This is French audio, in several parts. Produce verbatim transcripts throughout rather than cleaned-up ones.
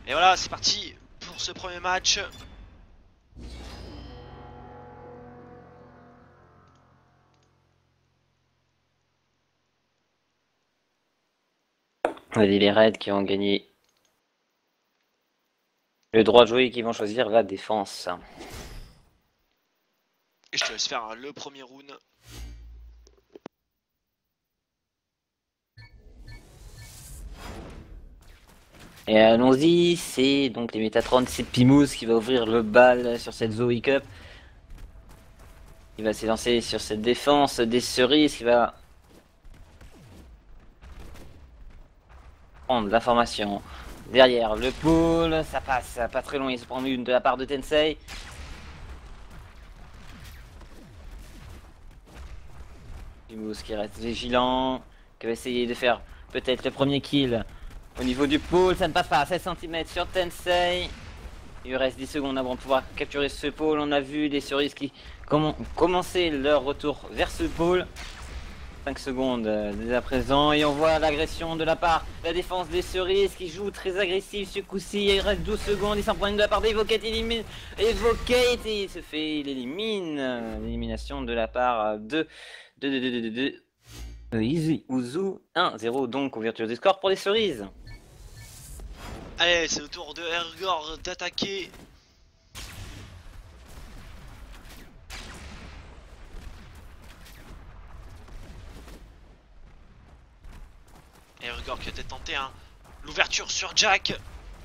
Et voilà, c'est parti pour ce premier match. On a les Reds qui ont gagné le droit de jouer et qui vont choisir la défense. Et je te laisse faire le premier round. Et allons-y, c'est donc les Métatrons, c'est Pimous qui va ouvrir le bal sur cette Zoe Cup. Il va s'élancer sur cette défense des cerises qui va prendre l'information. Derrière le pool, ça passe pas très loin, il se prend une de la part de Tensei. Pimous qui reste vigilant, qui va essayer de faire peut-être le premier kill. Au niveau du pool, ça ne passe pas à seize centimètres sur Tensei. Il lui reste dix secondes avant de pouvoir capturer ce pôle. On a vu les cerises qui ont commencé leur retour vers ce pôle. cinq secondes euh, dès à présent. Et on voit l'agression de la part de la défense des cerises qui joue très agressif ce coup-ci. Il reste douze secondes. Il s'en prend une de la part d'Evocate. Il élimine Evocate et il se fait, il élimine l'élimination de la part de de de de de, de, de Easy Uzu un zéro donc ouverture du score pour les cerises. Allez, c'est au tour de Ergor d'attaquer. Ergor qui était tenté, hein. L'ouverture sur Jack.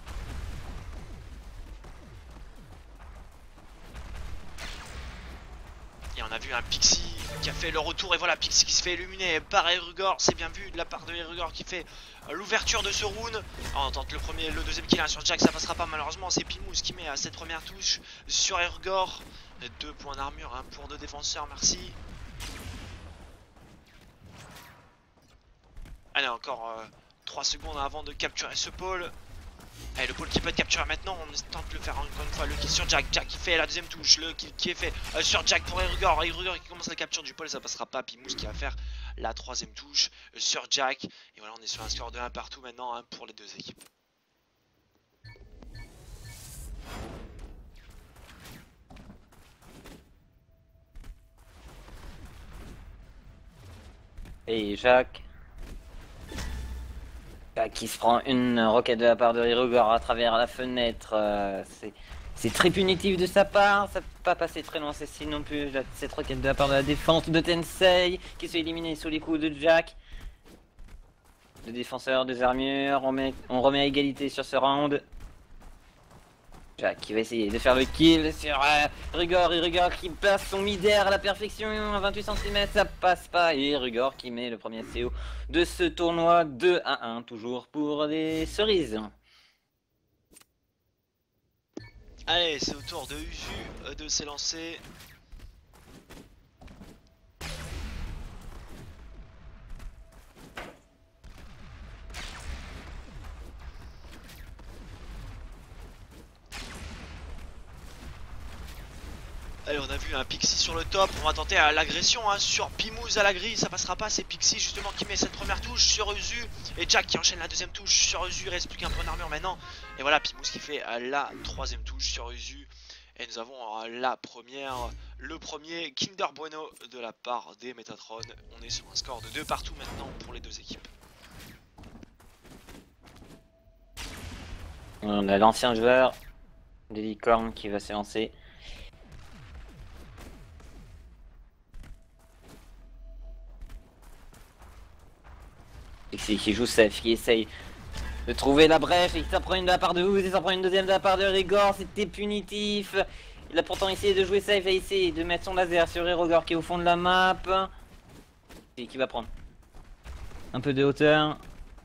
Et on a vu un Pixie qui a fait le retour. Et voilà, Pixie qui se fait illuminer par Erugor. C'est bien vu de la part de Erugor qui fait l'ouverture de ce round. On tente le premier, le deuxième kill hein, sur Jack. Ça passera pas malheureusement. C'est Pimous qui met cette première touche sur Erugor. Deux points d'armure hein, pour deux défenseurs. Merci. Allez, encore euh, trois secondes avant de capturer ce pôle. Allez, le pôle qui peut être capturé maintenant, on tente de le faire encore une fois. Le kill sur Jack, Jack qui fait la deuxième touche. Le kill qui est fait euh, sur Jack pour Erugor. Erugor qui commence la capture du pôle, ça passera pas. Pimous qui va faire la troisième touche euh, sur Jack. Et voilà, on est sur un score de un partout maintenant hein, pour les deux équipes. Et Jacques. Qui se prend une roquette de la part de Erugor à travers la fenêtre. Euh, c'est très punitif de sa part. Ça peut pas passer très loin ceci non plus. Cette roquette de la part de la défense de Tensei qui se fait éliminer sous les coups de Jack. Le défenseur des armures. On, met, on remet à égalité sur ce round. Jack qui va essayer de faire le kill sur euh, Erugor. Erugor qui passe son mid-air à la perfection à vingt-huit centimètres, ça passe pas. Et Erugor qui met le premier C O de ce tournoi deux à un, toujours pour les cerises. Allez, c'est au tour de Uzu de s'élancer. Allez, on a vu un Pixie sur le top. On va tenter à l'agression hein, sur Pimous à la grille. Ça passera pas. C'est Pixie justement qui met cette première touche sur Uzu. Et Jack qui enchaîne la deuxième touche sur Uzu. Il reste plus qu'un point d'armure maintenant. Et voilà, Pimous qui fait la troisième touche sur Uzu. Et nous avons la première, le premier Kinder Bueno de la part des Métatron. On est sur un score de deux partout maintenant pour les deux équipes. On a l'ancien joueur des licornes qui va s'élancer. Pixie qui joue safe, qui essaye de trouver la brèche, et il s'en prend une de la part de Ouz, il s'en prend une deuxième de la part de Erugor, c'était punitif. Il a pourtant essayé de jouer safe, il a essayé de mettre son laser sur Erugor qui est au fond de la map. Et qui va prendre un peu de hauteur.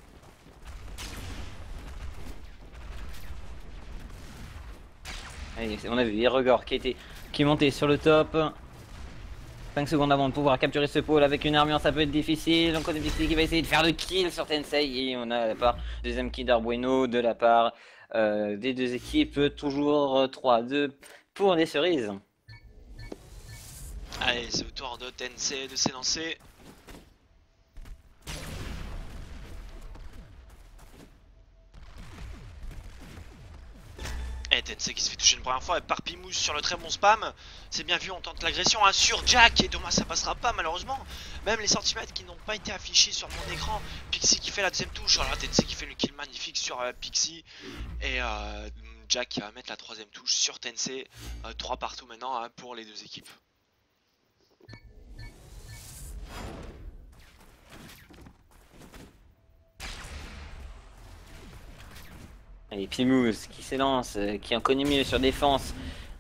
Allez, on a vu Erugor qui était qui est monté sur le top. cinq secondes avant de pouvoir capturer ce pôle avec une armure, ça peut être difficile. Donc on a Pixie qui va essayer de faire le kill sur Tensei. Et on a la part deuxième Kinder Bueno de la part euh, des deux équipes. Toujours trois à deux pour les cerises. Allez, c'est au tour de Tensei de s'élancer. Allez, Tensei qui se fait toucher une première fois par Pimous sur le très bon spam. C'est bien vu, on tente l'agression hein, sur Jack. Et dommage, ça passera pas malheureusement. Même les centimètres qui n'ont pas été affichés sur mon écran. Pixie qui fait la deuxième touche. Alors Tensei qui fait le kill magnifique sur euh, Pixie. Et euh, Jack qui va mettre la troisième touche sur Tensei. Euh, trois partout maintenant hein, pour les deux équipes. Allez, Pimous qui s'élance, euh, qui est en connu mieux sur défense.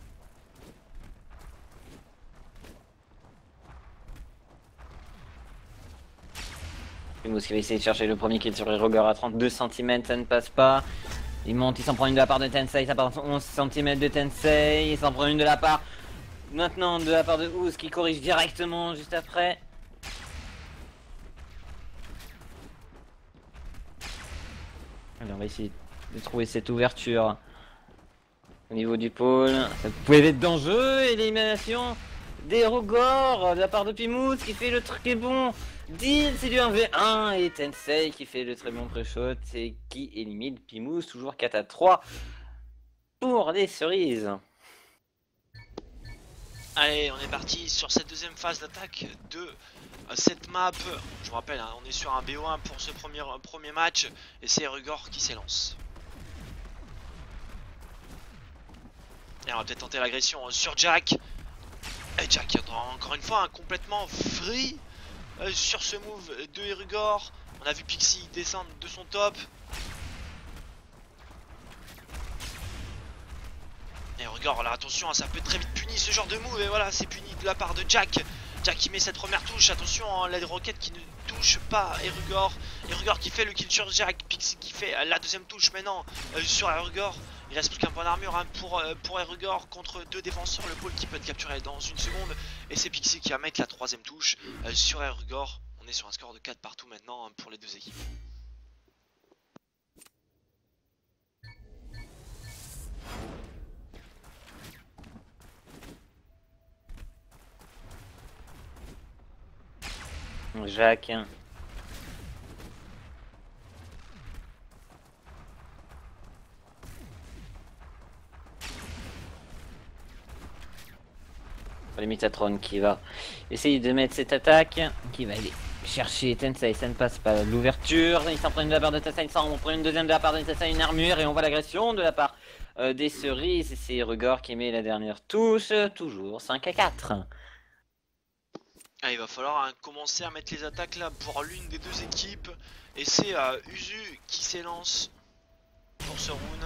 Pimous qui va essayer de chercher le premier kill sur Heroger à trente-deux centimètres, ça ne passe pas. Il monte, il s'en prend une de la part de Tensei, ça part onze centimètres de Tensei, il s'en prend une de la part maintenant de la part de Ouz qui corrige directement juste après. Allez, on va essayer de trouver cette ouverture au niveau du pôle. Ça pouvait être d'enjeu, élimination d'Herogor de la part de Pimous qui fait le très bon deal, c'est du un v un et Tensei qui fait le très bon pré-shot et qui élimine Pimous, toujours quatre à trois pour les cerises. Allez, on est parti sur cette deuxième phase d'attaque de cette map. Je vous rappelle, hein, on est sur un B O un pour ce premier, premier match et c'est Herogor qui s'élance. Et on va peut-être tenter l'agression sur Jack. Et Jack, encore une fois, hein, complètement free euh, sur ce move de Herogor. On a vu Pixie descendre de son top. Et Herogor, là attention, hein, ça peut être très vite puni ce genre de move. Et voilà, c'est puni de la part de Jack. Jack qui met cette première touche, attention, hein, la roquette qui ne touche pas Herogor. Herogor qui fait le kill sur Jack, Pixie qui fait la deuxième touche maintenant euh, sur Herogor. Il reste plus qu'un point d'armure hein, pour, euh, pour Herogor contre deux défenseurs, le pôle qui peut être capturé dans une seconde. Et c'est Pixie qui va mettre la troisième touche euh, sur Herogor. On est sur un score de quatre partout maintenant hein, pour les deux équipes. Jacques. Le Metatron qui va essayer de mettre cette attaque, qui va aller chercher Tensei, ça ne passe pas l'ouverture, il s'en prend une de la part de Tensei, il s'en prend une deuxième de la part de Tensei, une armure, et on voit l'agression de la part euh, des cerises, et c'est Herogor qui met la dernière touche, toujours cinq à quatre. Ah, il va falloir hein, commencer à mettre les attaques là pour l'une des deux équipes. Et c'est euh, Uzu qui s'élance pour ce round.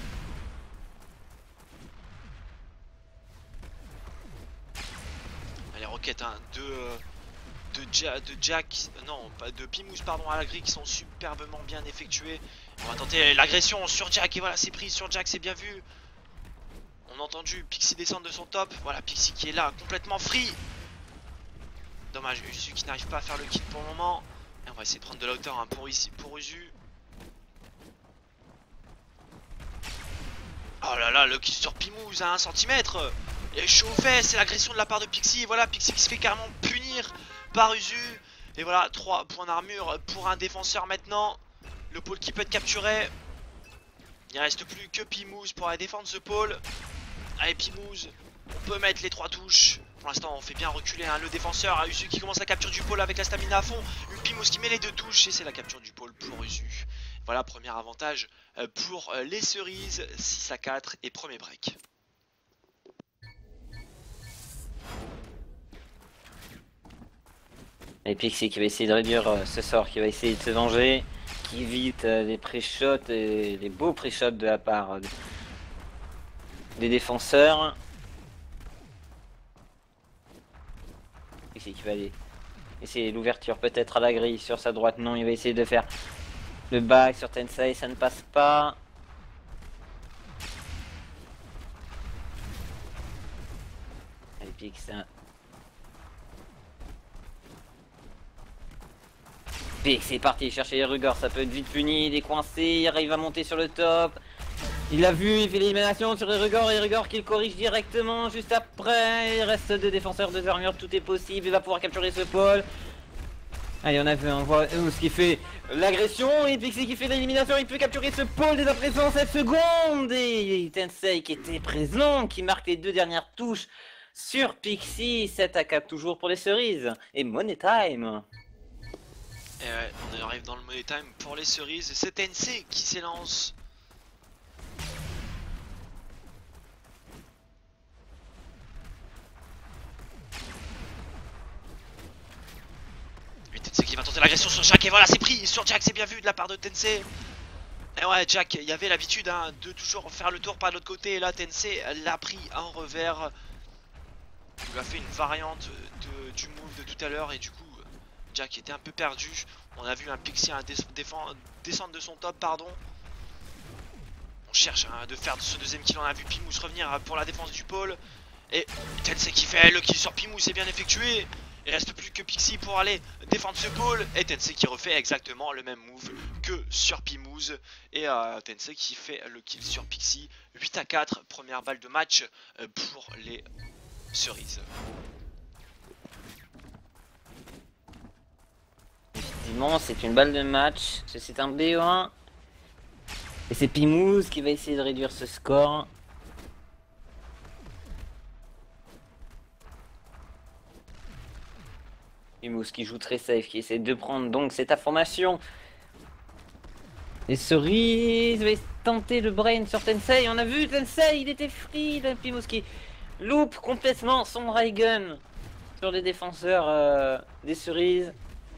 Les roquettes hein, de, de, ja, de Jack, non pas de Pimous pardon à la grille qui sont superbement bien effectuées. On va tenter l'agression sur Jack et voilà c'est pris sur Jack, c'est bien vu. On a entendu Pixie descendre de son top. Voilà Pixie qui est là complètement free. Dommage, Uzu qui n'arrive pas à faire le kill pour le moment. Et on va essayer de prendre de la hauteur hein, pour ici, pour Uzu. Oh là là, le kill sur Pimous à un centimètre. Il est chaud au fait, c'est l'agression de la part de Pixie. Et voilà, Pixie qui se fait carrément punir par Uzu. Et voilà, trois points d'armure pour un défenseur maintenant. Le pôle qui peut être capturé. Il ne reste plus que Pimous pour aller défendre ce pôle. Allez Pimous, on peut mettre les trois touches. Pour l'instant on fait bien reculer hein, le défenseur. Uzu qui commence la capture du pôle avec la stamina à fond. Pimous qui met les deux touches et c'est la capture du pôle pour Uzu. Voilà, premier avantage pour les cerises, six à quatre et premier break. Et Pixie qui va essayer de réduire euh, ce sort, qui va essayer de se venger, qui évite euh, les pré-shots et les beaux pré-shots de la part euh, des défenseurs. Pixie qui va aller essayer l'ouverture peut-être à la grille sur sa droite, non, il va essayer de faire le back sur Tensei, ça ne passe pas. Allez Pixie. Pix c'est parti chercher Herogor, ça peut être vite puni, il est coincé, il arrive à monter sur le top. Il l'a vu, il fait l'élimination sur Herogor, Herogor qui le corrige directement juste après. Il reste deux défenseurs, deux armures, tout est possible, il va pouvoir capturer ce pôle. Allez, on a vu, on voit ce qui fait l'agression et Pixie qui fait l'élimination. Il peut capturer ce pôle dès à présent, sept secondes. Et Tensei qui était présent, qui marque les deux dernières touches sur Pixie. sept à quatre toujours pour les cerises. Et Money Time. Et ouais, on arrive dans le Money Time pour les cerises. C'est Tensei qui s'élance. Tensei qui va tenter l'agression sur Jack et voilà c'est pris sur Jack, c'est bien vu de la part de Tensei. Et ouais Jack, il y avait l'habitude hein, de toujours faire le tour par l'autre côté et là Tensei l'a pris en revers. Il lui a fait une variante de, du move de tout à l'heure et du coup Jack était un peu perdu. On a vu un Pixie un descendre de son top pardon. On cherche hein, de faire ce deuxième kill, on a vu Pimous revenir pour la défense du pôle. Et Tensei qui fait le kill sur Pimous, c'est bien effectué. Il reste plus que Pixie pour aller défendre ce pôle. Et Tensei qui refait exactement le même move que sur Pimous. Et euh, Tensei qui fait le kill sur Pixie. huit à quatre, première balle de match euh, pour les cerises. Effectivement, c'est une balle de match. C'est un B O un. Et c'est Pimous qui va essayer de réduire ce score. Pimous qui joue très safe, qui essaie de prendre donc cette information. Les cerises va tenter le brain sur Tensei. On a vu Tensei, il était free. Pimous qui loupe complètement son Raigun sur les défenseurs euh, des cerises.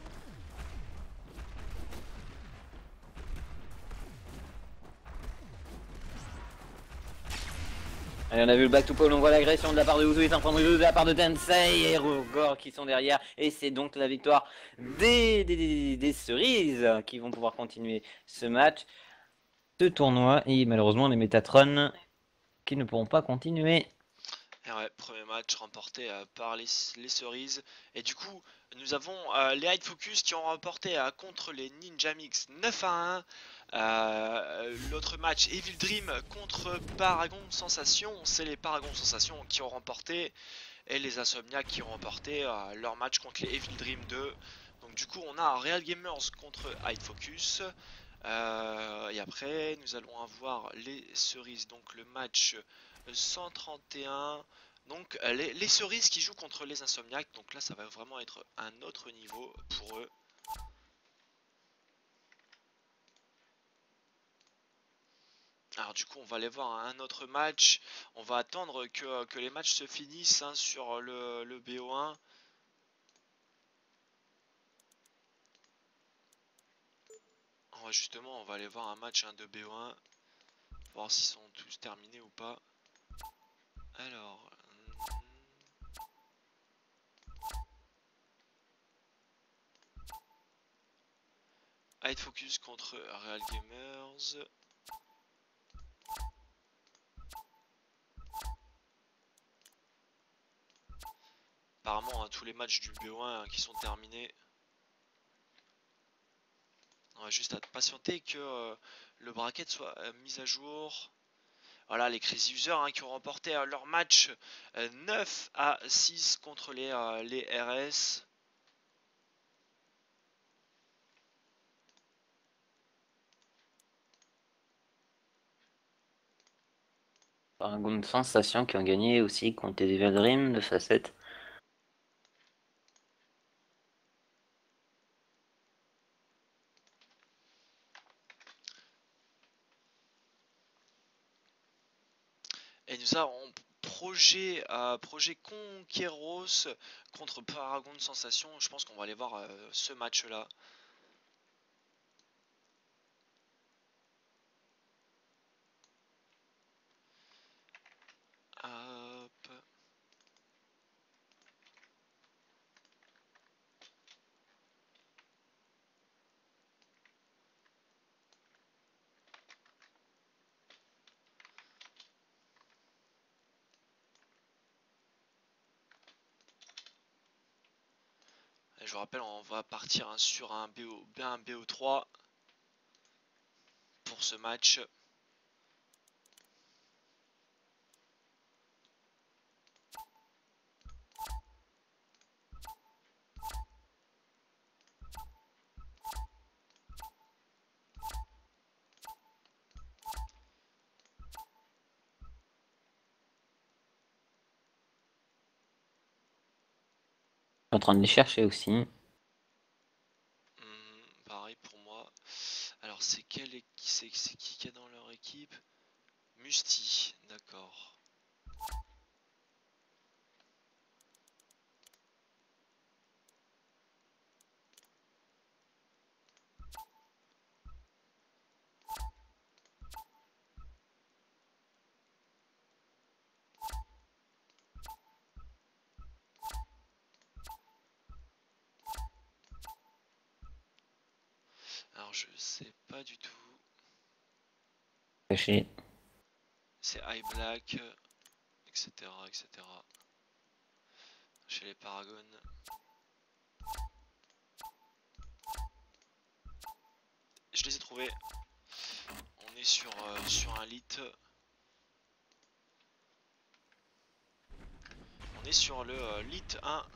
Allez, on a vu le back to pole, on voit l'agression de la part de Uzu, est en train de de la part de Tensei et Rogor qui sont derrière. Et c'est donc la victoire des, des, des, des cerises qui vont pouvoir continuer ce match, ce tournoi. Et malheureusement les Métatron qui ne pourront pas continuer. Et ouais, premier match remporté euh, par les, les cerises. Et du coup, nous avons euh, les Hide Focus qui ont remporté euh, contre les Ninja Mix neuf à un. Euh, L'autre match, Evil Dream contre Paragon Sensation. C'est les Paragon Sensation qui ont remporté. Et les Insomniacs qui ont remporté euh, leur match contre les Evil Dream deux. Donc du coup, on a Real Gamers contre Hide Focus. Euh, et après, nous allons avoir les cerises. Donc le match cent trente et un. Donc les, les cerises qui jouent contre les Insomniacs. Donc là ça va vraiment être un autre niveau pour eux. Alors du coup on va aller voir un autre match. On va attendre que, que les matchs se finissent hein, sur le, le B O un. On va justement on va aller voir un match hein, de B O un. Voir s'ils sont tous terminés ou pas. Alors... Hide Focus contre Real Gamers. Apparemment hein, tous les matchs du B O un hein, qui sont terminés. On va juste patienter que euh, le bracket soit euh, mis à jour. Voilà les Crazy Users hein, qui ont remporté euh, leur match euh, neuf à six contre les, euh, les R S. Paragon Sensation qui ont gagné aussi contre les Evil Dream de Facette. Et nous avons projet, euh, projet Conqueros contre Paragon Sensation. Je pense qu'on va aller voir euh, ce match là. Hop. Et je vous rappelle, on va partir hein, sur un B O, un B O trois pour ce match. en train de les chercher aussi. Hmm, pareil pour moi. Alors c'est quel c'est qui qu'il y a dans leur équipe? Musti, d'accord. Alors je sais pas du tout. Caché. C'est High Black, et cetera, et cetera. Chez les Paragon. Je les ai trouvés. On est sur, euh, sur un lit. On est sur le euh, lit un.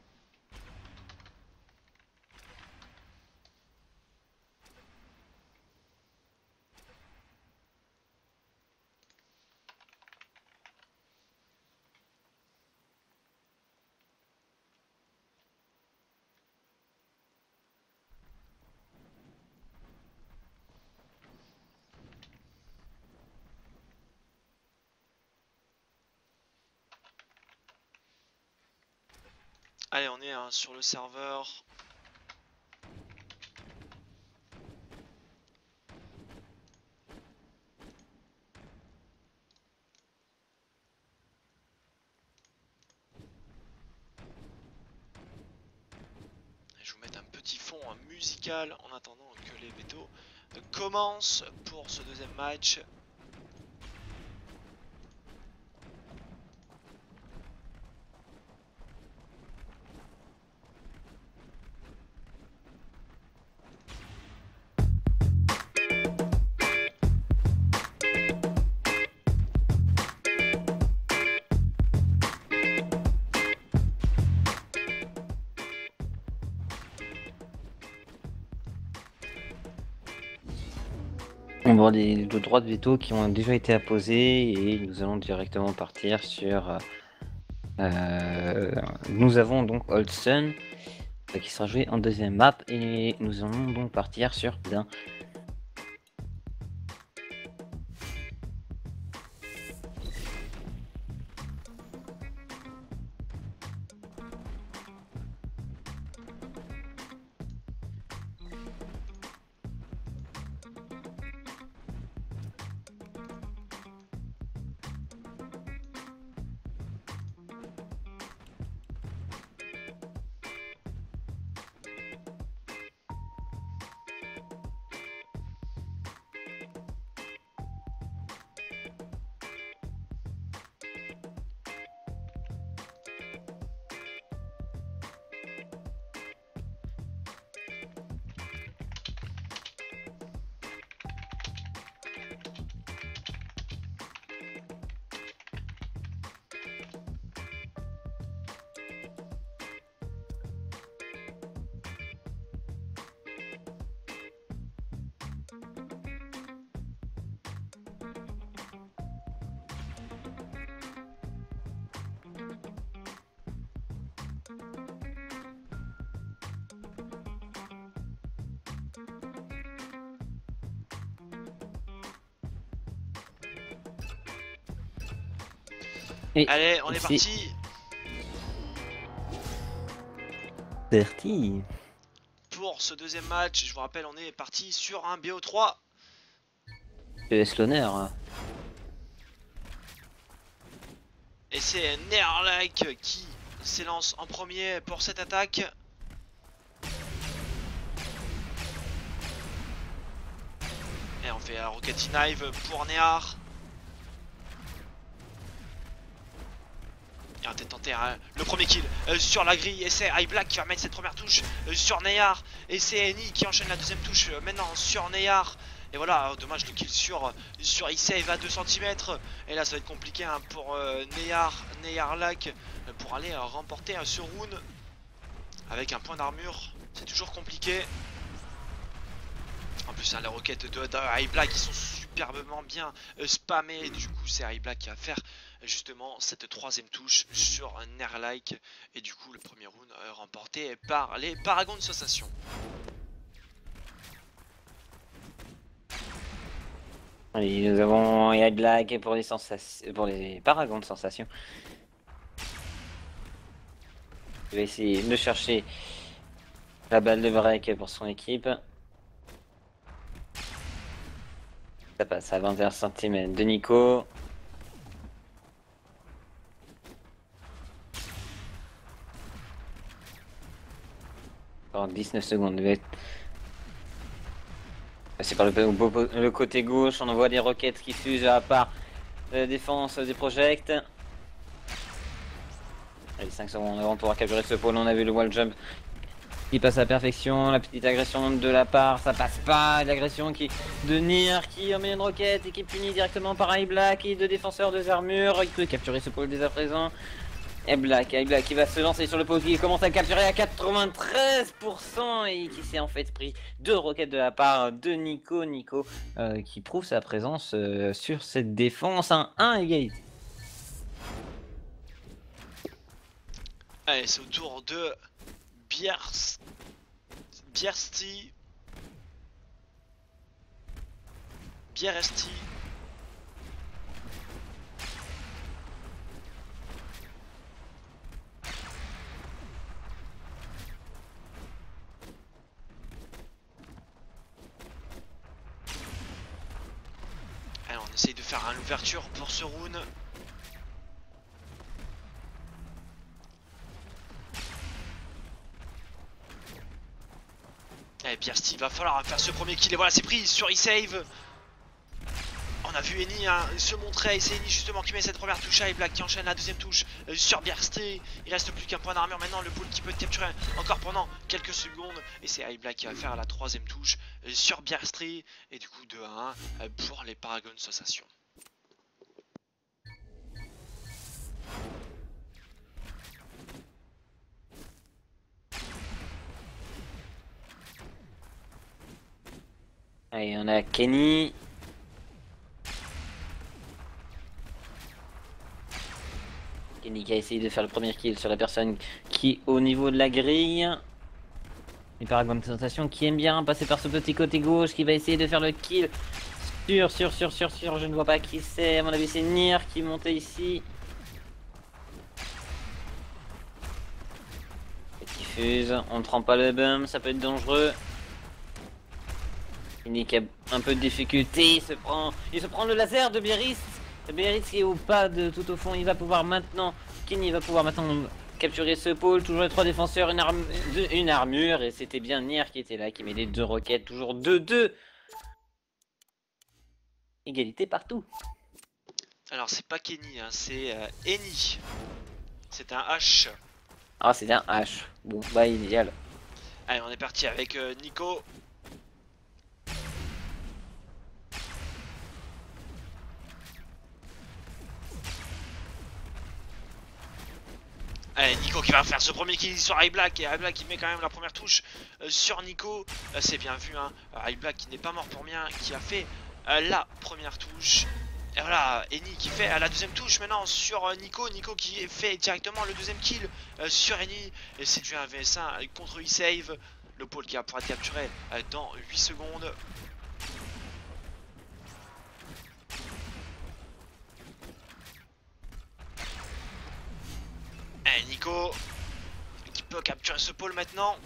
Allez, on est hein, sur le serveur. Je vais vous mettre un petit fond hein, musical en attendant que les vétos commencent pour ce deuxième match. On va voir les deux droits de veto qui ont déjà été apposés et nous allons directement partir sur... Euh, nous avons donc Old Sun qui sera joué en deuxième map et nous allons donc partir sur bien. Et Allez, on est c'est parti. parti. Pour ce deuxième match, je vous rappelle, on est parti sur un B O trois. Je laisse l'honneur. Et c'est Nearlike qui s'élance en premier pour cette attaque. Et on fait la Rocket Knife pour Near. Et on va peut-être tenter hein, le premier kill euh, sur la grille. Et c'est High Black qui va mettre cette première touche euh, sur Neyar. Et c'est Eni qui enchaîne la deuxième touche euh, maintenant sur Neyar. Et voilà, euh, dommage le kill sur, sur E-Save à deux centimètres. Et là ça va être compliqué hein, pour euh, Neyar, Neyar Lac euh, pour aller euh, remporter euh, ce round. Avec un point d'armure, c'est toujours compliqué. En plus hein, les roquettes de, de High Black qui sont super superbement bien euh, spammé. Du coup, c'est iBlack qui va faire euh, justement cette troisième touche sur un air-like. Et du coup, le premier round euh, remporté par les Paragons de Sensation. Et nous avons iBlack pour les sensations, pour les Paragons de Sensation. Il va essayer de chercher la balle de break pour son équipe. Ça passe à vingt et un centimètres de Nico. Encore dix-neuf secondes. C'est par le, le côté gauche, on envoie des roquettes qui fusent à part la défense des projects. Allez, cinq secondes avant de pouvoir capturer ce pôle. On a vu le wall jump qui passe à la perfection. La petite agression de la part, ça passe pas. L'agression qui de Nier qui emmène une roquette et qui est punie directement par iBlack et deux défenseurs, deux armures. Il peut capturer ce pôle dès à présent. iBlack, iBlack qui va se lancer sur le pôle, qui commence à capturer à quatre-vingt-treize pour cent et qui s'est en fait pris deux roquettes de la part de Nico. Nico euh, qui prouve sa présence euh, sur cette défense. Un un égalité. Allez, c'est au tour de Biers... Biersti. Bieresti. Allez, on essaye de faire une ouverture pour ce round. Et Biersti, il va falloir faire ce premier kill. Et voilà, c'est pris sur e-save. On a vu Eni hein, se montrer. Et c'est Eni justement qui met cette première touche à iBlack qui enchaîne la deuxième touche euh, sur Biersti. Il reste plus qu'un point d'armure maintenant. Le pool qui peut capturer encore pendant quelques secondes. Et c'est iBlack qui va faire la troisième touche euh, sur Biersti. Et du coup deux à un euh, pour les Paragons Sensation. Allez, on a Kenny. Kenny qui a essayé de faire le premier kill sur la personne qui au niveau de la grille. Les Paragons de Sensation qui aime bien passer par ce petit côté gauche, qui va essayer de faire le kill. Sur, sur, sur, sur, sur, je ne vois pas qui c'est. À mon avis, c'est Nier qui montait ici. Et qui fuse. On ne prend pas le bum, ça peut être dangereux. Kenny qui a un peu de difficulté, il se prend, il se prend le laser de Bieris. Bieris qui est au pas de tout au fond, il va pouvoir maintenant, Kenny va pouvoir maintenant capturer ce pôle. Toujours les trois défenseurs, une, arme, une armure, et c'était bien Nier qui était là, qui met les deux roquettes, toujours deux deux. Égalité partout. Alors c'est pas Kenny, hein, c'est euh, Eni. C'est un H. Ah, c'est un H. Bon, bah idéal. Allez, on est parti avec euh, Nico. Allez, Nico qui va faire ce premier kill sur iBlack. Et iBlack qui met quand même la première touche euh, sur Nico. Euh, c'est bien vu, hein. iBlack qui n'est pas mort pour rien, qui a fait euh, la première touche. Et voilà, Eni qui fait euh, la deuxième touche maintenant sur euh, Nico. Nico qui fait directement le deuxième kill euh, sur Eni. Et c'est du un v s un contre e-save. Le pôle qui va pouvoir être capturé euh, dans huit secondes. Et Nico qui peut capturer ce pôle maintenant.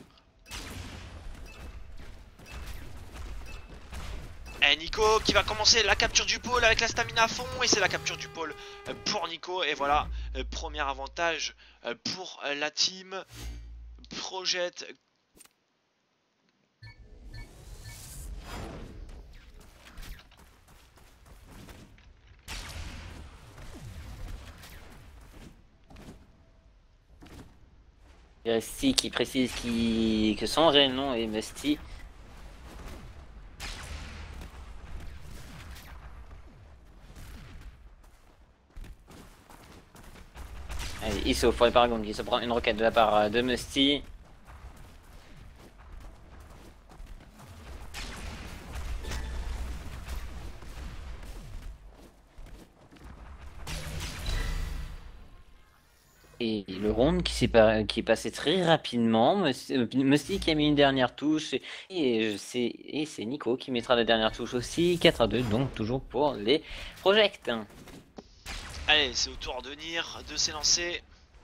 Et Nico qui va commencer la capture du pôle avec la stamina à fond. Et c'est la capture du pôle pour Nico. Et voilà, premier avantage pour la team Project. Bieresti qui précise qui... que son réel nom est Musty. Allez, il s'offre pour les Paragons qui se prend une roquette de la part de Musty. Et le round qui, s'est pas- qui est passé très rapidement. Mus- euh, Musty qui a mis une dernière touche. Et, et c'est et c'est Nico qui mettra la dernière touche aussi. quatre à deux, donc toujours pour les projects. Allez, c'est au tour de Nir de s'élancer.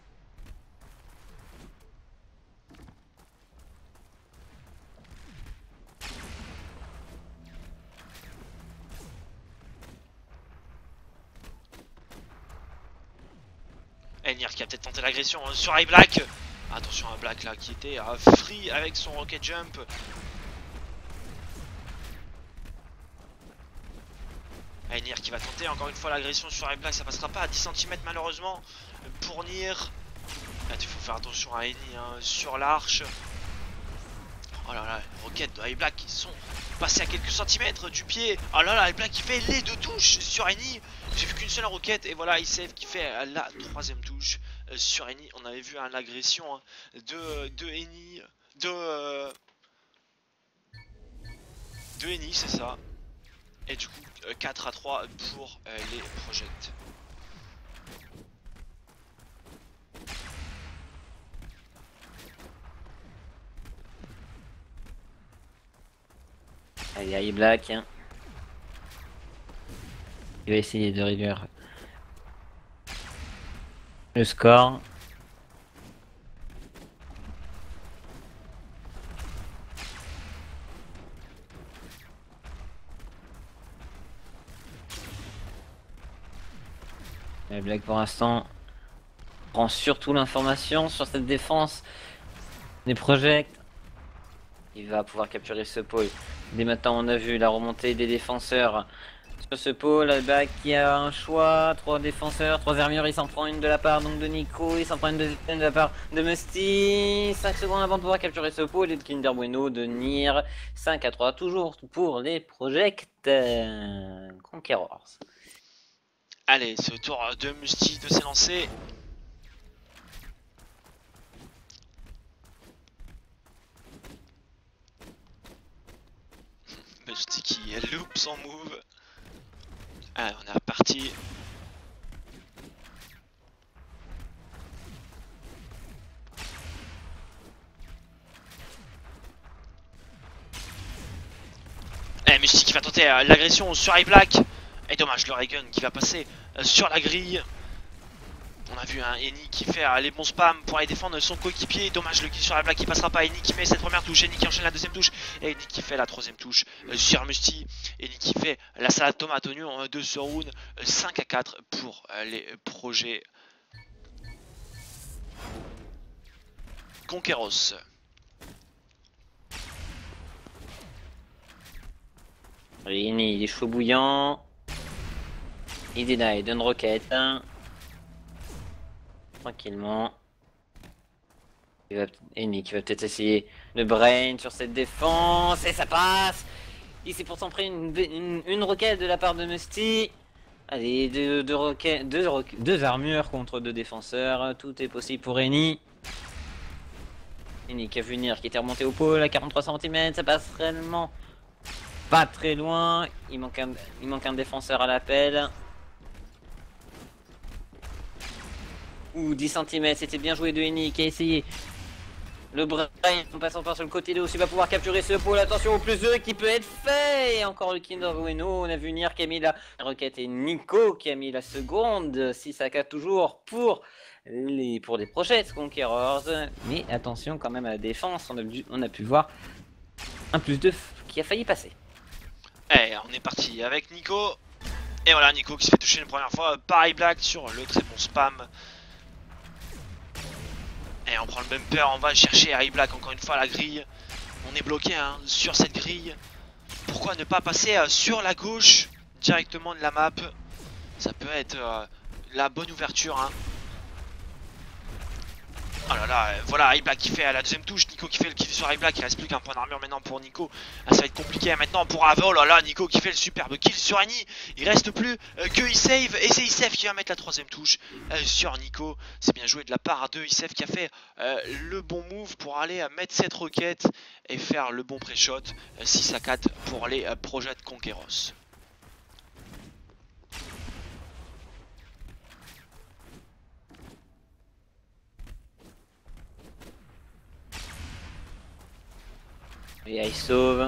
Et Nir qui a peut-être tenté l'agression sur iBlack. Attention à Black là qui était euh, free avec son rocket jump. Et Nir qui va tenter encore une fois l'agression sur iBlack, ça passera pas à dix centimètres malheureusement pour Nir. Là il faut faire attention à Eni hein, sur l'arche. Oh là là, les roquettes de iBlack qui sont passées à quelques centimètres du pied. Oh là là, iBlack qui fait les deux touches sur Eni. J'ai vu qu'une seule roquette et voilà Isef qui fait la troisième touche sur Eni. On avait vu hein, l'agression hein, de, de Eni, de, euh, de Eni, c'est ça. Et du coup, quatre à trois pour euh, les projects. Allez, allez, Black. Hein. Il va essayer de réduire le score. Et Black pour l'instant prend surtout l'information sur cette défense des projects. Il va pouvoir capturer ce pôle. Dès maintenant, on a vu la remontée des défenseurs sur ce pôle. Black qui a un choix. Trois défenseurs, trois armures. Il s'en prend une de la part donc de Nico. Il s'en prend une deuxième de la part de Musty. cinq secondes avant de pouvoir capturer ce pôle. Et de Kinder Bueno, de Nir. cinq à trois, toujours pour les projects euh, Conquerors. Allez, c'est au tour de Musty de s'élancer. Musty qui loupe son move. Allez, on est reparti. Allez, Musty qui va tenter euh, l'agression sur iBlack. Et dommage, le Raygun qui va passer euh, sur la grille. On a vu un hein, Eni qui fait euh, les bons spams pour aller défendre son coéquipier. Dommage, le kill sur iBlack qui passera pas. Eni qui met cette première touche. Eni qui enchaîne la deuxième touche. Et Eni qui fait la troisième touche euh, sur Musty. Eni qui fait la salade tomate oignon euh, de ce round. Euh, cinq à quatre pour euh, les projets Conqueros. Eni, il est chaud bouillant. Il deny, donne roquette. Tranquillement. Eni qui va peut-être essayer de brain sur cette défense. Et ça passe. Il s'est pourtant pris une, une, une roquette de la part de Musty. Allez, deux, deux, roquettes, deux, roquettes, deux armures contre deux défenseurs. Tout est possible pour Eni. Eni qui a vu Nir qui était remonté au pôle à quarante-trois centimètres. Ça passe réellement pas très loin. Il manque un, il manque un défenseur à l'appel. Ouh, dix centimètres, c'était bien joué de Eni qui a essayé le brain en passant par sur le côté de aussi va pouvoir capturer ce pôle. Attention au plus deux qui peut être fait. Et encore le Kinder Bueno. On a vu Nir qui a mis la requête et Nico qui a mis la seconde. six à quatre toujours pour les, pour les projets Conquerors. Mais attention quand même à la défense. On a, vu, on a pu voir un plus deux qui a failli passer. Et on est parti avec Nico. Et voilà, Nico qui se fait toucher une première fois par iBlack sur le très bon spam. Et on prend le bumper, on va chercher à iBlack encore une fois à la grille. On est bloqué hein, sur cette grille. Pourquoi ne pas passer euh, sur la gauche directement de la map? Ça peut être euh, la bonne ouverture. Hein. Oh là là, euh, voilà iBlack qui fait à la deuxième touche, Nico qui fait le kill sur iBlack, il reste plus qu'un point d'armure maintenant pour Nico. Ah, ça va être compliqué maintenant pour Ava. Oh là là, Nico qui fait le superbe kill sur Eni. Il reste plus euh, que Isef et c'est Isef qui va mettre la troisième touche euh, sur Nico. C'est bien joué de la part de Isef qui a fait euh, le bon move pour aller euh, mettre cette roquette et faire le bon pré-shot. euh, six à quatre pour les euh, projets de Conqueros. Et il sauve.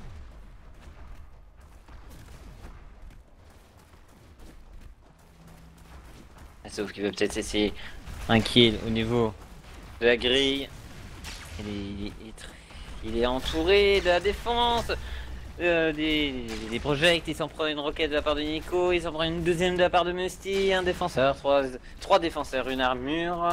Sauf qu'il veut peut-être essayer un kill au niveau de la grille. Il est, il est- il est tr- il est entouré de la défense, euh, des, des projects. Il s'en prend une roquette de la part de Nico, il s'en prend une deuxième de la part de Musty, un défenseur, trois, trois défenseurs, une armure.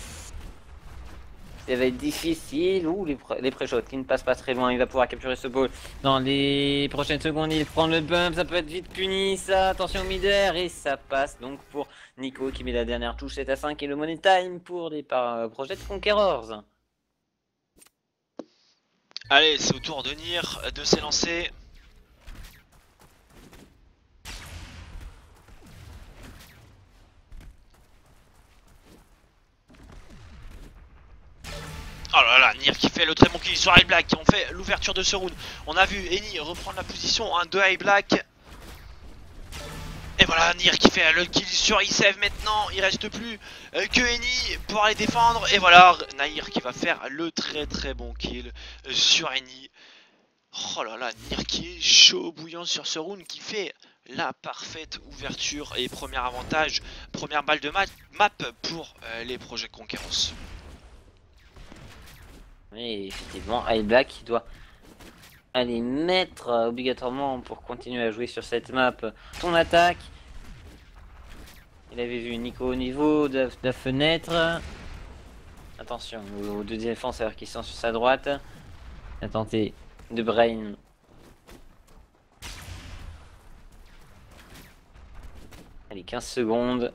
Ça va être difficile. Ouh, les, pré les pré-shots qui ne passent pas très loin. Il va pouvoir capturer ce ball. Dans les prochaines secondes, il prend le bump. Ça peut être vite puni. Ça, attention mid-air. Et ça passe donc pour Nico qui met la dernière touche. sept à cinq et le money time pour les euh, projets de Conquerors. Allez, c'est au tour de Nir de s'élancer. Oh là là, Nir qui fait le très bon kill sur High Black, qui ont fait l'ouverture de ce round. On a vu Eni reprendre la position hein, de High Black. Et voilà, Nir qui fait le kill sur Isev maintenant. Il reste plus euh, que Eni pour aller défendre. Et voilà, Nahir qui va faire le très très bon kill euh, sur Eni. Oh là là, Nir qui est chaud bouillant sur ce round, qui fait la parfaite ouverture et premier avantage, première balle de map pour euh, les projets Conquerors. Oui, effectivement, High Black qui doit aller mettre euh, obligatoirement pour continuer à jouer sur cette map ton attaque. Il avait vu Nico au niveau de, de la fenêtre. Attention aux deux défenseurs qui sont sur sa droite. Il a tenté de brain. Allez, quinze secondes.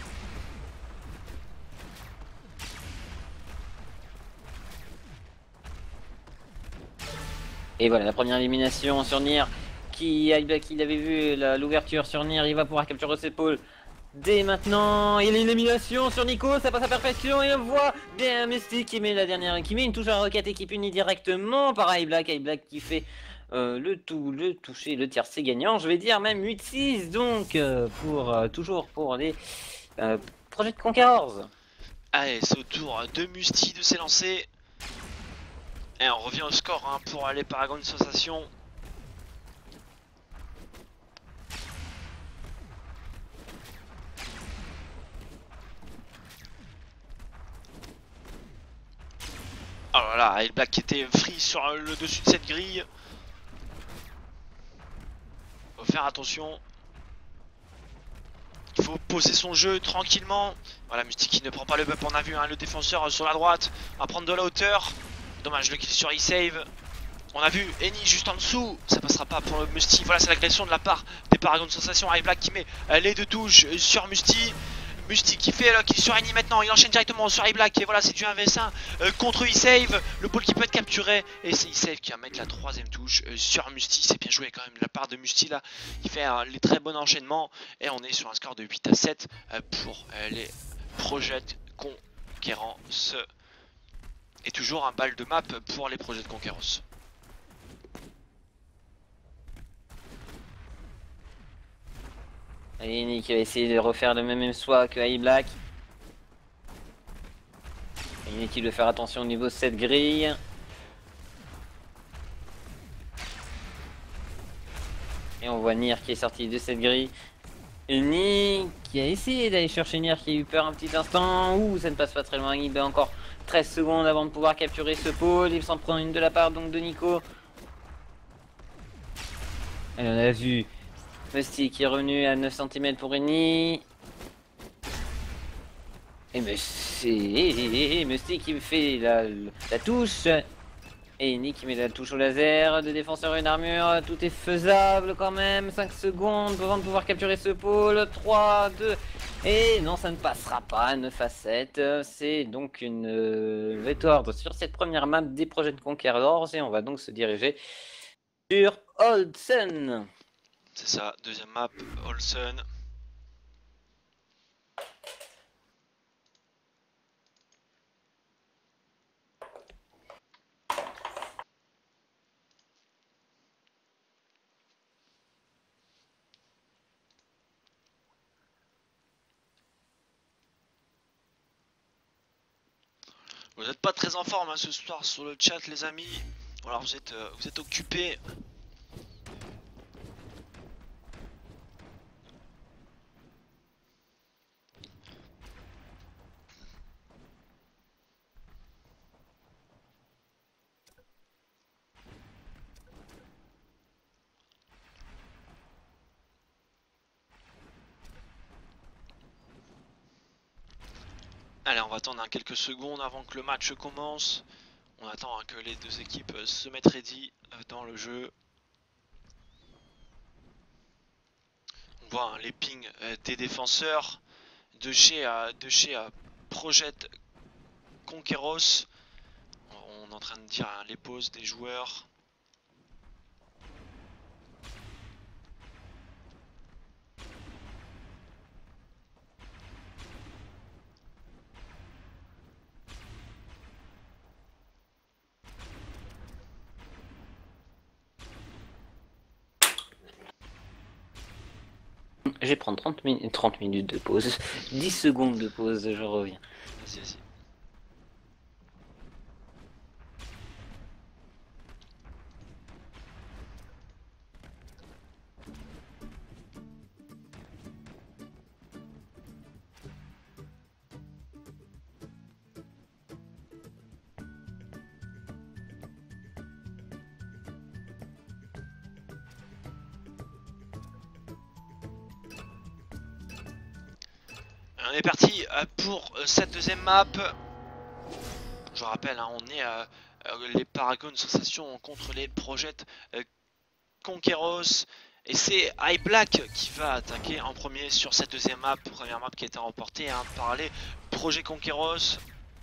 Et voilà la première élimination sur Nir. Qui, qui avait vu l'ouverture sur Nir, il va pouvoir capturer ses épaules dès maintenant. Et l'élimination sur Nico, ça passe à perfection et on voit bien Mystic qui met la dernière, qui met une touche à roquette et qui punit directement par High Black. High Black qui fait euh, le tout, le toucher, le tiers c'est gagnant. Je vais dire même huit six donc euh, pour euh, toujours pour les euh, projets de Conquerors. Allez, c'est au tour de Musty de s'élancer. Et on revient au score hein, pour les Paragon Sensation. Oh là là, High Black qui était free sur le dessus de cette grille. Faut faire attention. Il faut poser son jeu tranquillement. Voilà, Musty qui ne prend pas le bump, on a vu hein, le défenseur sur la droite à prendre de la hauteur. Dommage le kill sur e-save. On a vu Eni juste en dessous, ça passera pas pour le Musty. Voilà, c'est l'agression de la part des Paragon de Sensation. High Black qui met les deux touches sur Musty. Musty qui fait le kill sur Eni maintenant, il enchaîne directement sur High Black. Et voilà, c'est du un vs un euh, contre e-save. Le ball qui peut être capturé. Et c'est e-save qui va mettre la troisième touche euh, sur Musty. C'est bien joué quand même de la part de Musty là. Il fait euh, les très bons enchaînements. Et on est sur un score de huit à sept euh, pour euh, les projets Conquerors. Et toujours un balle de map pour les projets de Conquerors. Eni qui va essayer de refaire le même choix que High Black. Eni qui doit faire attention au niveau de cette grille. Et on voit Nir qui est sorti de cette grille. Eni qui a essayé d'aller chercher Nir qui a eu peur un petit instant. Ouh, ça ne passe pas très loin. Il a encore treize secondes avant de pouvoir capturer ce pôle. Il s'en prend une de la part donc de Nico. Et on a vu Musty qui est revenu à neuf centimètres pour Eni. Et Musty, Musty qui fait la, la touche. Et Eni qui met la touche au laser. Deux défenseurs et une armure. Tout est faisable quand même. cinq secondes avant de pouvoir capturer ce pôle. trois, deux. Et non, ça ne passera pas. neuf à sept. C'est donc une euh, victoire sur cette première map des projets de Conquerors. Et on va donc se diriger sur Olsen. C'est ça, deuxième map, Olsen. Vous n'êtes pas très en forme hein, ce soir sur le chat les amis. Ou alors vous êtes, euh, vous êtes occupé. Allez, on va attendre hein, quelques secondes avant que le match commence. On attend hein, que les deux équipes euh, se mettent ready euh, dans le jeu. On voit hein, les pings euh, des défenseurs de chez, euh, de chez euh, Project Conqueros. On est en train de dire hein, les pauses des joueurs. Je vais prendre trente, min trente minutes de pause. dix secondes de pause, je reviens. Vas-y, vas-y. On est parti pour cette deuxième map. Je rappelle, hein, on est euh, les Paragon Sensation contre les Project euh, Conqueros. Et c'est iBlack qui va attaquer en premier sur cette deuxième map. Première map qui a été remportée hein, par les Project Conqueros.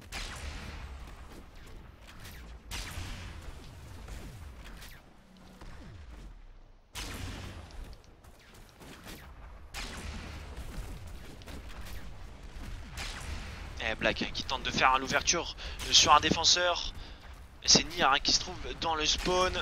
Et Black hein, qui tente de faire l'ouverture sur un défenseur. Et c'est Nier hein, qui se trouve dans le spawn.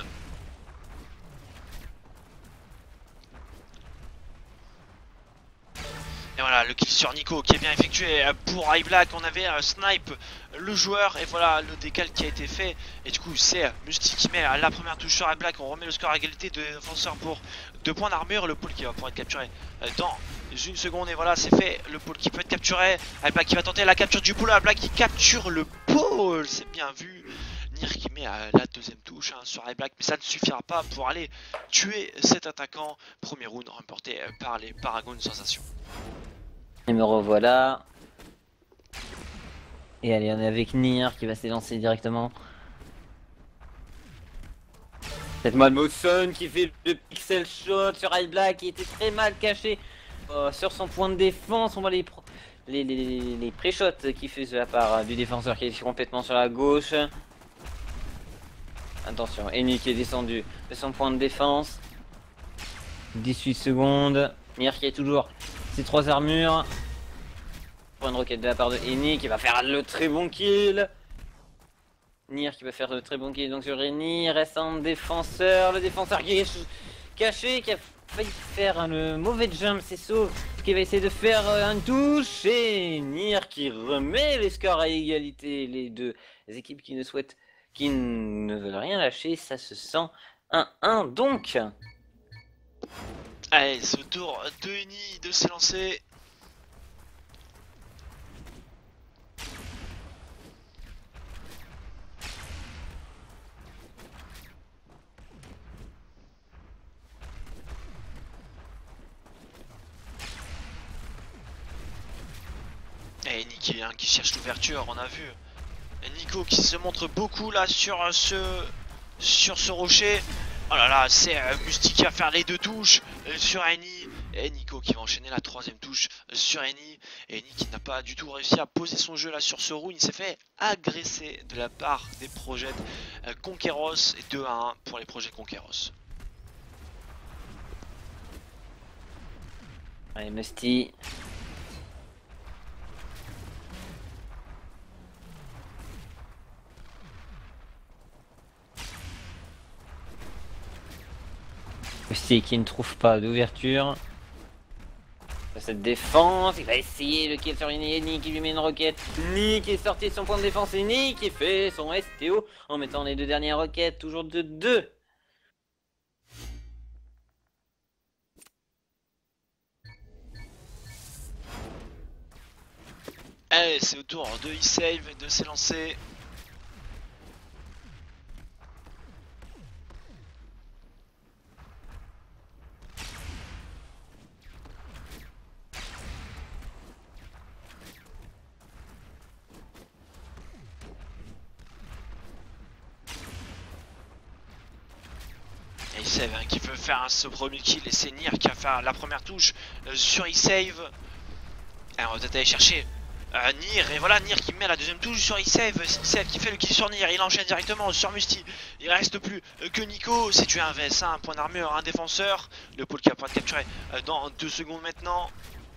Et voilà, le kill sur Nico qui est bien effectué pour iBlack. On avait un snipe le joueur et voilà le décal qui a été fait. Et du coup c'est Musty qui met la première touche sur iBlack. On remet le score à égalité de défenseur pour deux points d'armure. Le pool qui va pouvoir être capturé dans une seconde et voilà c'est fait. Le pool qui peut être capturé. iBlack qui va tenter la capture du pool. iBlack qui capture le pool. C'est bien vu. Nier qui met la deuxième touche hein, sur iBlack. Mais ça ne suffira pas pour aller tuer cet attaquant. Premier round remporté par les Paragon Sensation. Et me revoilà. Et allez, on est avec Nier qui va s'élancer directement. Cette Malmoson qui fait le pixel shot sur iBlack qui était très mal caché euh, sur son point de défense. On voit les, les, les, les pré-shots qu'il fait de la part du défenseur qui est complètement sur la gauche. Attention, Eni qui est descendu de son point de défense. dix-huit secondes. Nier qui est toujours ses trois armures. Pour une roquette de la part de Eni qui va faire le très bon kill. Nier qui va faire le très bon kill donc sur Eni. Il reste un défenseur. Le défenseur qui est caché, qui a failli faire le mauvais jump, c'est Sauf qui va essayer de faire une touche. Et Nier qui remet les scores à égalité. Les deux équipes qui ne souhaitent, qui ne veulent rien lâcher. Ça se sent un un donc. Allez, ce tour de Eni de s'élancer. Et Eni qui, hein, qui cherche l'ouverture, on a vu. Et Nico qui se montre beaucoup là sur ce, sur ce rocher. Oh là là, c'est euh, Musty qui va faire les deux touches euh, sur Eni. Et Nico qui va enchaîner la troisième touche euh, sur Eni. Et Eni qui n'a pas du tout réussi à poser son jeu là sur ce round. Il s'est fait agresser de la part des projets euh, Conqueros. Et deux à un pour les projets Conqueros. Allez, Musty. Musty qui ne trouve pas d'ouverture. cette défense, il va essayer le kill sur Eni qui lui met une roquette. Ni qui est sorti de son point de défense et Ni qui fait son S T O en mettant les deux dernières roquettes, toujours de deux. Allez, c'est au tour de E-Save de s'élancer. E-Save hein, qui veut faire hein, ce premier kill et c'est Nir qui va faire la première touche euh, sur E-Save. Alors on va peut-être aller chercher euh, Nir et voilà Nir qui met la deuxième touche sur E-Save. E-Save qui fait le kill sur Nir, il enchaîne directement sur Musty. Il reste plus euh, que Nico, c'est tué un V S un, un point d'armure, un défenseur. Le pôle qui va pouvoir capturer euh, dans deux secondes maintenant.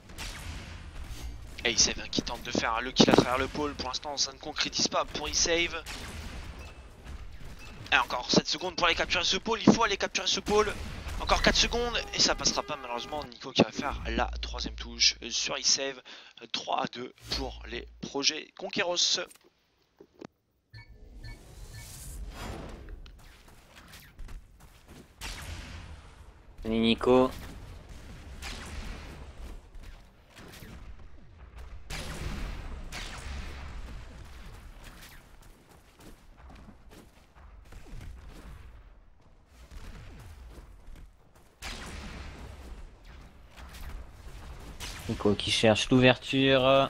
Et E-Save hein, qui tente de faire hein, le kill à travers le pôle, pour l'instant ça ne concrétise pas pour E-Save. Et encore sept secondes pour aller capturer ce pôle, il faut aller capturer ce pôle. Encore quatre secondes et ça passera pas malheureusement. Nico qui va faire la troisième touche sur E-Save. trois à deux pour les projets Conqueros. Nico. Nico qui cherche l'ouverture.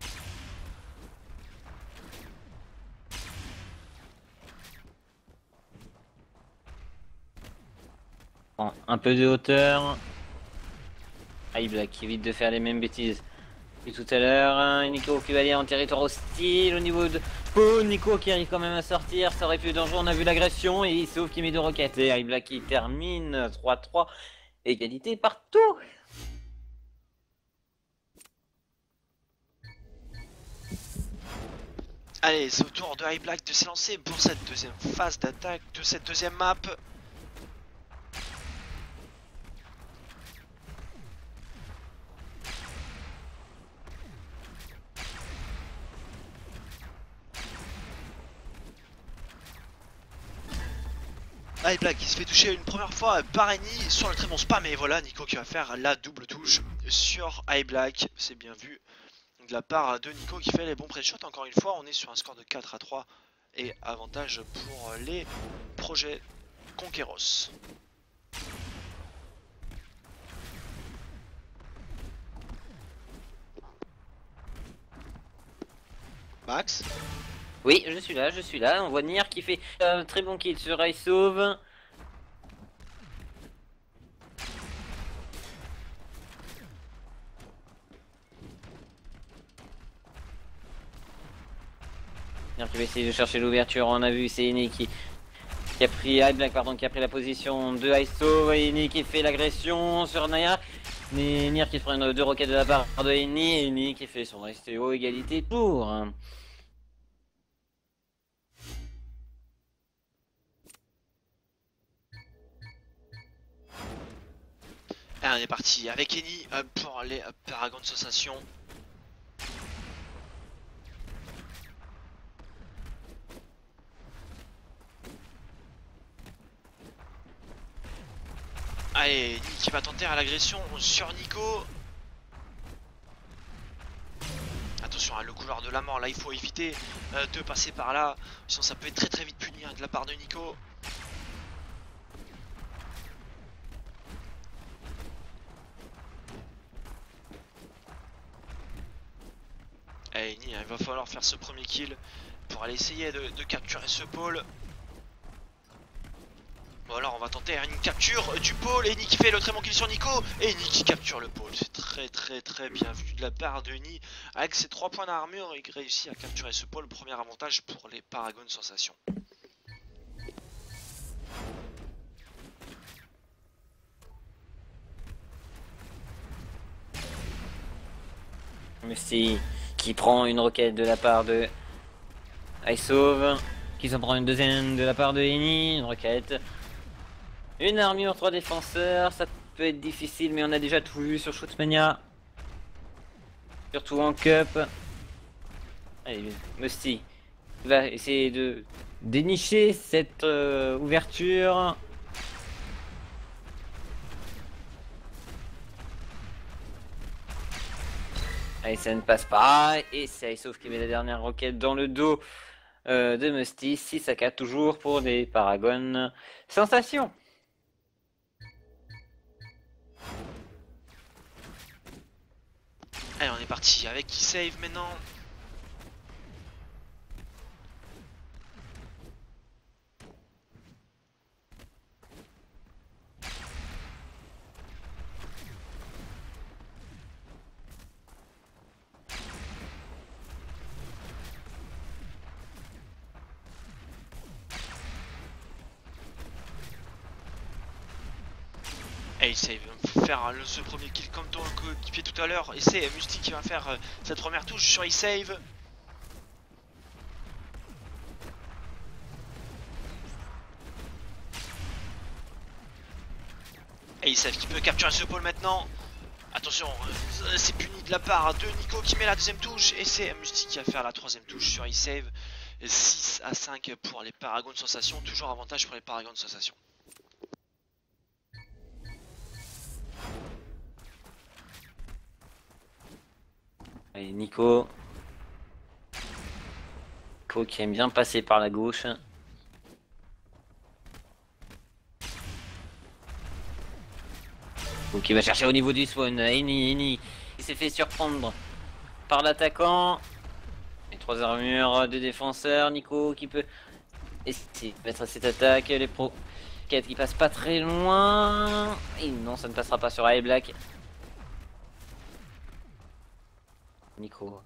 Prend un peu de hauteur. iBlack qui évite de faire les mêmes bêtises que tout à l'heure. Nico qui va aller en territoire hostile au niveau de Paul. Nico qui arrive quand même à sortir. Ça aurait pu être dangereux. On a vu l'agression et sauf qu'il met deux roquettes. Et iBlack qui termine trois trois. Égalité partout. Allez, c'est au tour de iBlack de s'élancer pour cette deuxième phase d'attaque de cette deuxième map. iBlack qui se fait toucher une première fois par Eni sur le très bon spam et voilà Nico qui va faire la double touche sur iBlack. C'est bien vu de la part de Nico qui fait les bons pré-shots. Encore une fois on est sur un score de quatre à trois et avantage pour les projets Conqueros. Max? Oui, je suis là, je suis là. On voit Nir qui fait un très bon kill sur iSauve. Nir qui va essayer de chercher l'ouverture. On a vu c'est Eni qui, qui a pris iBlack pardon qui a pris la position de iSauve. Eni qui fait l'agression sur Naya. Mais Nir qui se prend une, deux roquettes de la part de Eni. Eni qui fait son S T O égalité pour. Allez, on est parti avec Eni pour les Paragon Sensation. Allez, Eni qui va tenter à l'agression sur Nico. Attention, hein, le couloir de la mort, là il faut éviter euh, de passer par là. Sinon ça peut être très très vite puni hein, de la part de Nico. Allez, Eni, il va falloir faire ce premier kill pour aller essayer de, de capturer ce pôle. Bon alors on va tenter une capture du pôle. Eni qui fait le très bon kill sur Nico. Et Eni qui capture le pôle. C'est très très très bien vu de la part de Eni. Avec ses trois points d'armure, il réussit à capturer ce pôle. Premier avantage pour les Paragon Sensation. Musty qui prend une roquette de la part de iSauve, qui s'en prend une deuxième de la part de Eni, une roquette, une armure, trois défenseurs, ça peut être difficile mais on a déjà tout vu sur Shootmania. surtout en cup. Allez, Musty va essayer de dénicher cette euh, ouverture. Allez, ça ne passe pas. Et c'est sauf qu'il y avait la dernière roquette dans le dos euh, de Musty. six à quatre toujours pour des Paragon Sensation. Allez, on est parti avec qui save maintenant. Et il save, faire le, ce premier kill comme ton coéquipier tout à l'heure. Et c'est Musty qui va faire euh, cette première touche sur e-save. Et e-save qui peut capturer ce pôle maintenant. Attention, euh, c'est puni de la part de Nico qui met la deuxième touche. Et c'est Musty qui va faire la troisième touche sur e-save. six à cinq pour les Paragon Sensation. Toujours avantage pour les Paragon Sensation. Allez, Nico. Nico qui aime bien passer par la gauche. Donc il va chercher au niveau du spawn. Eni, Eni, il s'est fait surprendre par l'attaquant. Les trois armures de défenseurs. Nico qui peut essayer de mettre cette attaque. Les pros qui passent pas très loin. Et non, ça ne passera pas sur High Black. Nico.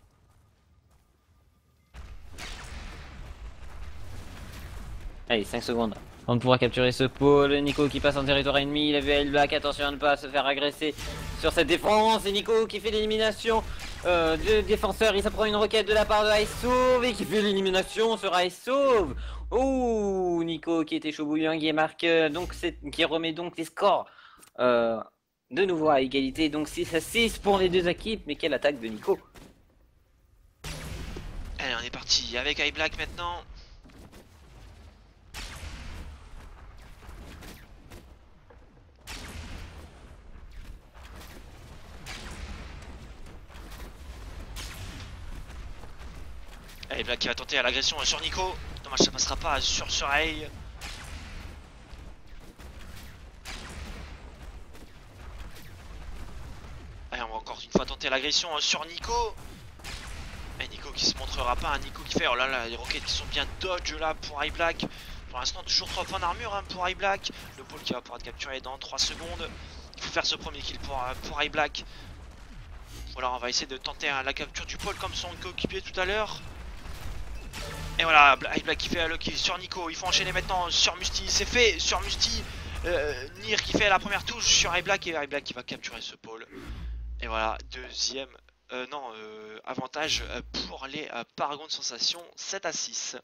Allez, cinq secondes. On pourra capturer ce pôle. Nico qui passe en territoire ennemi. Il a vu High Black. Attention à ne pas se faire agresser sur cette défense. Et Nico qui fait l'élimination euh, de défenseur. Il s'apprend une requête de la part de Ice Sauve. Et qui fait l'élimination sur Ice Sauve. Oh, Nico qui était chaud bouillant. Qui marque donc qui remet donc les scores euh, de nouveau à égalité. Donc six à six pour les deux équipes. Mais quelle attaque de Nico! Allez, on est parti avec High Black maintenant. High Black qui va tenter à l'agression sur Nico. Dommage, ça passera pas sur Soreille. Allez, on va encore une fois tenter l'agression sur Nico. Et Nico qui se montrera pas, un Nico qui fait, oh là là, les roquettes qui sont bien dodge là pour High Black. Pour l'instant, toujours trois points d'armure hein, pour High Black. Le pôle qui va pouvoir être capturé dans trois secondes. Il faut faire ce premier kill pour, pour High Black. Voilà, on va essayer de tenter hein, la capture du pôle comme son coéquipier tout à l'heure. Et voilà, High Black qui fait le kill sur Nico. Il faut enchaîner maintenant sur Musty. C'est fait sur Musty. Euh, Nir qui fait la première touche sur High Black et High Black qui va capturer ce pôle. Et voilà, deuxième. Euh, non, euh, avantage pour les euh, Paragon Sensation, sept à six.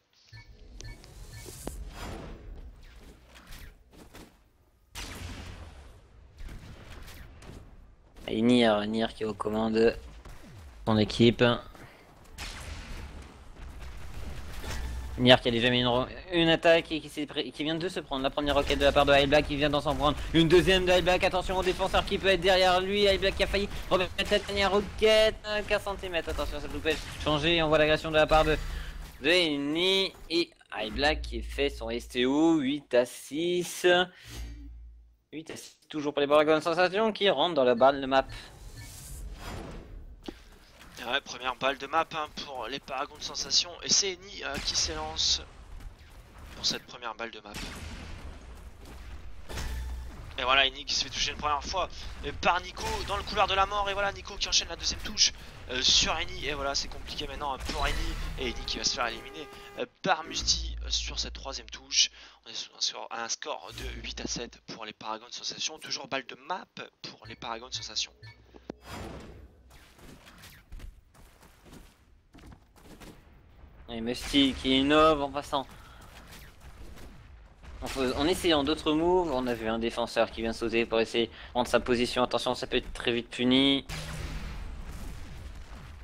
Et Nir, Nir qui est aux commandes de son équipe. Nir qui a déjà mis une, une attaque et qui, qui vient de se prendre la première roquette de la part de High Black, qui vient d'en s'en prendre une deuxième de High Black. Attention au défenseur qui peut être derrière lui. High Black qui a failli remettre cette dernière roquette. quinze centimètres, attention, ça peut changer. On voit l'agression de la part de, de Eni. Et High Black qui fait son S T O huit à six. huit à six toujours pour les Paragon Sensation qui rentrent dans la balle de map. Ouais, première balle de map hein, pour les Paragon de Sensation. Et c'est Eni euh, qui s'élance pour cette première balle de map. Et voilà, Eni qui se fait toucher une première fois euh, par Nico dans le couloir de la mort. Et voilà, Nico qui enchaîne la deuxième touche euh, sur Eni. Et voilà, c'est compliqué maintenant hein, pour Eni. Et Eni qui va se faire éliminer euh, par Musty euh, sur cette troisième touche. On est sur un score, un score de huit à sept pour les Paragon de Sensation. Toujours balle de map pour les Paragon de Sensation. Et Musty qui innove en passant. En, en essayant d'autres moves, on a vu un défenseur qui vient sauter pour essayer de prendre sa position. Attention, ça peut être très vite puni.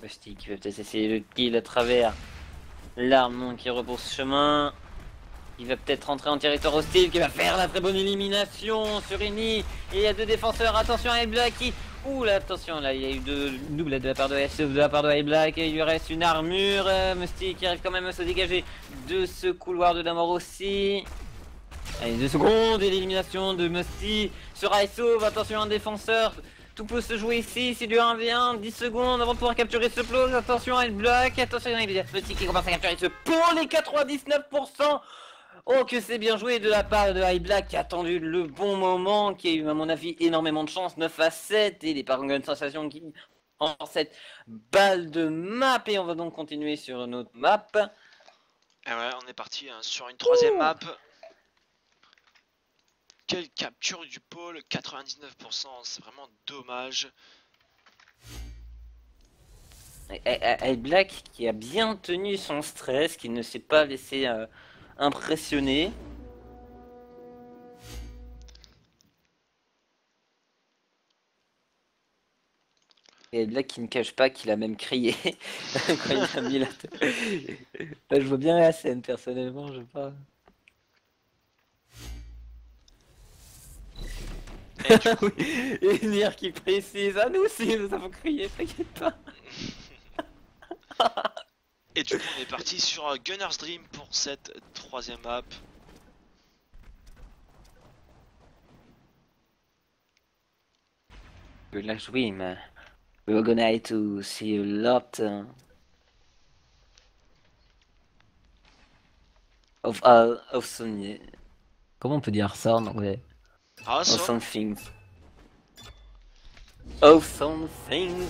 Musty qui va peut-être essayer le kill à travers l'arme qui repousse chemin. Il va peut-être rentrer en territoire hostile, qui va faire la très bonne élimination sur Eni. Et il y a deux défenseurs, attention à Black qui... Ouh là, attention, là il y a eu deux doubles de la part de S, de la part de Black, et il lui reste une armure. Euh, Musty qui arrive quand même à se dégager de ce couloir de la mort aussi. Allez, deux secondes et l'élimination de Musty sur Isauve, attention un défenseur. Tout peut se jouer ici, c'est du un v un, dix secondes avant de pouvoir capturer ce plot. Attention à Black, attention il y a Musty qui commence à capturer ce pour les quatre-vingt-dix-neuf pour cent. Oh que c'est bien joué de la part de Black qui a attendu le bon moment, qui a eu à mon avis énormément de chance, neuf à sept, et les Paragon Sensation qui en cette balle de map. Et on va donc continuer sur notre map. Et ouais, on est parti hein, sur une troisième Ouh. map. Quelle capture du pôle, quatre-vingt-dix-neuf pour cent, c'est vraiment dommage. Et Black qui a bien tenu son stress, qui ne s'est pas laissé... Euh, impressionné. Et là qui ne cache pas qu'il a même crié quand il a mis la tête. Là, je vois bien la scène personnellement, je sais pas. Et, du... oui. Et Nier qui précise, à nous aussi nous avons crié, t'inquiète pas. Et du coup on est parti sur Gunner's Dream pour cette troisième map. Gunner's Dream, we're gonna to see a lot uh, of uh, of some... Comment on peut dire ça en anglais? Awesome. Of some things. Of some things.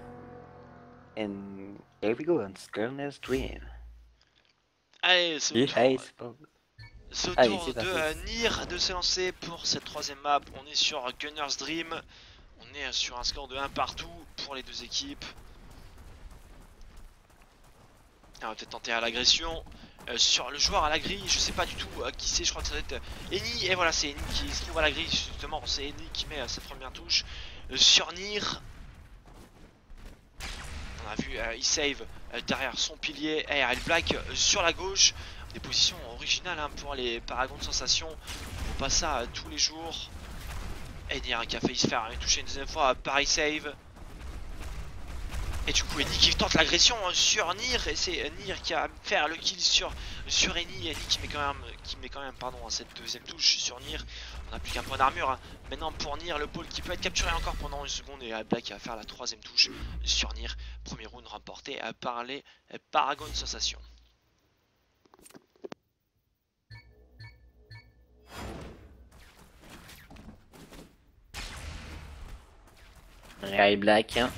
And here we go on Gunner's Dream. Allez, c'est au tour, hey, c'est au tour de euh, Nier de se lancer pour cette troisième map. On est sur Gunner's Dream. On est sur un score de un partout pour les deux équipes. On va peut-être tenter à l'agression. Euh, sur le joueur à la grille, je sais pas du tout euh, qui c'est, je crois que ça doit être Eni. Et voilà, c'est Eni qui se trouve à la grille. Justement, c'est Eni qui met euh, sa première touche. Euh, sur Nier. On a vu euh, il save euh, derrière son pilier. Et il Black euh, sur la gauche. Des positions originales hein, pour les Paragons de Sensation. On voit pas ça euh, tous les jours. Et Nier qui a failli se faire toucher une deuxième fois par il save. Et du coup Eni qui tente l'agression euh, sur Nier. Et c'est euh, Nier qui a faire le kill sur, sur Eni. Eni qui met quand même, qui met quand même pardon, cette deuxième touche sur Nier. On n'a plus qu'un point d'armure. Hein. Maintenant pour Nier, le pôle qui peut être capturé encore pendant une seconde. Et Black qui va faire la troisième touche sur Nier. Premier round remporté par les Paragons de Sensation. Ray Black. Hein.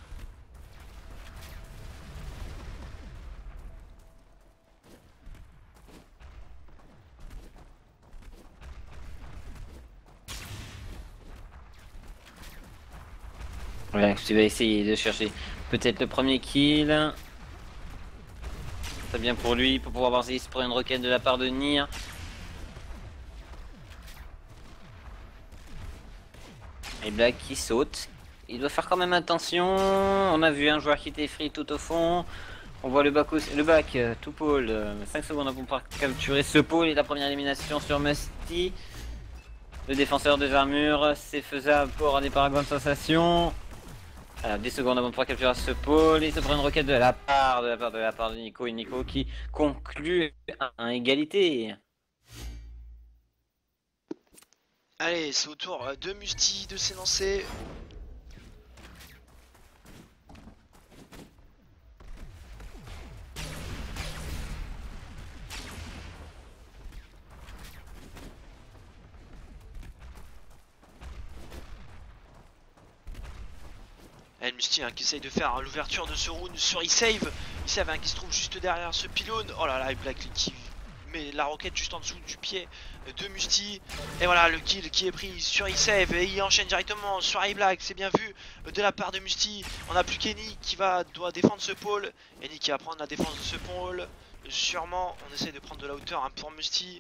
Voilà, tu vas essayer de chercher peut-être le premier kill. C'est bien pour lui, pour pouvoir voir s'il se prend une requête de la part de Nier. Et Black qui saute. Il doit faire quand même attention. On a vu un joueur qui était free tout au fond. On voit le back, aussi, le back euh, tout pôle. Euh, cinq secondes pour pouvoir capturer ce pôle. Et la première élimination sur Musty. Le défenseur des armures. C'est faisable pour des Paragons de Sensation. Alors, dix secondes avant de pouvoir capturer ce pôle. Il se prend une requête de la part de la part de la part de Nico. Et Nico qui conclut à égalité. Allez, c'est au tour de Musty de s'élancer. Et Musty hein, qui essaye de faire hein, l'ouverture de ce round sur E-Save. E-Save hein, qui se trouve juste derrière ce pylône. Oh là là, et Black qui met la roquette juste en dessous du pied de Musty. Et voilà le kill qui est pris sur E-Save. Et il enchaîne directement sur iBlack. C'est bien vu de la part de Musty. On n'a plus qu'Eni qui va, doit défendre ce pôle. Eni qui va prendre la défense de ce pôle. Sûrement, on essaie de prendre de la hauteur hein, pour Musty.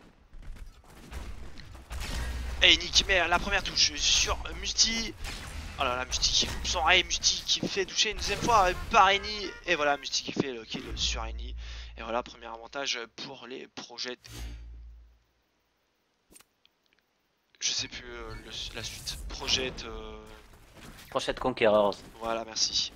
Et Eni qui met la première touche sur Musty. Oh là là, Musty qui loupe son rail, Musty qui fait toucher une deuxième fois par Eni. Et voilà, Musty qui fait le kill sur Eni. Et voilà, premier avantage pour les projets. Je sais plus euh, le, la suite. Project. Euh... Project Conquerors. Voilà, merci.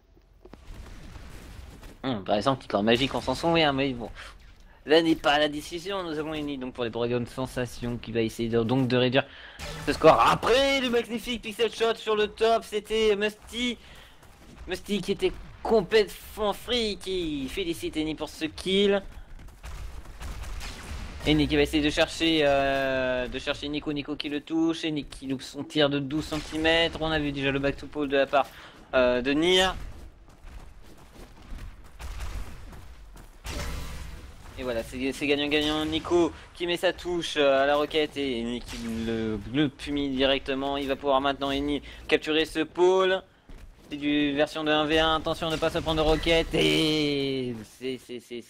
Hum, par exemple, petit corps magique, on s'en souvient, mais bon. Là n'est pas la décision, nous avons Eni donc pour les Dragon Sensation qui va essayer de, donc de réduire ce score. Après le magnifique pixel shot sur le top, c'était Musty. Musty qui était complètement free, qui félicite Eni pour ce kill. Eni qui va essayer de chercher euh, de chercher Nico, Nico qui le touche, Eni qui loupe son tir de douze centimètres. On a vu déjà le back to pole de la part euh, de Nier. Et voilà, c'est gagnant-gagnant. Nico qui met sa touche à la roquette et Eni qui le, le punit directement. Il va pouvoir maintenant Eni capturer ce pôle. C'est du version de un v un, attention de ne pas se prendre de roquette. Et c'est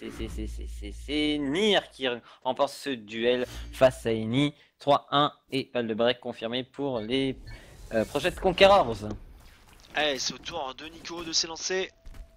Nier qui remporte ce duel face à Eni. trois un et balle de break confirmée pour les euh, Project Conquerors. Allez, c'est au tour de Nico de s'élancer.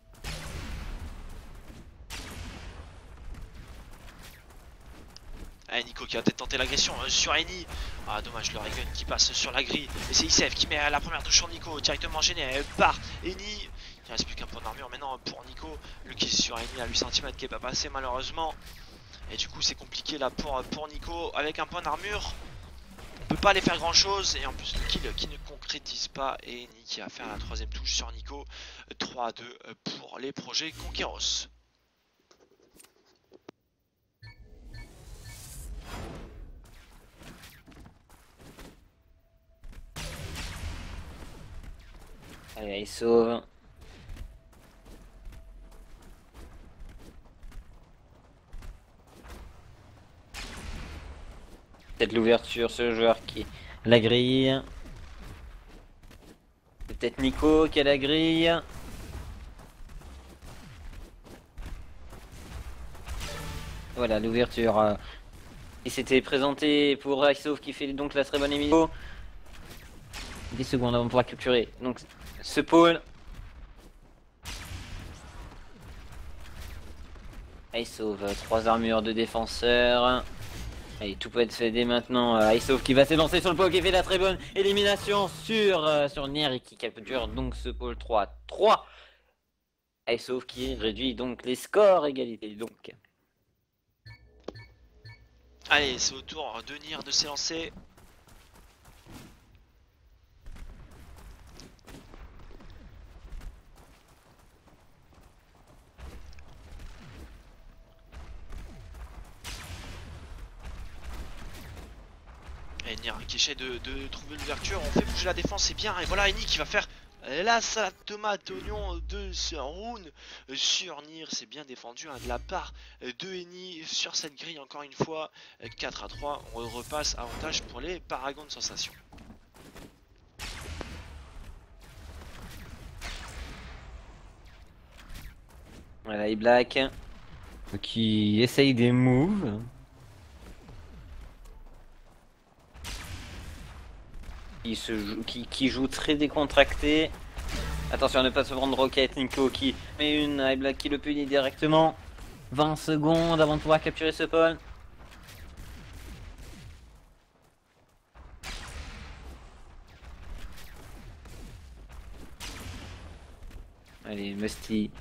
Allez, Nico qui va peut-être tenter l'agression euh, sur Eni. Ah dommage, le Raygun qui passe sur la grille. Et c'est Icef qui met la première touche sur Nico, directement enchaîné par Eni. Il reste plus qu'un point d'armure maintenant pour Nico. Le kill sur Eni à huit centimètres qui est pas passé malheureusement. Et du coup c'est compliqué là pour, pour Nico avec un point d'armure. On peut pas aller faire grand chose. Et en plus le kill qui ne concrétise pas. Et Eni qui va faire la troisième touche sur Nico. trois à deux pour les projets Conqueros. Allez, il sauve. Peut-être l'ouverture, ce joueur qui la grille. C'est peut-être Nico qui a la grille. Voilà l'ouverture. Il s'était présenté pour Iceof qui fait donc la très bonne émission. dix secondes avant de pouvoir capturer donc ce pôle. Iceof, trois armures de défenseur. Allez, tout peut être fait dès maintenant. Iceof qui va s'élancer sur le pôle qui fait la très bonne élimination sur, euh, sur Nier et qui capture donc ce pôle trois à trois. Iceof qui réduit donc les scores égalité donc. Allez, c'est au tour de Nier de s'élancer. Et Nier qui essaie de, de trouver l'ouverture, on fait bouger la défense, c'est bien. Et voilà Eni qui va faire la salade tomate oignon de Rune sur Nier, c'est bien défendu hein, de la part de Eni sur cette grille encore une fois. Quatre à trois, on repasse avantage pour les Paragons de Sensation. Voilà, et Black qui essaye des moves. Qui, se joue, qui, qui joue très décontracté. Attention à ne pas se prendre roquette. Nico qui met une high black qui le punit directement. vingt secondes avant de pouvoir capturer ce pôle. Allez, Musty.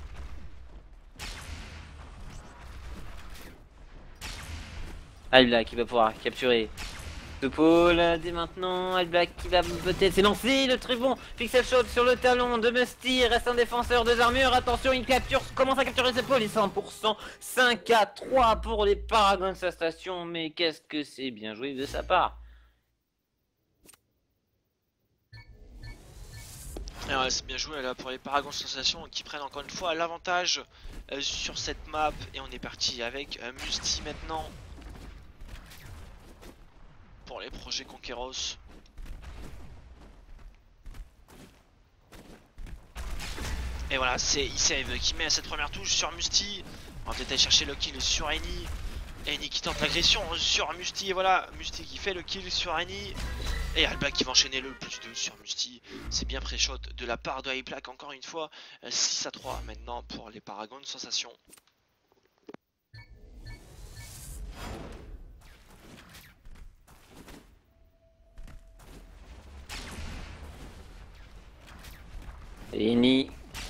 High black qui va pouvoir capturer ce pôle dès maintenant. High black qui va peut-être s'élancer. Le très bon pixel shot sur le talon de Musty. Reste un défenseur, deux armures. Attention, il capture, commence à capturer ce pôle. Il est cent pour cent. cinq à trois pour les Paragons de sa station. Mais qu'est-ce que c'est bien joué de sa part. C'est bien joué là pour les Paragons Sensation qui prennent encore une fois l'avantage euh, sur cette map. Et on est parti avec euh, Musty maintenant. Pour les projets Conqueros. Et voilà, c'est Icef qui met cette première touche sur Musty. On va peut-être aller chercher le kill sur Eni. Eni qui tente l'agression sur Musty. Et voilà, Musty qui fait le kill sur Eni. Et Black qui va enchaîner le plus deux sur Musty. C'est bien pré-shot de la part de Black encore une fois. six à trois maintenant pour les Paragons Sensation. Eni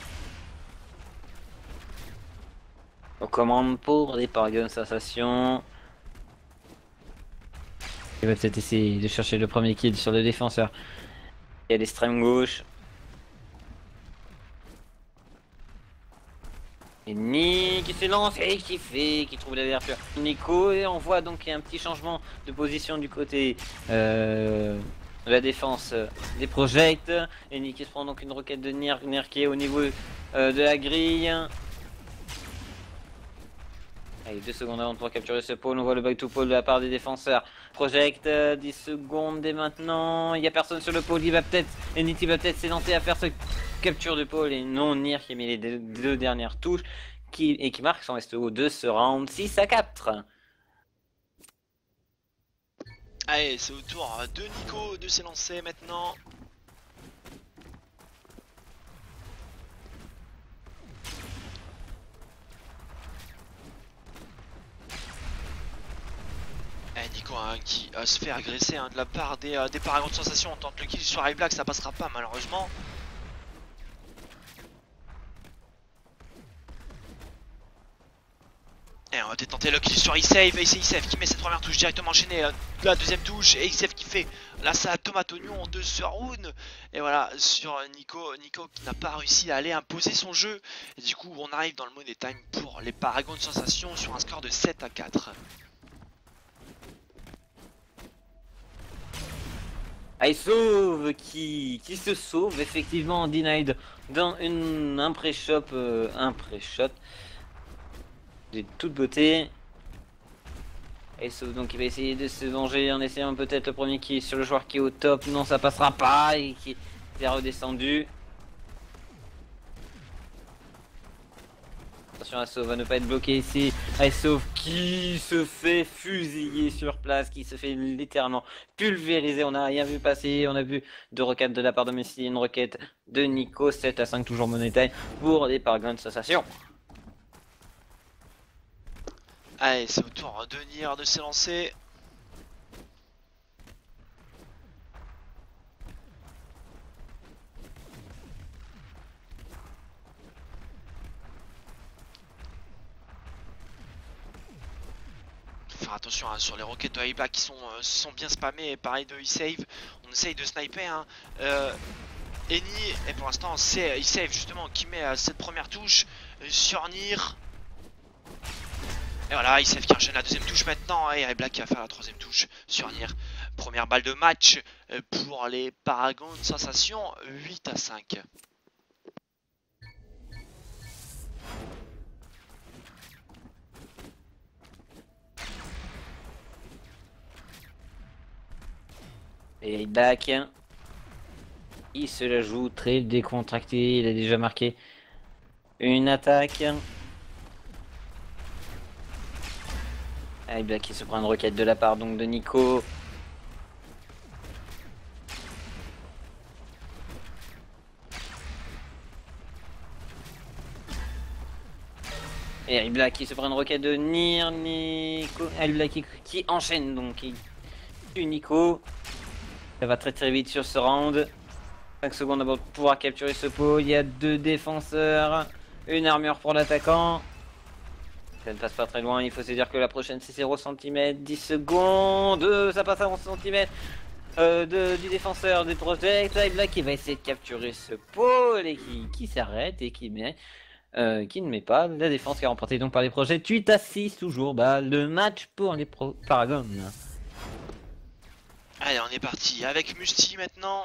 aux commandes pour les Paragons Sensation. Il va peut-être essayer de chercher le premier kill sur le défenseur. Il y a l'extrême gauche. Eni qui se lance et qui fait, qui trouve l'ouverture. Nico, et on voit donc qu'il y a un petit changement de position du côté euh, de la défense euh, des projects. Eni qui se prend donc une roquette de Nier, Nier qui est au niveau euh, de la grille. Allez, deux secondes avant de pouvoir capturer ce pôle, on voit le back to pôle de la part des défenseurs. Project, euh, dix secondes dès maintenant, il n'y a personne sur le pôle, il va peut-être, Enity va peut-être s'élancer à faire ce capture de pôle et non Nier qui a mis les deux, deux dernières touches qui, et qui marque son S T O de ce round six à quatre. Allez, c'est au tour de Nico de s'élancer maintenant. Eh, Nico hein, qui euh, se fait agresser hein, de la part des, euh, des Paragons de Sensation. On tente le kill sur Black, ça passera pas malheureusement. Et on va peut-être tenter le kill sur Isave, et c'est Isave qui met cette première touche directement enchaînée, euh, la deuxième touche, et Isave qui fait là ça tomate oignon de ce round. Et voilà, sur Nico, Nico qui n'a pas réussi à aller imposer son jeu. Et du coup on arrive dans le money time pour les Paragons de Sensation sur un score de sept à quatre. I sauve qui, qui se sauve effectivement denied dans une, un pré-shot, euh, un pré-shot de toute beauté. I sauve donc il va essayer de se venger en essayant peut-être le premier qui est sur le joueur qui est au top. Non, ça passera pas et qui est redescendu. Attention, Assaut va ne pas être bloqué ici. Assaut qui se fait fusiller sur place, qui se fait littéralement pulvériser. On n'a rien vu passer. On a vu deux requêtes de la part de Messi, une requête de Nico. sept à cinq toujours money time pour les Paragons Sensation. Allez, c'est au tour de Nier de s'élancer. Faire attention hein, sur les roquettes de Black qui sont, euh, sont bien spammées. Et pareil de E-Save, on essaye de sniper. Hein. Euh, Eni, et pour l'instant c'est E-Save justement qui met euh, cette première touche euh, sur Nier. Et voilà, E-Save qui enchaîne la deuxième touche maintenant. Et Black qui va faire la troisième touche sur Nier. Première balle de match euh, pour les Paragons Sensation, huit à cinq. Et Black, il se la joue très décontracté, il a déjà marqué une attaque. Et Black qui se prend une requête de la part donc de Nico. Et Black qui se prend une requête de Nier, Nico. Et Black qui, qui enchaîne donc. Il tue Nico. Ça va très très vite sur ce round. cinq secondes avant de pouvoir capturer ce pot. Il y a deux défenseurs. Une armure pour l'attaquant. Ça ne passe pas très loin. Il faut se dire que la prochaine c'est zéro centimètre. dix secondes. Ça passe à onze centimètres euh, de, du défenseur des projects. Black qui va essayer de capturer ce pôle et qui, qui s'arrête et qui met. Euh, qui ne met pas la défense qui est remportée donc par les projets. huit à six toujours. Bah, le match pour les pro Paragons. Allez, on est parti avec Musty maintenant.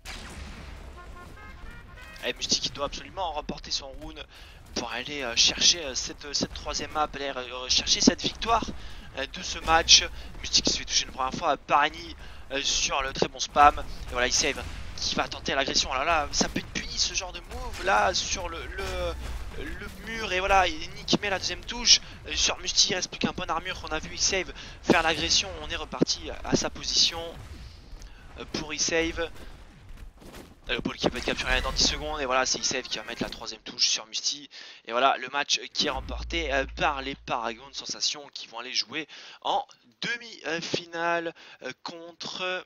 Allez, Musty qui doit absolument remporter son round pour aller euh, chercher euh, cette, cette troisième map, aller euh, chercher cette victoire euh, de ce match. Musty qui se fait toucher une première fois par Eni euh, sur le très bon spam. Et voilà, il save qui va tenter l'agression. Alors là, ça peut être puni ce genre de move là sur le, le, le mur. Et voilà, Eni qui met la deuxième touche euh, sur Musty. Il reste plus qu'un bon armure. On a vu il save faire l'agression. On est reparti à sa position. euh, pour E-Save. Le ball qui peut être capturé dans dix secondes et voilà c'est E-Save qui va mettre la troisième touche sur Musty. Et voilà le match qui est remporté euh, par les Paragon Sensation qui vont aller jouer en demi-finale euh, contre...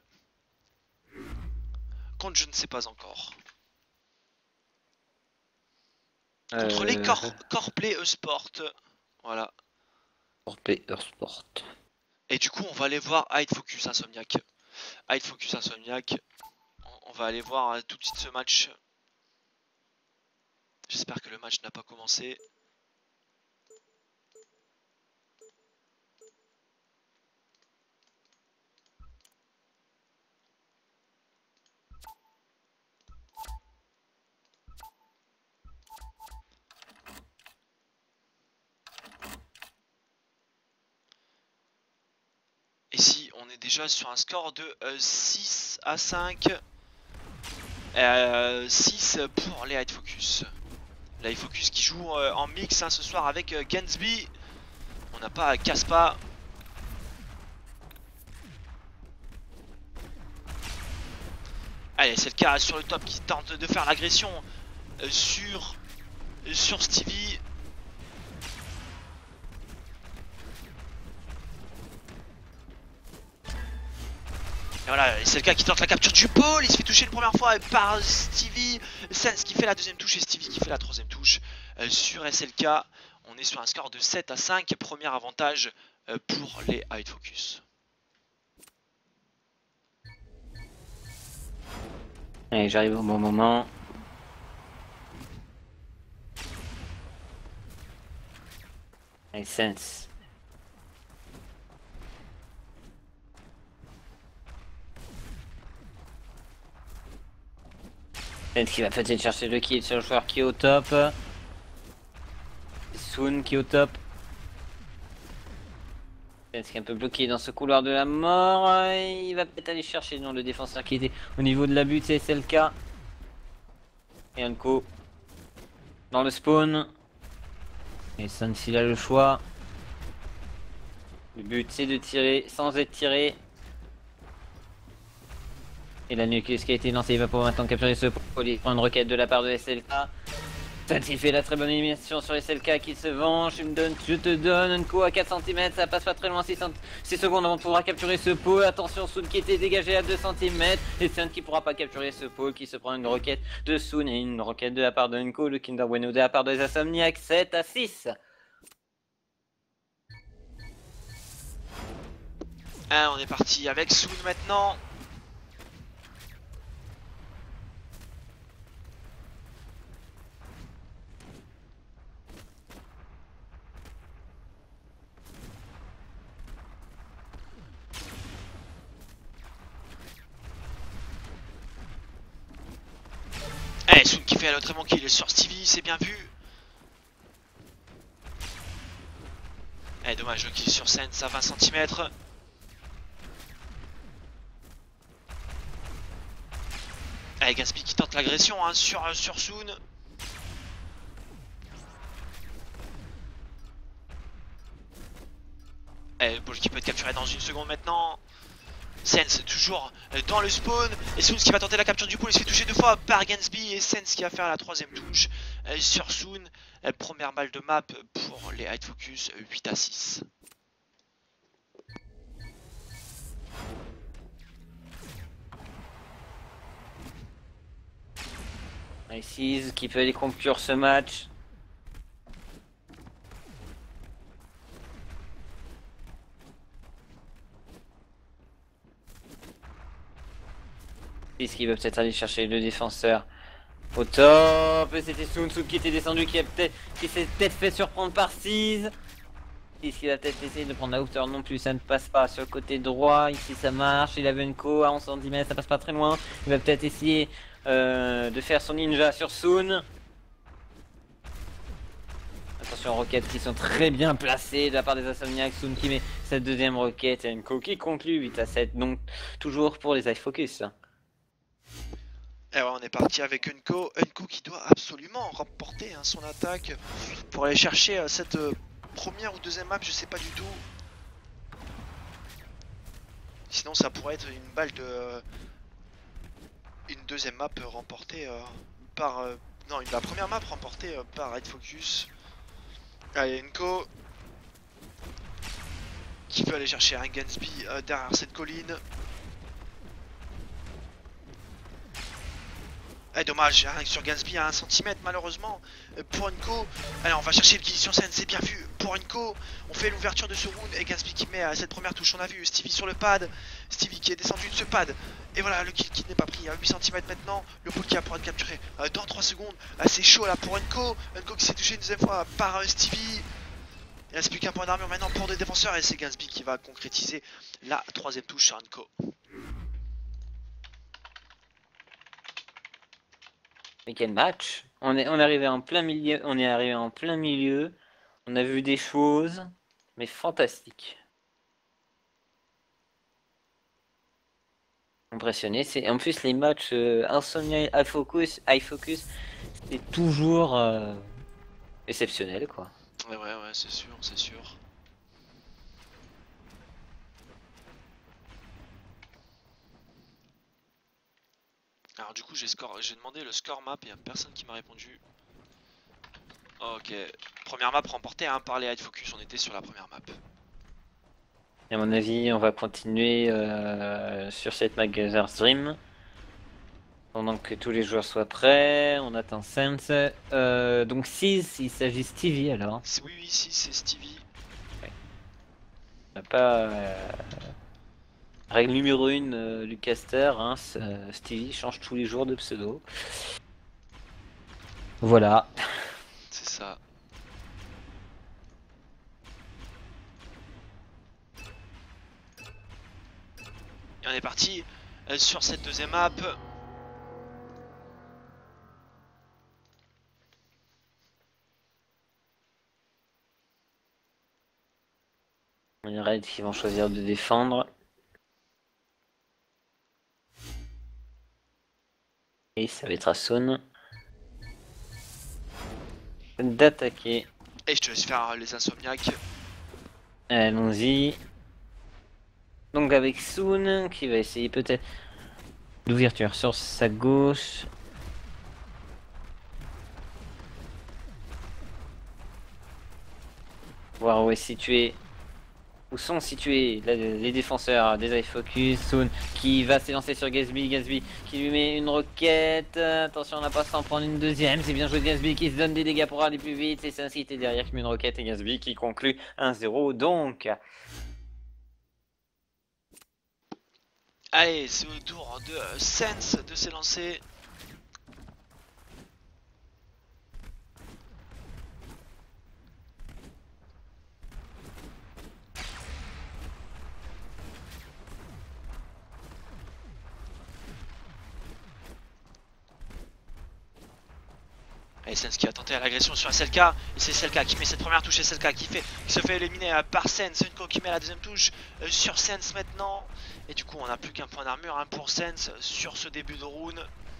contre je ne sais pas encore. Contre Euh... les Core, Coreplay E-Sport. Voilà. Coreplay E-Sport. Et du coup on va aller voir Hide Focus Insomniac. Hide Focus Insomniac. On va aller voir tout de suite ce match. J'espère que le match n'a pas commencé. Ici, on est déjà sur un score de euh, six à cinq. Euh, six pour les Hide Focus. Les Hide Focus qui joue euh, en mix hein, ce soir avec euh, Gansby. On n'a pas Caspa. Allez, c'est le cas sur le top qui tente de faire l'agression euh, sur, euh, sur Stevie. Et voilà, c'est le cas qui tente la capture du pôle. Il se fait toucher une première fois par Stevie. Sens qui fait la deuxième touche et Stevie qui fait la troisième touche euh, sur S L K. On est sur un score de sept à cinq. Premier avantage euh, pour les Hide Focus. Allez, j'arrive au bon moment. Allez, Sens. Sens qui va peut-être chercher le kill sur le joueur qui est au top. Soon qui est au top. Sens qui est un peu bloqué dans ce couloir de la mort. Il va peut-être aller chercher non, le défenseur qui était au niveau de la butte, c'est S L K. Et Anko dans le spawn. Et Sens il a le choix. Le but c'est de tirer sans être tiré. Et la nucléus qui a été lancée, il va pouvoir maintenant capturer ce pôle. Il prend une requête de la part de S L K. Sens il fait la très bonne élimination sur S L K qui se venge. Je, me donne, je te donne un coup à quatre centimètres. Ça passe pas très loin, six secondes avant de pouvoir capturer ce pôle. Attention, Soon qui était dégagé à deux centimètres. Et Sens qui pourra pas capturer ce pôle. Qui se prend une requête de Soon et une requête de la part de Nko. Le Kinder Bueno de la part des Insomniacs. sept à six. Ah, on est parti avec Soon maintenant. Allez, Soon qui fait le très bon kill sur Stevie, c'est bien vu. Allez, dommage, le kill sur Sens à vingt centimètres. Allez, Gatsby qui tente l'agression hein, sur, sur Soon. Allez, Ball qui peut être capturé dans une seconde maintenant. Sens toujours dans le spawn. Et Soon qui va tenter la capture du pôle. Il se fait toucher deux fois par Gansby. Et Sens qui va faire la troisième touche euh, sur Soon. Euh, première balle de map pour les Hide Focus, huit à six. Ices qui peut aller conclure ce match. Ice qui va peut-être aller chercher le défenseur au top. C'était Soon Soon qui était descendu, qui, peut qui s'est peut-être fait surprendre par Seize. Ici il va peut-être essayer de prendre la hauteur non plus, ça ne passe pas sur le côté droit. Ici ça marche, il avait une co à onze centimètres, ça passe pas très loin. Il va peut-être essayer euh, de faire son ninja sur Soon. Attention aux roquettes qui sont très bien placées de la part des Insomniacs. Soon qui met cette deuxième roquette et une co qui conclut huit à sept, donc toujours pour les Hide Focus. Et ouais, on est parti avec Unko, Unko qui doit absolument remporter hein, son attaque pour aller chercher euh, cette euh, première ou deuxième map, je sais pas du tout. Sinon ça pourrait être une balle de, une deuxième map remportée euh, par... Euh, non, la première map remportée euh, par Red Focus. Allez, Enco qui peut aller chercher un Gansby euh, derrière cette colline. Eh, dommage, hein, sur Gansby à un centimètre malheureusement euh, pour Enco. Allez, on va chercher le kill sur scène, c'est bien vu pour Enco. On fait l'ouverture de ce round et Gansby qui met à cette première touche. On a vu Stevie sur le pad, Stevie qui est descendu de ce pad. Et voilà, le kill qui n'est pas pris à huit centimètres maintenant. Le pool qui va pouvoir être capturé euh, dans trois secondes. Ah, c'est chaud là pour Enco. Enco qui s'est touché une deuxième fois par euh, Stevie. Il reste plus qu'un point d'armure maintenant pour des défenseurs et c'est Gansby qui va concrétiser la troisième touche sur Enco. Mais quel match! On est, on est arrivé en plein milieu, on est arrivé en plein milieu. On a vu des choses, mais fantastiques. Impressionné. C'est en plus les matchs euh, Insomnia, High Focus, High Focus, c'est toujours euh, exceptionnel quoi. Ouais ouais ouais, c'est sûr, c'est sûr. Alors du coup j'ai score, j'ai demandé le score map et il n'y a personne qui m'a répondu. Ok, première map remportée hein, par les High Focus, on était sur la première map. À mon avis, on va continuer euh, sur cette Magazer Stream. Pendant que tous les joueurs soient prêts, on attend Sense. Euh, donc six, il s'agit Stevie alors. Oui oui, si c'est Stevie. Ouais. On n'a pas... Euh... Règle numéro une euh, du caster, hein, euh, Stevie change tous les jours de pseudo. Voilà. C'est ça. Et on est parti euh, sur cette deuxième map. On y Red qui vont choisir de défendre. Et ça va être Asun d'attaquer. Et je te laisse faire les insomniaques. Allons-y. Donc avec Soon qui va essayer peut-être l'ouverture sur sa gauche. Voir où est situé. Où sont situés les défenseurs des High Focus. Soon qui va s'élancer sur Gatsby. Gatsby qui lui met une roquette. Attention, on n'a pas s'en prendre une deuxième. C'est bien joué de Gatsby qui se donne des dégâts pour aller plus vite. C'est Sense qui était derrière qui met une roquette et Gatsby qui conclut un zéro. Donc. Allez, c'est au tour de Sense de s'élancer. Et Sense qui a tenté à l'agression sur S L K. Et c'est S L K qui met cette première touche. S L K qui, fait, qui se fait éliminer par Sense. Enco qui met la deuxième touche euh, sur Sense maintenant. Et du coup on n'a plus qu'un point d'armure hein, pour Sense sur ce début de round.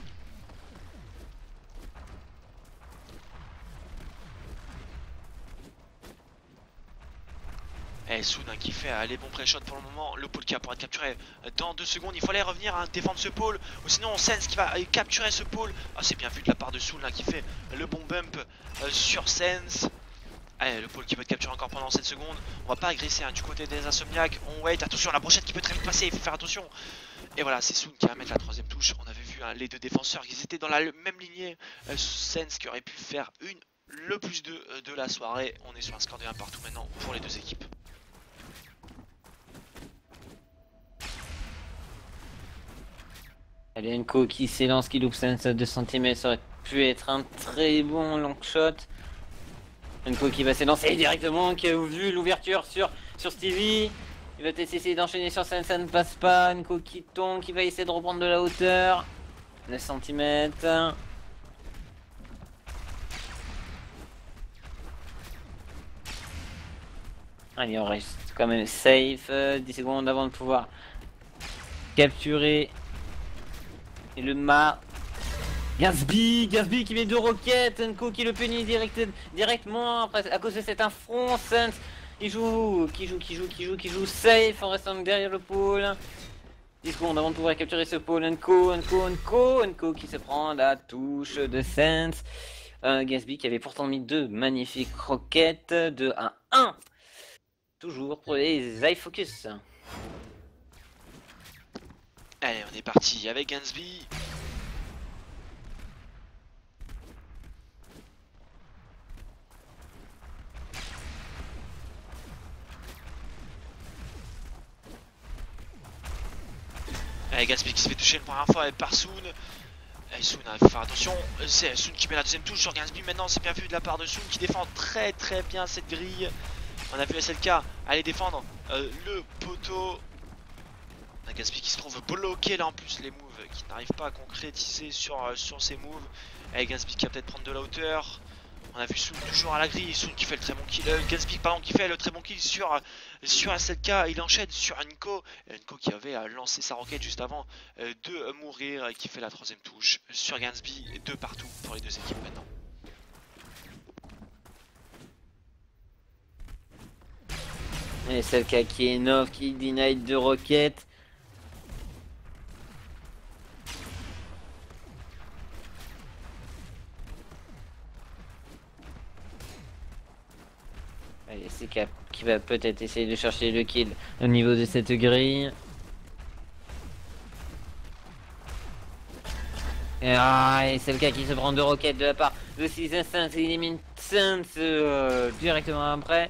Et Soon hein, qui fait euh, les bons pré-shots pour le moment. Le pôle qui va pouvoir être capturé dans deux secondes. Il faut aller revenir hein, défendre ce pôle. Ou sinon Sense qui va euh, capturer ce pôle. Ah, c'est bien vu de la part de Soon là, qui fait le bon bump euh, sur Sense. Allez, le pôle qui peut être capturé encore pendant sept secondes. On va pas agresser hein, du côté des insomniaques. On wait, attention, la brochette qui peut très vite passer, il faut faire attention. Et voilà, c'est Soon qui va mettre la troisième touche. On avait vu hein, les deux défenseurs qui étaient dans la même lignée. Euh, Sense qui aurait pu faire une, le plus deux euh, de la soirée. On est sur un score de un partout maintenant pour les deux équipes. Allez, Enco qui s'élance, qui loupe Sense à deux centimètres, ça aurait pu être un très bon long shot. Enco qui va s'élancer directement, qui a vu l'ouverture sur, sur Stevie. Il va essayer d'enchaîner sur Sense, ça ne passe pas. Enco qui tombe, qui va essayer de reprendre de la hauteur. neuf centimètres. Allez, on reste quand même safe. dix secondes avant de pouvoir capturer. Et le mât. Gatsby, Gatsby qui met deux roquettes. Enco qui le punit direct, directement après, à cause de cet affront. Sense qui joue, qui joue, qui joue, qui joue, qui joue safe en restant derrière le pôle. dix secondes avant de pouvoir capturer ce pôle. Enco, Enco, Enco, Enco qui se prend la touche de Sense. Euh, Gatsby qui avait pourtant mis deux magnifiques roquettes de un un. Toujours pour les iFocus. Allez, on est parti avec Gansby. Allez, Gatsby qui se fait toucher une première fois par Soon. Allez, Soon, il faut faire attention. C'est Soon qui met la deuxième touche sur Gansby. Maintenant, c'est bien vu de la part de Soon qui défend très très bien cette grille. On a vu S L K aller défendre euh, le poteau. On a Gatsby qui se trouve bloqué là en plus, les moves qui n'arrivent pas à concrétiser sur, euh, sur ses moves. Allez, Gatsby qui va peut-être prendre de la hauteur. On a vu Soon toujours à la grille, Soon qui fait le très bon kill, euh, Gatsby pardon qui fait le très bon kill sur, euh, sur S L K, il enchaîne sur Enco, Enco qui avait euh, lancé sa roquette juste avant euh, de euh, mourir et qui fait la troisième touche sur Gansby, et deux partout pour les deux équipes maintenant. Et S L K qui est neuf, qui deny de roquettes. Allez, c'est Cap qui va peut-être essayer de chercher le kill au niveau de cette grille. Et ah, et c'est le cas qui se prend deux roquettes de la part de six Instants, il élimine Sense euh, directement après.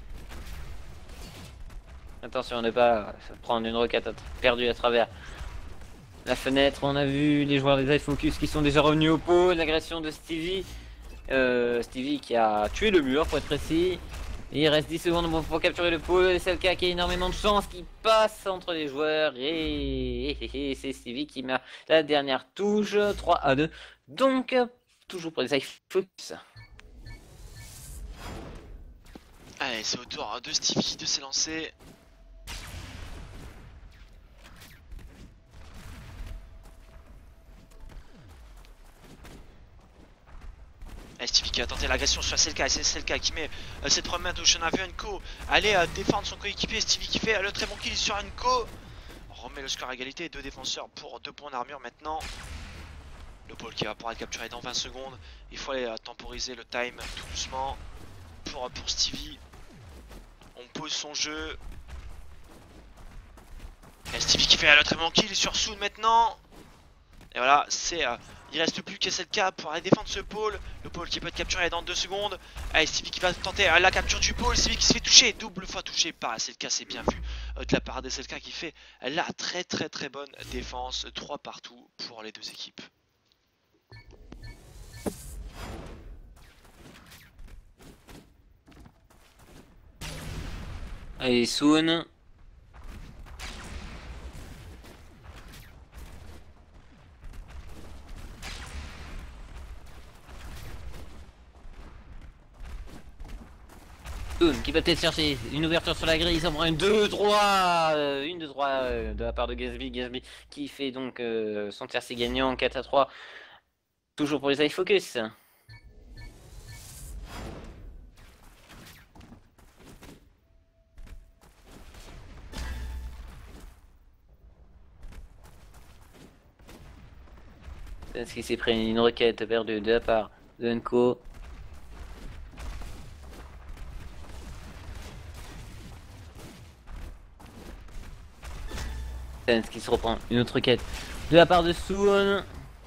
Attention à ne pas prendre une roquette perdue à travers la fenêtre. On a vu les joueurs des iFocus qui sont déjà revenus au pot. L'agression de Stevie. Euh, Stevie qui a tué le mur pour être précis. Et il reste dix secondes pour capturer le pôle. C'est le cas qui a énormément de chance, qui passe entre les joueurs. Et, et, et, et c'est Stevie qui met la dernière touche. trois à deux. Donc, toujours pour les iFocus. Allez, c'est au tour de Stevie de s'élancer. Allez, Stevie qui va tenter l'agression sur S L K, et c'est S L K qui met euh, cette première touche. On a vu Enco aller euh, défendre son coéquipier. Stevie qui fait euh, le très bon kill sur Enco. On remet le score à égalité, deux défenseurs pour deux points d'armure maintenant. Le pôle qui va pouvoir être capturé dans vingt secondes. Il faut aller euh, temporiser le time tout doucement pour, pour Stevie. On pose son jeu. Et Stevie qui fait euh, le très bon kill sur Soon maintenant. Et voilà, c'est... Euh, il reste plus qu'S L K pour aller défendre ce pôle. Le pôle qui peut être capturé dans deux secondes. Allez, Stevie qui va tenter la capture du pôle. Stevie qui se fait toucher, double fois touché par S L K, c'est bien vu euh, de la part d'S L K qui fait la très très très bonne défense. trois partout pour les deux équipes. Allez, Soon. Qui peut peut-être chercher une ouverture sur la grille, il s'en prend une deux trois, euh, une deux trois euh, de la part de Gatsby, Gatsby qui fait donc euh, son tiercé gagnant quatre à trois, toujours pour les iFocus. Est-ce qu'il s'est pris une requête perdue de la part de Enco. Qui se reprend une autre quête de la part de Soon.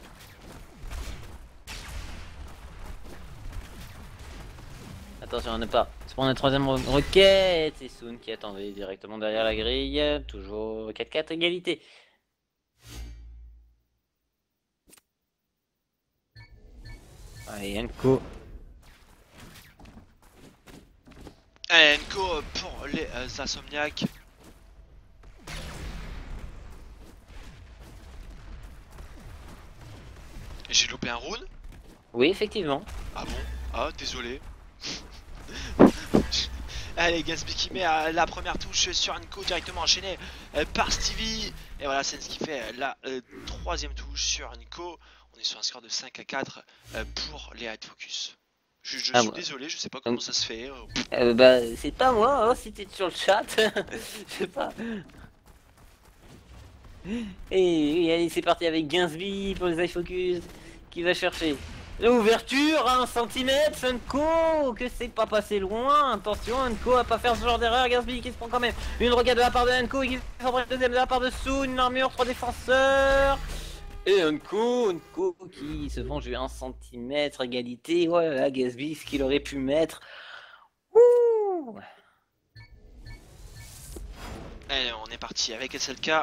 Attention à ne pas se prendre une troisième requête. C'est Soon qui attendait directement derrière la grille. Toujours quatre quatre égalité. Allez, Enco. Allez, Enco pour les euh, Insomniacs. J'ai loupé un round? Oui, effectivement. Ah bon? Ah, désolé. Allez, Gatsby qui met euh, la première touche sur Enco directement enchaîné euh, par Stevie. Et voilà, c'est ce qui fait euh, la euh, troisième touche sur Enco. On est sur un score de cinq à quatre euh, pour les iFocus. Je, je ah, suis ouais. désolé, je sais pas comment Donc... ça se fait. Euh, euh, bah, c'est pas moi, hein, si t'es sur le chat. Je sais pas. Et, et allez, c'est parti avec Gainsby pour les iFocus qui va chercher l'ouverture à un centimètre. Sunko, que c'est pas passé loin. Attention, Unko à pas faire ce genre d'erreur. Gainsby qui se prend quand même une roquette de la part de Unko, qui s'en prend une deuxième de la part de Soon. Une armure, trois défenseurs. Et Unko, Unko qui se venge un centimètre, égalité. Voilà, Gainsby, ce qu'il aurait pu mettre. Ouh. Allez, on est parti avec S L K.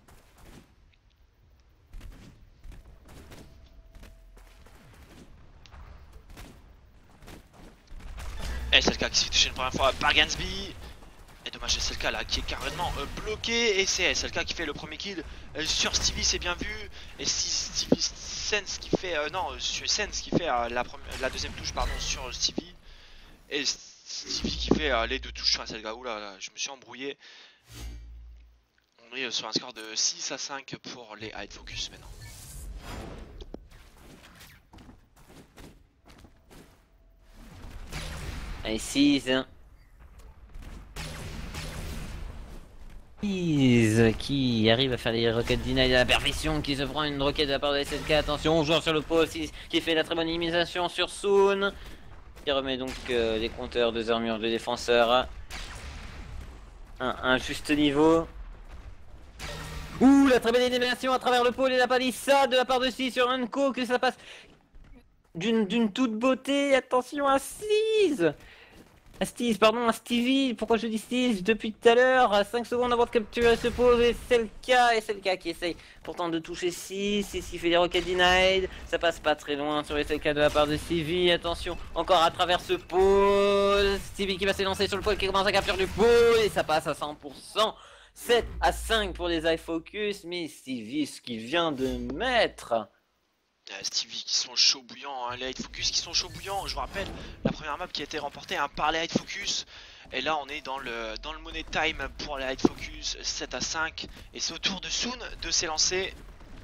S L K qui se fait toucher une première fois par Gainsby. Et dommage S L K là qui est carrément euh, bloqué. Et c'est S L K qui fait le premier kill euh, sur Stevie, c'est bien vu. Et si Stevie Sense qui fait euh, non sur Sense qui fait euh, la, la deuxième touche pardon sur Stevie. Et Stevie qui fait euh, les deux touches sur S L K. Oula là, je me suis embrouillé. On est euh, sur un score de six à cinq pour les hide focus maintenant. Allez, six. Qui arrive à faire les roquettes deny de la perfection, qui se prend une roquette de la part de S L K. Attention, joueur sur le pôle six qui fait la très bonne élimination sur Soon, qui remet donc euh, les compteurs de armures de défenseurs à un, un juste niveau. Ouh, la très belle élimination à travers le pôle et la palissade de la part de six sur Unko, que ça passe d'une toute beauté. Attention à six. À Steve, pardon, à Stevie, pourquoi je dis Steve depuis tout à l'heure, à cinq secondes avant de capturer ce pose, et c'est le cas, et c'est le cas qui essaye pourtant de toucher six, six qui fait les roquettes denied, ça passe pas très loin sur les S L K de la part de Stevie, attention, encore à travers ce pôle, Stevie qui va s'élancer sur le pôle, qui commence à capturer du pôle, et ça passe à cent pour cent, sept à cinq pour les iFocus, mais Stevie, ce qu'il vient de mettre... Euh, Stevie qui sont chauds bouillants, hein, les hide focus qui sont chauds bouillants. Je vous rappelle la première map qui a été remportée hein, par les hide focus. Et là on est dans le dans le money time pour les hide focus, sept à cinq. Et c'est au tour de Soon de s'élancer.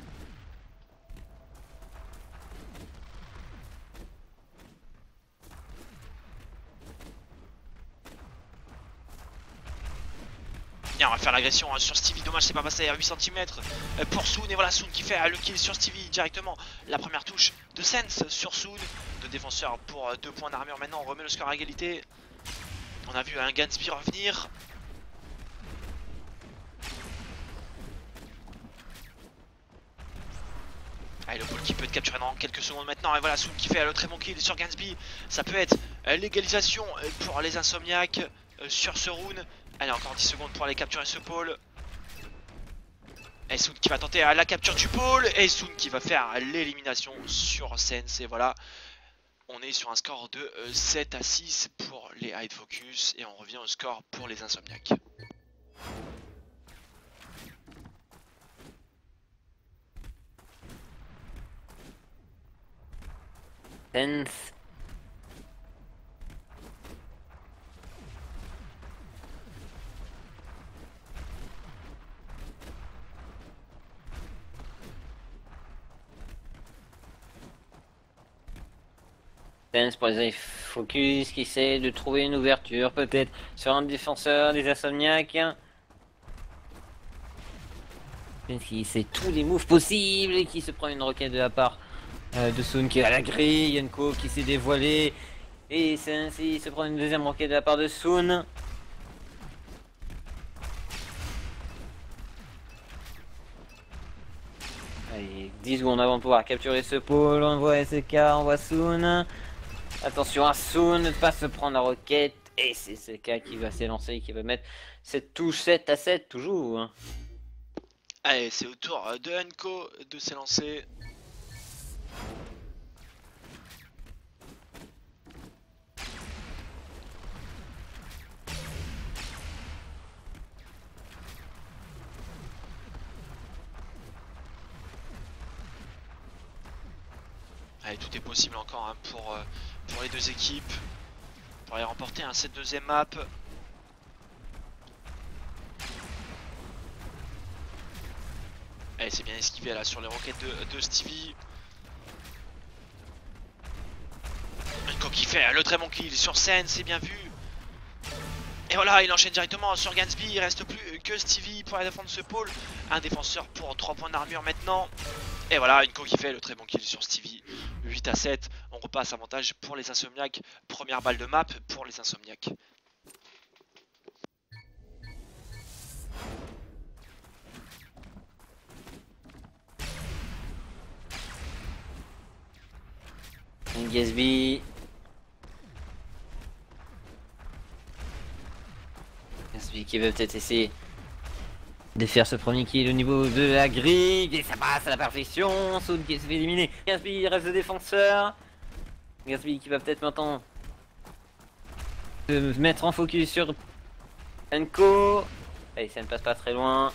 Et on va faire l'agression hein, sur Stevie, dommage c'est pas passé à huit centimètres pour Soon. Et voilà Soon qui fait euh, le kill sur Stevie directement. La première touche de Sense sur Soon. Deux défenseurs pour deux points d'armure. Maintenant on remet le score à égalité. On a vu un Gainsby revenir. Allez, le pôle qui peut être capturé dans quelques secondes maintenant. Et voilà Soon qui fait le très bon kill sur Gainsby. Ça peut être l'égalisation pour les insomniaques sur ce round. Allez, encore dix secondes pour aller capturer ce pôle. Et Soon qui va tenter la capture du pôle. Et Soon qui va faire l'élimination sur Sense. Et voilà, on est sur un score de sept à six pour les hide focus. Et on revient au score pour les insomniaques. Sense. Sense pour les focus qui essaie de trouver une ouverture peut-être sur un défenseur des insomniaques. Qui sait tous les moves possibles et qui se prend une roquette de la part euh, de Soon qui est à la grille. Yanko qui s'est dévoilé et Sense il se prend une deuxième roquette de la part de Soon. Allez, dix secondes avant de pouvoir capturer ce pôle. On voit S K, on voit Soon. Attention à Soon, ne pas se prendre la roquette. Et c'est S K qui va s'élancer et qui va mettre cette touche sept à sept toujours. Allez, c'est au tour de Unko de s'élancer. Allez, tout est possible encore hein, pour, euh, pour les deux équipes. Pour aller remporter hein, cette deuxième map. Allez, c'est bien esquivé là sur les roquettes de, de Stevie. Unko qui fait le très bon kill sur scène, c'est bien vu. Et voilà, il enchaîne directement sur Gainsby, il reste plus plus que Stevie pour aller défendre ce pôle. Un défenseur pour trois points d'armure maintenant. Et voilà, Unco qui fait le très bon kill sur Stevie. huit à sept, on repasse avantage pour les Insomniacs. Première balle de map pour les Insomniacs. Gatsby. Gatsby qui veut peut-être essayer de faire ce premier kill au niveau de la grille. Et ça passe à la perfection. Soon qui se fait éliminer. Gatsby reste le défenseur. Gatsby qui va peut-être maintenant se mettre en focus sur Enko. Allez, ça ne passe pas très loin.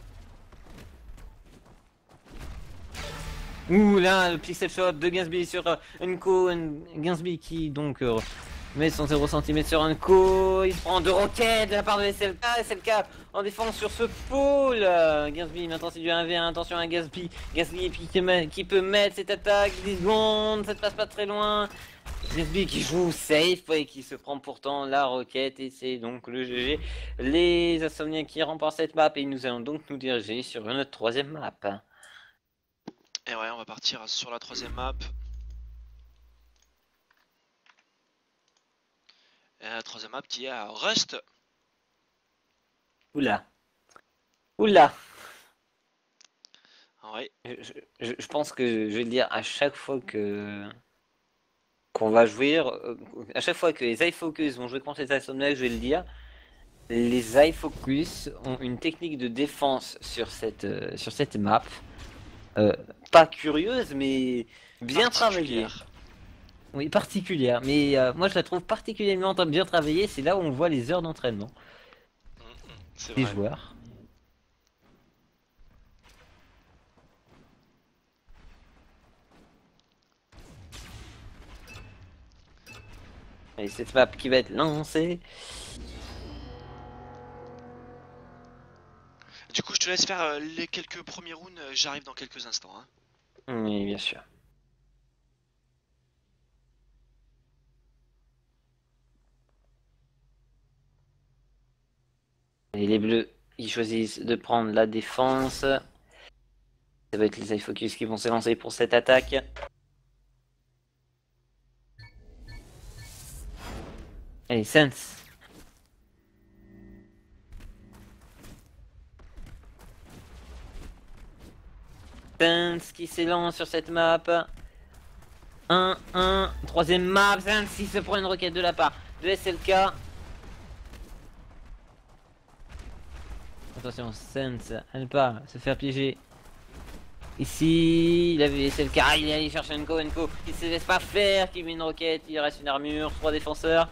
Ouh là, le pixel shot de Gatsby sur euh, Enko. Gatsby qui donc euh, met son zéro centimètre sur Enko. Il se prend deux roquettes de la part de S L K. S L K en défense sur ce pôle. Euh, Gatsby, maintenant c'est du un v un. Attention à Gatsby. Gatsby qui, qui peut mettre cette attaque. dix secondes, ça ne passe pas très loin. Gatsby qui joue safe et qui se prend pourtant la roquette. Et c'est donc le G G. Les Insomniacs qui remportent cette map. Et nous allons donc nous diriger sur une troisième map. Et ouais, on va partir sur la troisième map. Et la troisième map qui est à Rust. Oula. Oula. Ouais. Je, je, je pense que je vais le dire à chaque fois que qu'on va jouer, à chaque fois que les iFocus vont jouer contre les Insomniacs, je vais le dire. Les iFocus ont une technique de défense sur cette, euh, sur cette map. Euh, pas curieuse, mais bien travaillée. Oui, particulière. Mais euh, moi, je la trouve particulièrement bien travaillée. C'est là où on voit les heures d'entraînement mmh, des joueurs. Et cette map qui va être lancée. Du coup, je te laisse faire euh, les quelques premiers rounds. euh, J'arrive dans quelques instants. Hein. Oui, bien sûr. Et les bleus, ils choisissent de prendre la défense. Ça va être les iFocus qui vont s'élancer pour cette attaque. Allez, Sense. Sense qui s'élance sur cette map. un un, troisième map. Sense qui se prend une requête de la part de S L K. Attention, Sense à ne pas se faire piéger. Ici, il a vu S L K, il est allé chercher Enko, Enko, il se laisse pas faire, qui met une roquette, il reste une armure, trois défenseurs.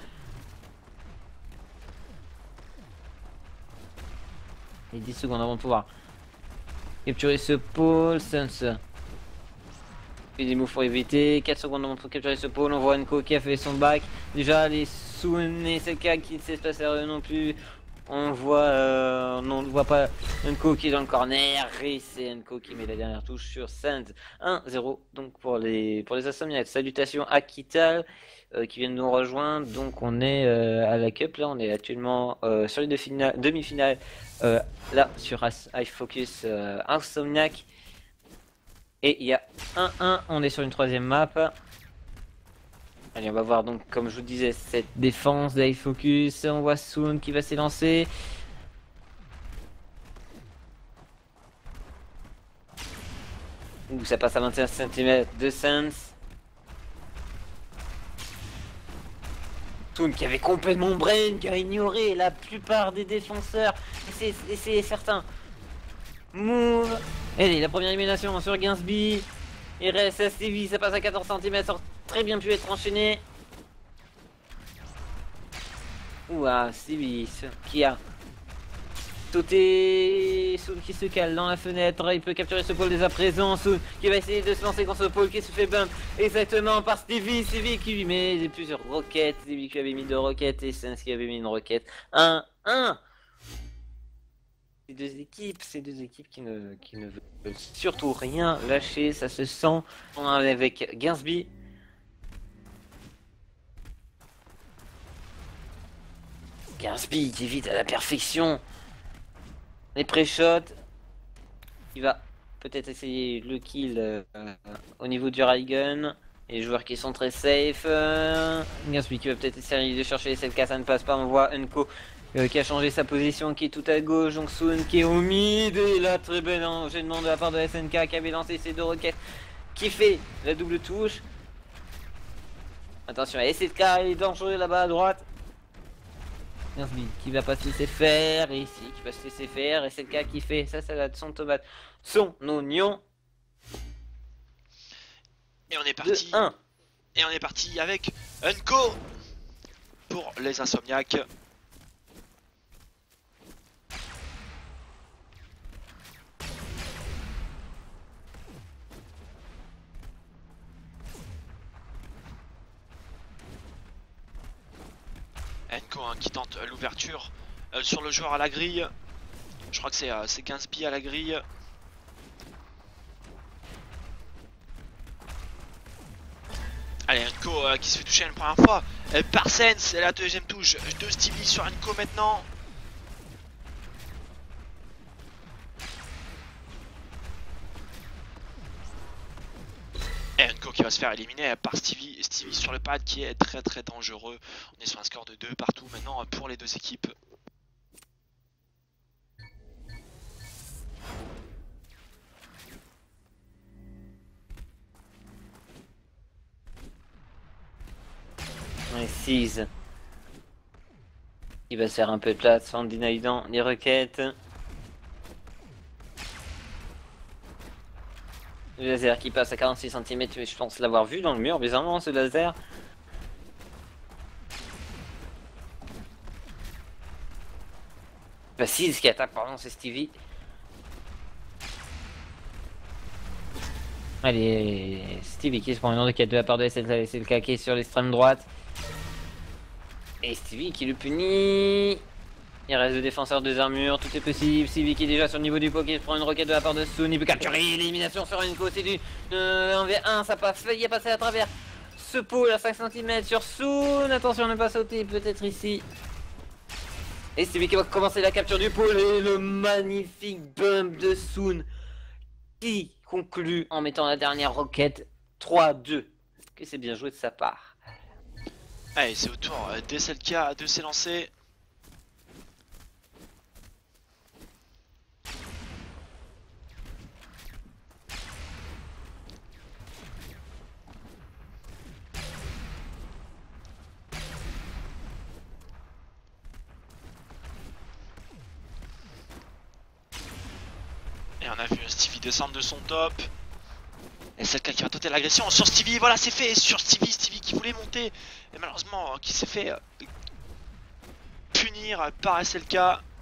Et dix secondes avant de pouvoir capturer ce pôle. Sense fait des moves pour éviter. quatre secondes avant de capturer ce pôle. On voit Enko qui a fait son back. Déjà les Soon et S L K qui ne cessent pas sérieux non plus. On voit, euh, on ne voit pas Enko qui est dans le corner. Et c'est Enko qui met la dernière touche sur Sense. un zéro donc pour les, pour les Insomniacs. Salutations à Kital. Euh, qui viennent nous rejoindre. Donc on est euh, à la Cup, là on est actuellement euh, sur les demi-finales, euh, là sur iFocus euh, Insomniac. Et il y a un un, on est sur une troisième map. Allez, on va voir donc, comme je vous disais, cette défense d'iFocus. On voit Soon qui va s'élancer. Ouh, ça passe à vingt et un centimètres de Sense. Soon qui avait complètement brain, qui a ignoré la plupart des défenseurs. Et c'est certain. Move. Allez, la première élimination sur Gatsby. Il reste à Stevie, ça passe à quatorze centimètres. Ça aurait très bien pu être enchaîné. Ouah, Stevie qui a sauté. Soon qui se cale dans la fenêtre. Il peut capturer ce pôle dès à présent. Soon qui va essayer de se lancer contre ce pôle qui se fait bump exactement par Stevie. Stevie qui lui met plusieurs roquettes. Stevie qui avait mis deux roquettes et Sense qui avait mis une roquette. un un. Ces deux équipes, ces deux équipes qui ne, qui ne veulent surtout rien lâcher. Ça se sent. On est avec Gatsby. Gatsby qui évite à la perfection les pré-shots. Il va peut-être essayer le kill euh, au niveau du Raygun. Les joueurs qui sont très safe. Euh, Gatsby qui va peut-être essayer de chercher les S L K, ça ne passe pas. On voit Unko euh, qui a changé sa position, qui est tout à gauche. Jongsun qui est au mid. Et là, très bel enchaînement de la part de S N K qui avait lancé ses deux roquettes. Qui fait la double touche. Attention, S L K est dangereux là-bas à droite. Gatsby qui va pas se laisser faire. Et ici qui va se laisser faire. S L K qui fait sa salade, son tomate, son oignon. Et on est parti. deux un. Et on est parti avec Unco pour les Insomniacs. Enco hein, qui tente euh, l'ouverture euh, sur le joueur à la grille. Je crois que c'est euh, Gatsby à la grille. Allez, Enco euh, qui se fait toucher une première fois euh, par Sense. Et la deuxième touche de Stevie sur Enco maintenant. Et Enco qui va se faire éliminer par Stevie. Stevie sur le pad qui est très très dangereux. On est sur un score de deux partout maintenant pour les deux équipes. Et six. Il va se faire un peu de place en dénaïdant les requêtes. Le laser qui passe à quarante-six centimètres, mais je pense l'avoir vu dans le mur, bizarrement ce laser. Bah six qui attaque, pardon, c'est Stevie. Allez, Stevie qui se prend une requête de la part de S L K qui est sur l'extrême droite. Et Stevie qui le punit. Il reste deux défenseurs, deux armures, tout est possible. Stevie qui est déjà sur le niveau du pot, qui prend une roquette de la part de Soon. Il peut capturer l'élimination sur une côté du euh, un v un. Ça passe, il est passé à travers ce pot à cinq centimètres sur Soon. Attention à ne pas sauter, peut-être ici. Et Stevie qui va commencer la capture du pôle. Et le magnifique bump de Soon qui conclut en mettant la dernière roquette. Trois à deux. Que c'est bien joué de sa part. Allez, c'est au tour d'S L K de s'élancer. Et on a vu Stevie descendre de son top. Et c'est quelqu'un qui va tenter l'agression sur Stevie. Voilà, c'est fait sur Stevie. Stevie qui voulait monter. Et malheureusement, qui s'est fait punir par S L K.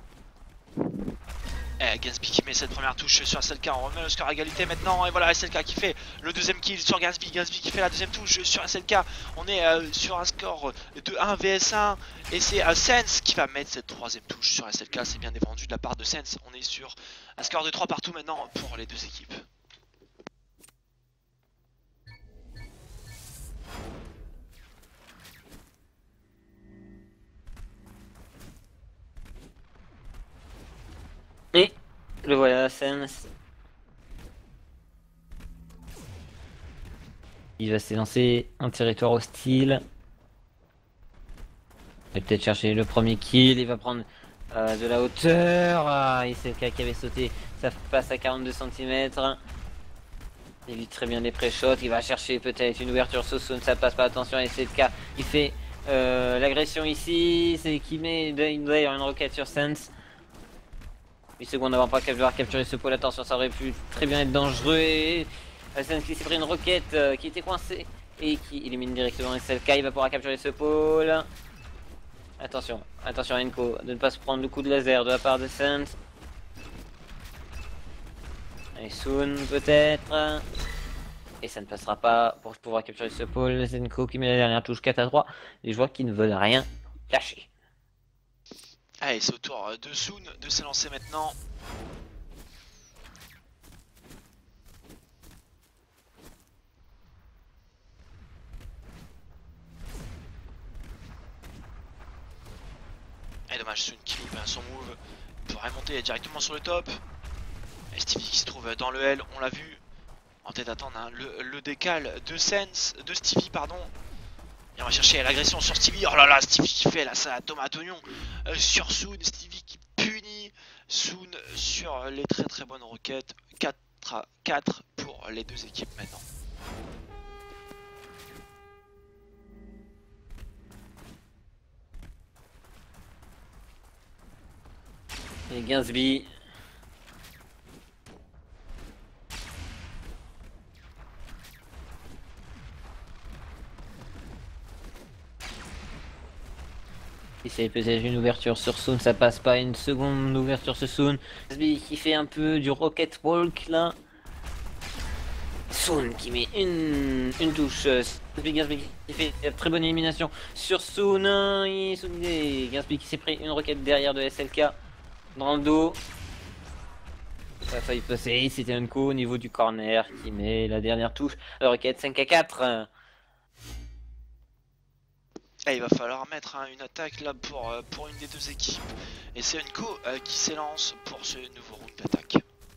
Et Gatsby qui met cette première touche sur S L K. On remet le score à égalité maintenant. Et voilà, S L K qui fait le deuxième kill sur Gatsby. Gatsby qui fait la deuxième touche sur S L K. On est euh, sur un score de un vs un. Et c'est euh, Sense qui va mettre cette troisième touche sur S L K. C'est bien défendu de la part de Sense. On est sur un score de trois partout maintenant pour les deux équipes. Et le voilà, Sense. Il va s'élancer en territoire hostile. Il va peut-être chercher le premier kill. Il va prendre euh, de la hauteur. Ah, et c'est le cas qui avait sauté. Ça passe à quarante-deux centimètres. Il évite très bien les pré-shots. Il va chercher peut-être une ouverture sur Soon. Ça passe pas. Attention, et c'est le cas. Il fait euh, l'agression ici. C'est qui met d'ailleurs une roquette sur Sense. huit secondes avant pas devoir capturer ce pôle. Attention, ça aurait pu très bien être dangereux. Et Sense qui s'est pris une roquette euh, qui était coincée et qui élimine directement S L K. Il va pouvoir capturer ce pôle. Attention, attention Enco de ne pas se prendre le coup de laser de la part de Sense. Et Soon peut-être. Et ça ne passera pas pour pouvoir capturer ce pôle. Enco qui met la dernière touche quatre à trois. Les joueurs qui ne veulent rien lâcher. Allez, c'est au tour de Soon de s'élancer maintenant. Et dommage, Soon qui loupe hein, son move. Il pourra va remonter directement sur le top. Et Stevie qui se trouve dans le L, on l'a vu. En tête d'attendre hein, le, le décal de Sense, de Stevie pardon. Et on va chercher l'agression sur Stevie. Oh là là, Stevie qui fait là sa tomate oignon euh, sur Soon. Stevie qui punit Soon sur les très très bonnes roquettes. quatre à quatre pour les deux équipes maintenant. Et Gainsby. Essaye peut-être une ouverture sur Soon, ça passe pas. Une seconde ouverture sur Soon. Gainsby qui fait un peu du rocket walk là. Soon qui met une, une touche. Gainsby, Gainsby qui fait une très bonne élimination sur Soon. Et Soon, Gainsby qui s'est pris une roquette derrière de S L K dans le dos. Ça a failli passer. C'était Unco au niveau du corner qui met la dernière touche. La roquette cinq à quatre. Et il va falloir mettre hein, une attaque là pour, euh, pour une des deux équipes. Et c'est Unco euh, qui s'élance pour ce nouveau round d'attaque.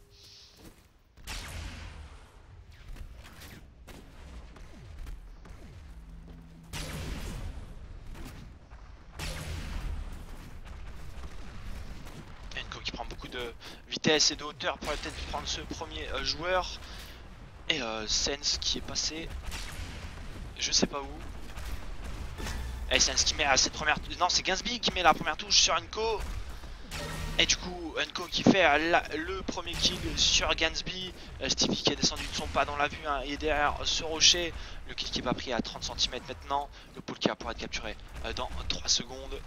Unco qui prend beaucoup de vitesse et de hauteur pour peut-être prendre ce premier euh, joueur. Et euh, Sense qui est passé je sais pas où. Et Sense qui met à cette première... Non, c'est Gainsby qui met la première touche sur Unco. Et du coup, Unco qui fait la... le premier kill sur Gainsby. Euh, Stevie qui est descendu de son pas dans la vue hein, et derrière ce rocher. Le kill qui est pas pris à trente centimètres maintenant. Le pool qui va pouvoir être capturé euh, dans trois secondes.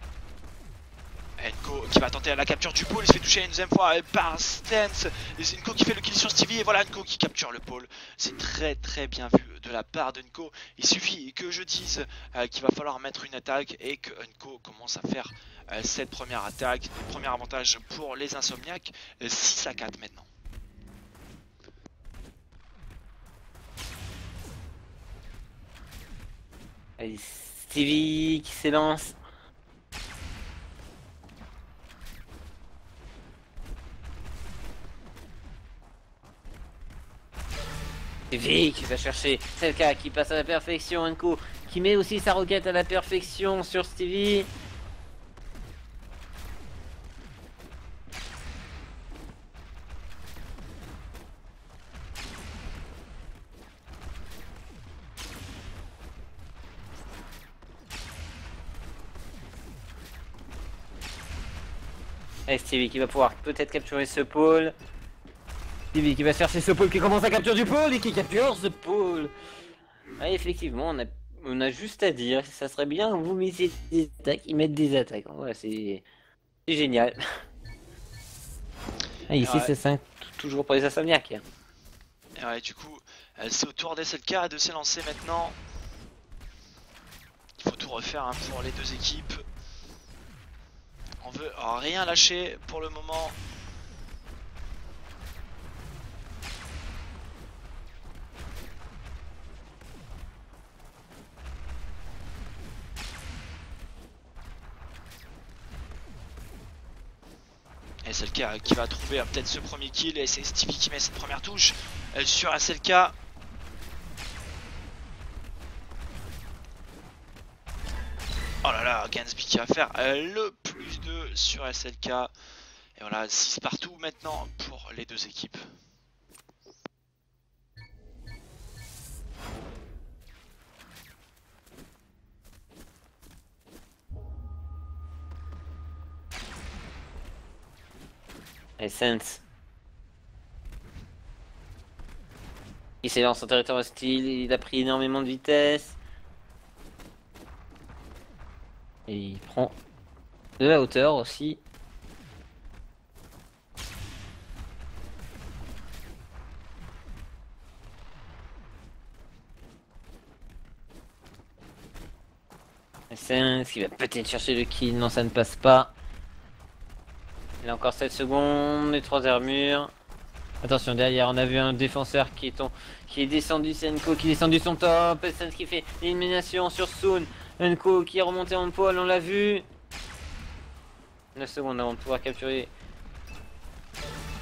Unco qui va tenter la capture du pôle, il se fait toucher une deuxième fois par Stance. Et Unco qui fait le kill sur Stevie et voilà Unco qui capture le pôle. C'est très très bien vu de la part d'Unco. Il suffit que je dise euh, qu'il va falloir mettre une attaque et que Unco commence à faire euh, cette première attaque. Premier avantage pour les Insomniacs, euh, six à quatre maintenant. Allez, Stevie qui s'élance. Stevie qui va chercher c'est le cas qui passe à la perfection. Unco qui met aussi sa roquette à la perfection sur Stevie. Et Stevie qui va pouvoir peut-être capturer ce pôle. Stevie qui va chercher ce pôle qui commence à capturer du pôle et qui capture ce pôle. Ah, effectivement, on a, on a juste à dire, ça serait bien que vous mettiez des attaques, ils mettent des attaques. Ouais, c'est génial. Ah, ici, ouais. C'est cinq toujours pour les Insomniacs. Et ouais, du coup, c'est au tour d'S L K de s'élancer maintenant. Il faut tout refaire hein, pour les deux équipes. On veut rien lâcher pour le moment. Et S L K qui va trouver euh, peut-être ce premier kill. Et c'est Stevie qui met cette première touche euh, sur S L K. Oh là là, Gainsby qui va faire euh, le plus deux sur S L K. Et voilà, six partout maintenant pour les deux équipes. Essence. Il s'élance en territoire hostile, il a pris énormément de vitesse. Et il prend de la hauteur aussi. Essence qui va peut-être chercher le kill, non ça ne passe pas. Il a encore sept secondes, les trois armures. Attention, derrière, on a vu un défenseur qui est, ton, qui est descendu, c'est Unco qui est descendu son top. Essence qui fait l'élimination sur Soon. Unco qui est remonté en pôle, on l'a vu. neuf secondes avant de pouvoir capturer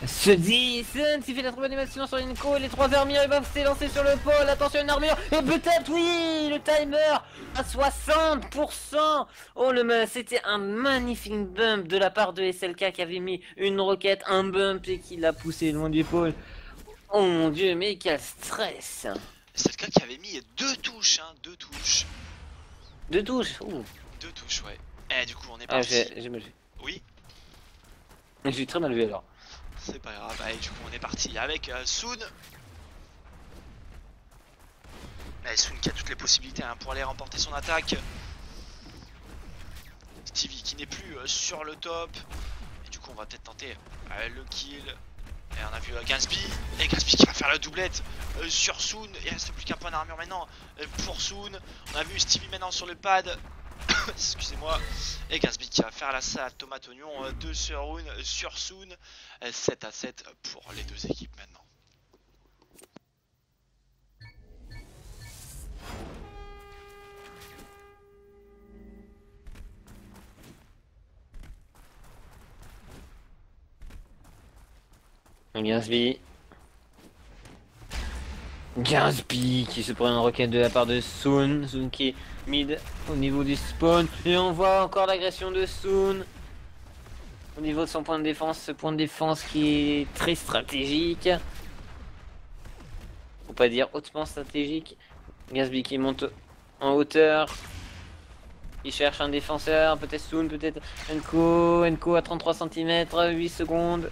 Se dit, Sun qui fait la troisième animation sur Inco, les trois armures, ils vont s'élancer sur le pôle, attention une armure, et peut-être oui, le timer à soixante pour cent. Oh le c'était un magnifique bump de la part de S L K qui avait mis une roquette, un bump et qui l'a poussé loin du pôle. Oh mon dieu, mais quel stress. C'est le cas qui avait mis deux touches, hein, deux touches. Deux touches, ouh. Deux touches, ouais. Et du coup, on est Ah, parti. j'ai mal vu. Oui. J'ai très mal vu alors. C'est pas grave, allez, du coup, on est parti avec euh, Sun. Mais Sun qui a toutes les possibilités hein, pour aller remporter son attaque. Stevie qui n'est plus euh, sur le top. Et du coup, on va peut-être tenter euh, le kill. Et on a vu euh, Gatsby. Et Gatsby qui va faire la doublette euh, sur Sun. Il reste plus qu'un point d'armure maintenant euh, pour Sun. On a vu Stevie maintenant sur le pad. Excusez-moi. Et Gatsby qui va faire la salade tomate oignon euh, de sur une sur Sun. euh, sept à sept pour les deux équipes maintenant. Gatsby. Gatsby qui se prend une roquette de la part de Sun. Sun qui est mid au niveau du spawn. Et on voit encore l'agression de Sun. Au niveau de son point de défense, ce point de défense qui est très stratégique. Faut pas dire hautement stratégique. Gatsby qui monte en hauteur. Il cherche un défenseur, peut-être Sun, peut-être Enko. Enko à trente-trois centimètres, huit secondes.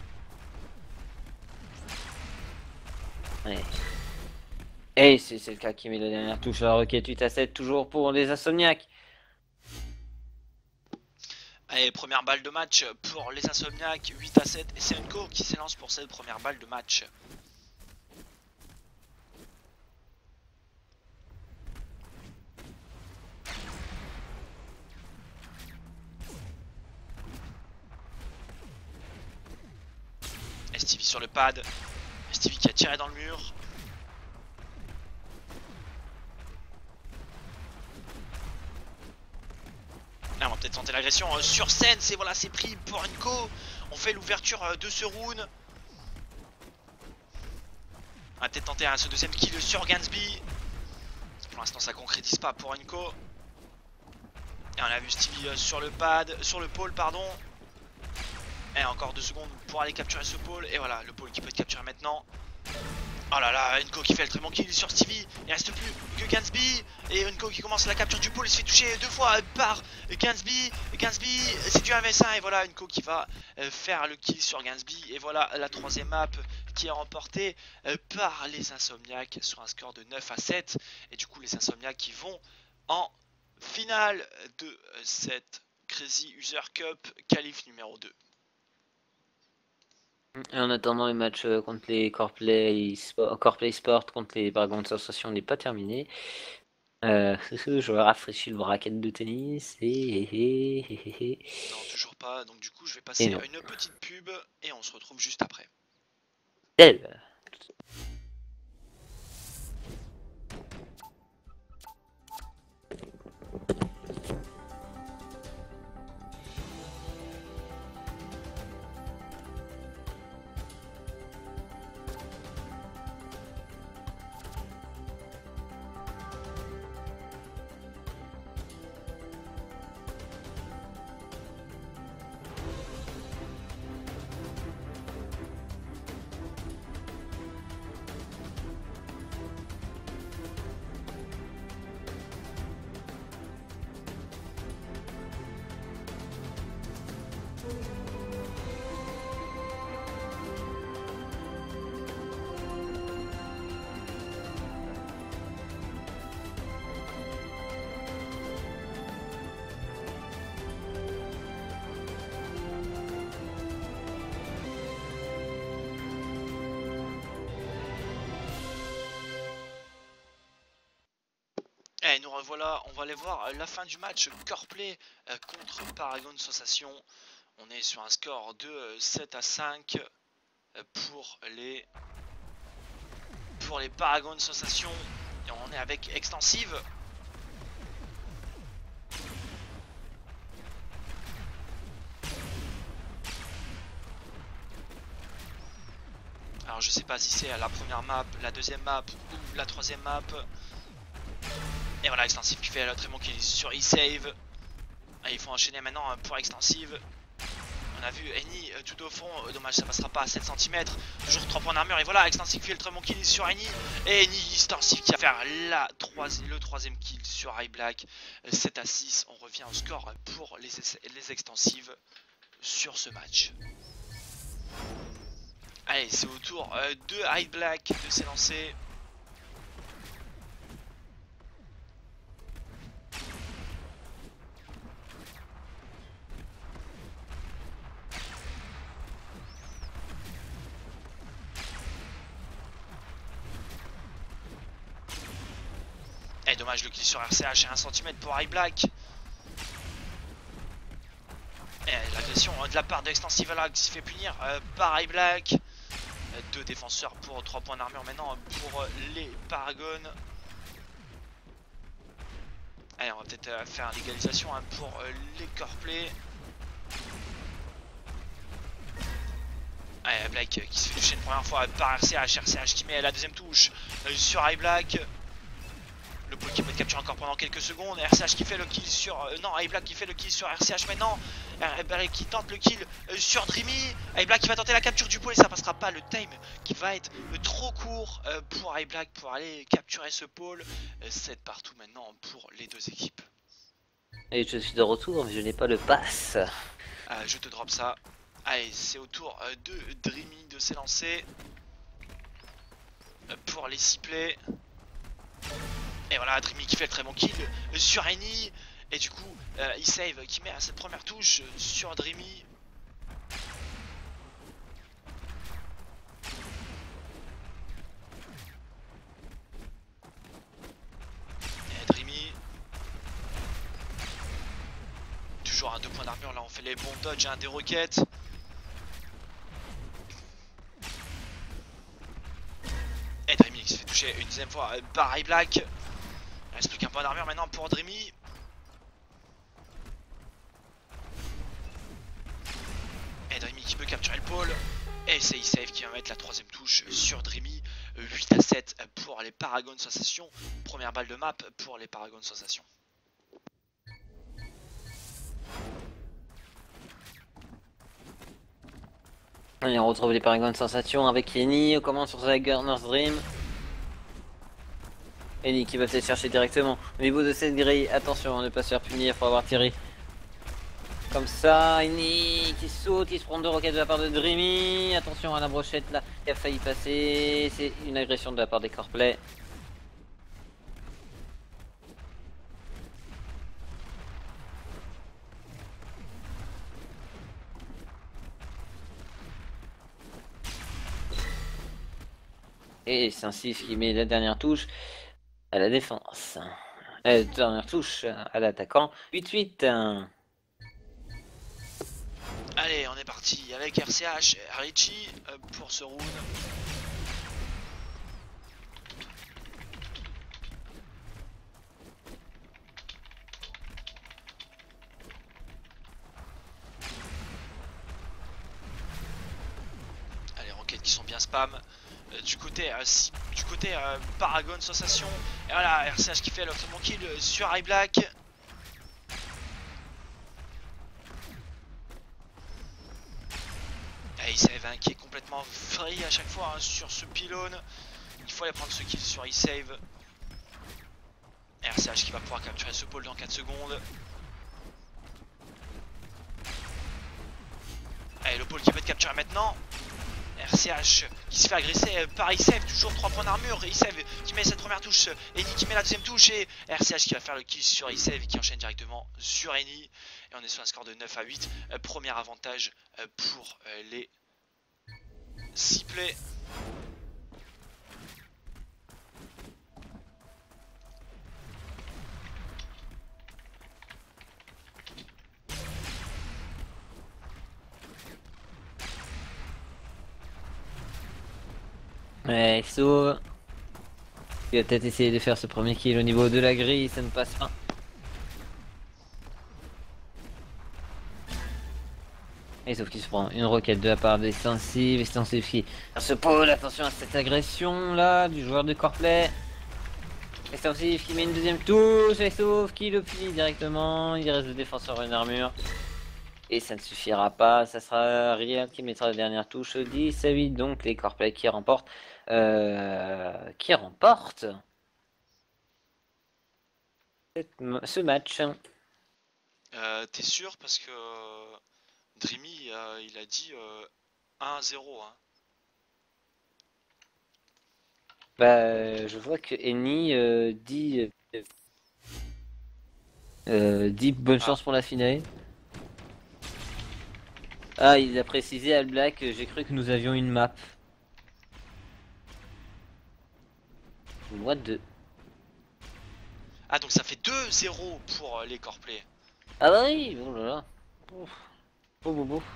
Ouais. Et c'est le cas qui met la dernière touche à la roquette huit à sept, toujours pour les Insomniacs. Allez, première balle de match pour les Insomniacs, huit à sept. Et c'est Enko qui s'élance pour cette première balle de match. Et Stevie sur le pad. Stevie qui a tiré dans le mur. Là, on va peut-être tenter l'agression euh, sur scène. C'est voilà, c'est pris pour Enko. On fait l'ouverture euh, de ce round. On va peut-être tenter hein, ce deuxième kill sur Gatsby. Pour l'instant, ça concrétise pas pour Enko. Et on a vu Stevie euh, sur le pad, sur le pôle, pardon. Et encore deux secondes pour aller capturer ce pôle. Et voilà, le pôle qui peut être capturé maintenant. Oh là là, Enko qui fait le très bon kill sur Stevie. Il reste plus que Gatsby. Et Enko qui commence la capture du pôle. Il se fait toucher deux fois par Gatsby. Gatsby, c'est du un v un. Et voilà, Enko qui va faire le kill sur Gatsby. Et voilà la troisième map qui est remportée par les Insomniacs sur un score de neuf à sept. Et du coup, les Insomniacs qui vont en finale de cette Crazy User Cup qualif numéro deux. Et en attendant, les matchs contre les Coreplay Sport, Coreplay Sport contre les Paragons de Sensation n'est pas terminé. Euh, je rafraîchis le bracket de tennis et... Non, toujours pas. Donc du coup, je vais passer à une petite pub et on se retrouve juste après. Elle. Et nous revoilà, on va aller voir la fin du match Coreplay euh, contre Paragon Sensation. On est sur un score de euh, sept à cinq euh, pour les pour les Paragon Sensation. Et on est avec Extensive. Alors je sais pas si c'est la première map, la deuxième map ou la troisième map. Et voilà, Extensive qui fait le très bon kill sur E-Save. Il faut enchaîner maintenant pour Extensive. On a vu Eni euh, tout au fond, euh, dommage ça passera pas à sept centimètres. Toujours trois points d'armure et voilà, Extensive fait le très bon kill sur Eni. Et Eni Extensive qui va faire la troisi le troisième kill sur iBlack. euh, sept à six, on revient au score pour les, les Extensives sur ce match. Allez, c'est au tour euh, de iBlack de s'élancer. Et dommage, le kill sur R C H et un centimètre pour iBlack. Et l'agression de la part d'Extensive là qui se fait punir euh, par iBlack. Euh, deux défenseurs pour trois points d'armure maintenant pour les Paragon. Allez, on va peut-être euh, faire l'égalisation hein, pour euh, les Coreplay. Allez, Black euh, qui se fait toucher une première fois par R C H. R C H qui met la deuxième touche euh, sur iBlack. Le pôle qui peut être capturé encore pendant quelques secondes. R C H qui fait le kill sur... Euh, non, iBlack qui fait le kill sur R C H maintenant. iBlack qui tente le kill euh, sur Dreamy. iBlack qui va tenter la capture du pôle et ça passera pas. Le time qui va être euh, trop court euh, pour iBlack pour aller capturer ce pôle. Euh, sept partout maintenant pour les deux équipes. Et je suis de retour, mais je n'ai pas le pass. Euh, je te drop ça. Allez, c'est au tour euh, de Dreamy de s'élancer. Euh, pour les six plays. Et voilà, Dreamy qui fait le très bon kill euh, sur Eni. Et du coup, euh, E-Save qui met à cette première touche euh, sur Dreamy. Et Dreamy. Toujours un deux points d'armure, là on fait les bons dodges, hein, des roquettes. Et Dreamy qui se fait toucher une deuxième fois euh, par iBlack. Il reste plus qu'un point d'armure maintenant pour Dreamy. Et Dreamy qui peut capturer le pôle. Et c'est E-Save qui va mettre la troisième touche sur Dreamy. huit à sept pour les Paragon Sensation. Première balle de map pour les Paragon Sensation. Allez, on retrouve les Paragon Sensation avec Eni. On commence sur The Gunner's Dream. Eni qui va peut-être chercher directement au niveau de cette grille. Attention à ne pas se faire punir, il faut avoir tiré. Comme ça, Eni qui saute, qui se prend deux roquettes de la part de Dreamy. Attention à la brochette là, qui a failli passer. C'est une agression de la part des Coreplay. Et c'est un six qui met la dernière touche à la défense. La dernière touche à l'attaquant. huit huit. Allez, on est parti avec R C H et Richie euh, pour ce round. Allez, roquettes qui sont bien spam. Euh, du côté, euh, si, du côté euh, Paragon Sensation. Et voilà, R C H qui fait le très bon kill euh, sur iBlack. E-Save hein, qui est complètement free à chaque fois hein, sur ce pylône. Il faut aller prendre ce kill sur E-Save. R C H qui va pouvoir capturer ce pôle dans quatre secondes. Allez, le pôle qui peut être capturé maintenant. R C H qui se fait agresser par E-Save, toujours trois points d'armure. E-Save qui met cette première touche, Eni qui met la deuxième touche et R C H qui va faire le kill sur E-Save qui enchaîne directement sur Eni. Et on est sur un score de neuf à huit. Euh, premier avantage euh, pour euh, les six plays. Ouais, il sauve. Il va peut-être essayer de faire ce premier kill au niveau de la grille, ça ne passe pas. Et sauf qu'il se prend une roquette de la part d'Extensive. Extensive qui se pose, attention à cette agression là du joueur de Coreplay. Extensive qui met une deuxième touche, et sauf qui le plie directement. Il reste le défenseur une armure. Et ça ne suffira pas, ça sera Riel qui mettra la dernière touche, dix à huit, donc les Coreplay qui remportent. Euh, qui remportent ce match. Euh, T'es sûr? Parce que euh, Dreamy, euh, il a dit euh, un à zéro. Hein. Bah, je vois que Eni euh, dit, euh, dit bonne Ah. chance pour la finale. Ah, il a précisé Al Black, j'ai cru que nous avions une map. What de... Ah, donc ça fait deux zéro pour euh, les Coreplay. Ah bah oui, oh là là. Ouf. Oh, beau, beau.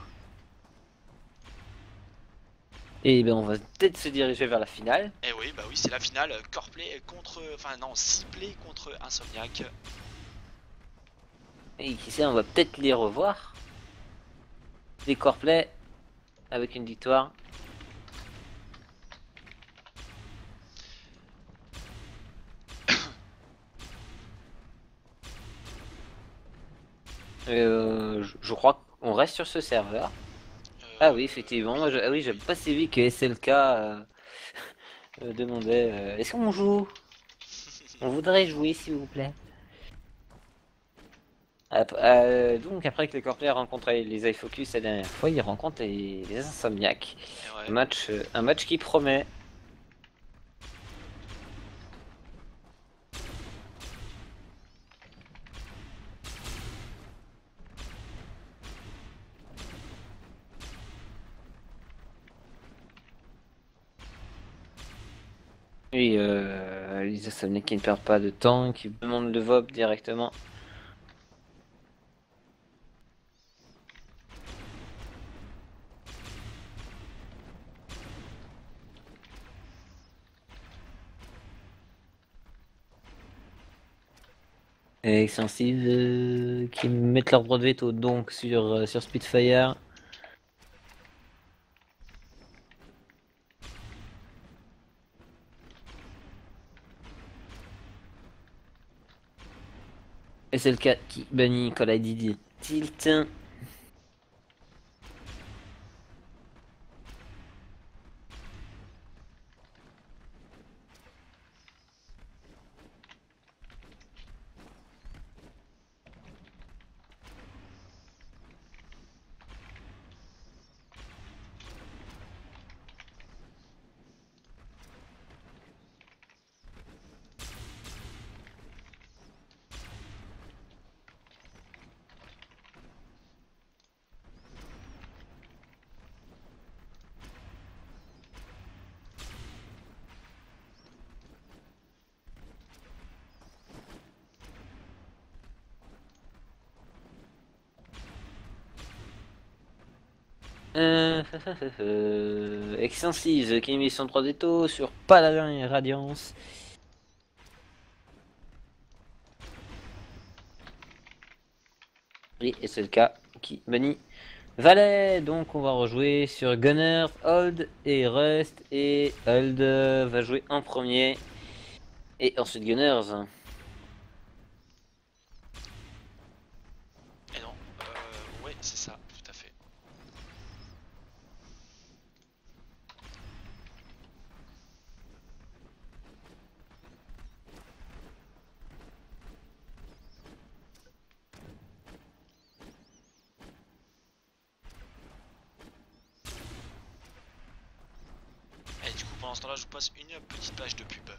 Et ben on va peut-être se diriger vers la finale. Et oui, bah oui, c'est la finale. Coreplay contre... Enfin non, six play contre Insomniac. Et qui sait, on va peut-être les revoir. Les Coreplay avec une victoire. Euh, je, je crois qu'on reste sur ce serveur. Euh, Ah oui, effectivement. Moi, je, ah oui, j'avais pas suivi que S L K euh, euh, demandait euh, est-ce qu'on joue? On voudrait jouer, s'il vous plaît. Ap- euh, donc, après que les Coreplay rencontraient les iFocus la dernière fois, ils rencontrent les, les Insomniac. ouais. Un match, euh, un match qui promet. Oui, euh, les Insomniac qui ne perdent pas de temps, qui demandent le V O P directement. Et Extensive euh, qui mettent leur droit de veto donc sur, euh, sur Spitfire. S L K qui bannit Call I D D Tilt. Euh, euh, Extensive qui met son droit de veto sur Paladin et Radiance. Et S L K qui bannit Valet. Donc on va rejouer sur Gunner, Hold et Rust. Et Hold va jouer en premier. Et ensuite Gunners. Et non, euh, ouais, c'est ça, tout à fait. Et du coup, pendant ce temps-là, je vous passe une petite page de pub.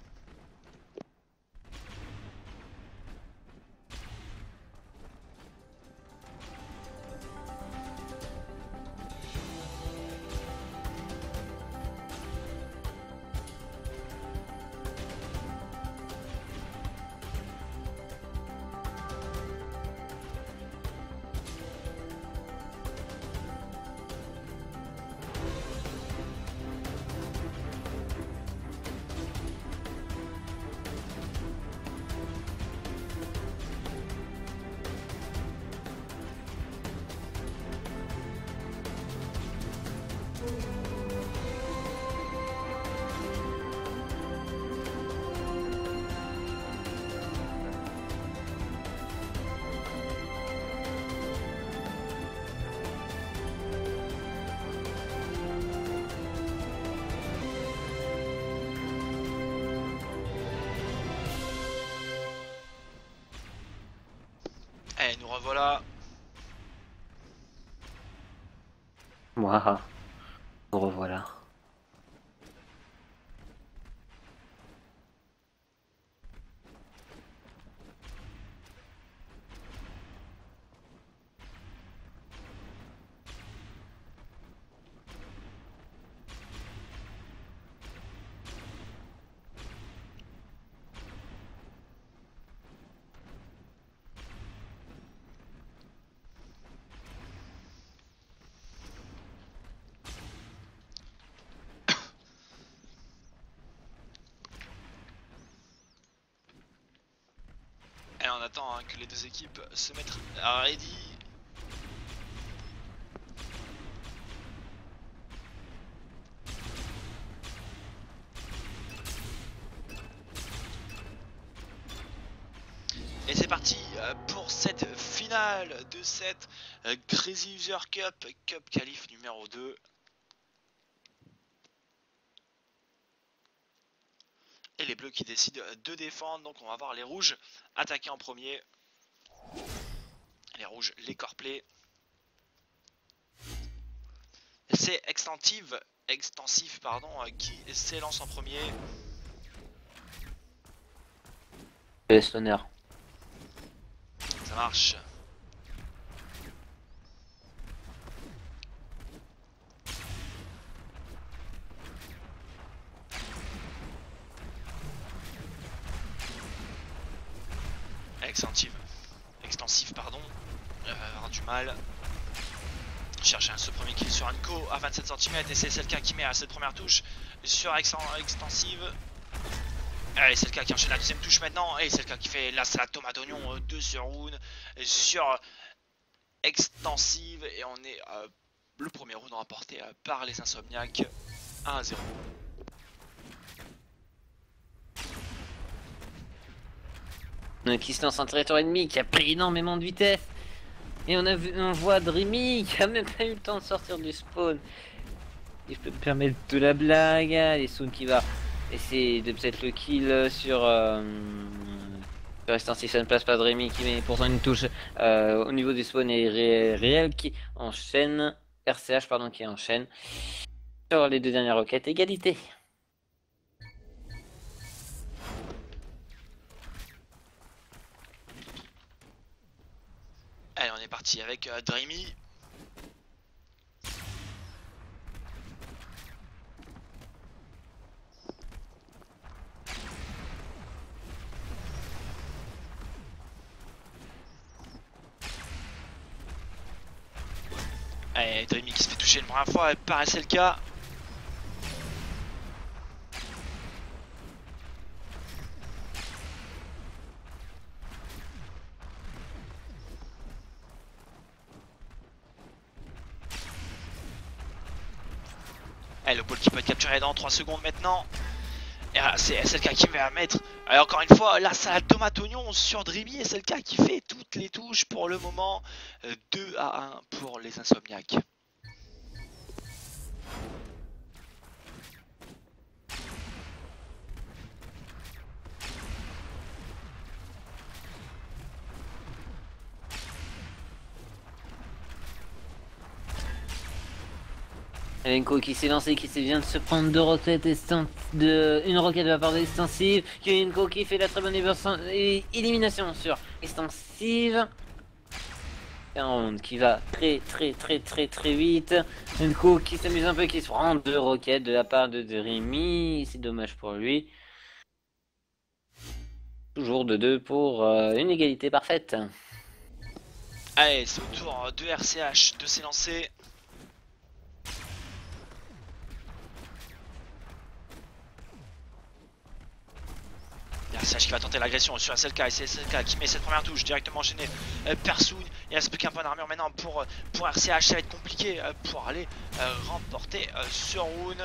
revoilà. Waouh, nous revoilà. Et on attend hein, que les deux équipes se mettent à ready. Et c'est parti pour cette finale de cette Crazy User Cup, Cup Qualif numéro deux. Et les bleus qui décident de défendre, donc on va voir les rouges attaquer en premier. Les rouges, les core-play. C'est extensive, extensif pardon, qui s'élance en premier. Je laisse l'honneur. Ça marche. Extensive, extensif pardon, euh, avoir du mal. Chercher un ce premier kill sur Anko à vingt-sept centimètres et c'est Selka qui met à cette première touche sur extensive. Allez, c'est le cas qui enchaîne la deuxième touche maintenant. Et c'est le cas qui fait la salade tomate oignon deux sur round sur extensive. Et on est euh, le premier round remporté euh, par les Insomniacs un à zéro. Qui se lance en territoire ennemi, qui a pris énormément de vitesse. Et on a vu, on voit Dreamy qui a même pas eu le temps de sortir du spawn. Et je peux me permettre de la blague. Et Soon qui va essayer de peut-être le kill sur euh, sur extensif, ça ne passe pas. Dreamy qui met pourtant une touche euh, au niveau du spawn et ré réel qui enchaîne. R C H pardon qui enchaîne sur les deux dernières roquettes. Égalité. Allez, on est parti avec euh, Dreamy. Allez, Dreamy qui se fait toucher une première fois par S L K. Allez, le ball qui peut être capturé dans trois secondes maintenant. Et c'est S L K qui va mettre, allez, encore une fois, la salade tomate oignon sur Dreamy. S L K qui fait toutes les touches pour le moment. deux à un pour les Insomniacs. Enko qui s'est lancé, qui vient de se prendre deux roquettes de une roquette de la part d'extensive. Enko qui fait la très bonne élimination sur extensive. Un round qui va très très très très très vite. Enko qui s'amuse un peu, qui se prend deux roquettes de la part de Dreamy. C'est dommage pour lui. Toujours de deux pour euh, une égalité parfaite. Allez, c'est au tour de R C H de s'élancer. R C H qui va tenter l'agression sur S L K et c'est S L K qui met cette première touche directement enchaînée euh, Persoon. Il reste plus qu'un point d'armure maintenant pour, pour R C H. Ça va être compliqué euh, pour aller euh, remporter euh, ce round.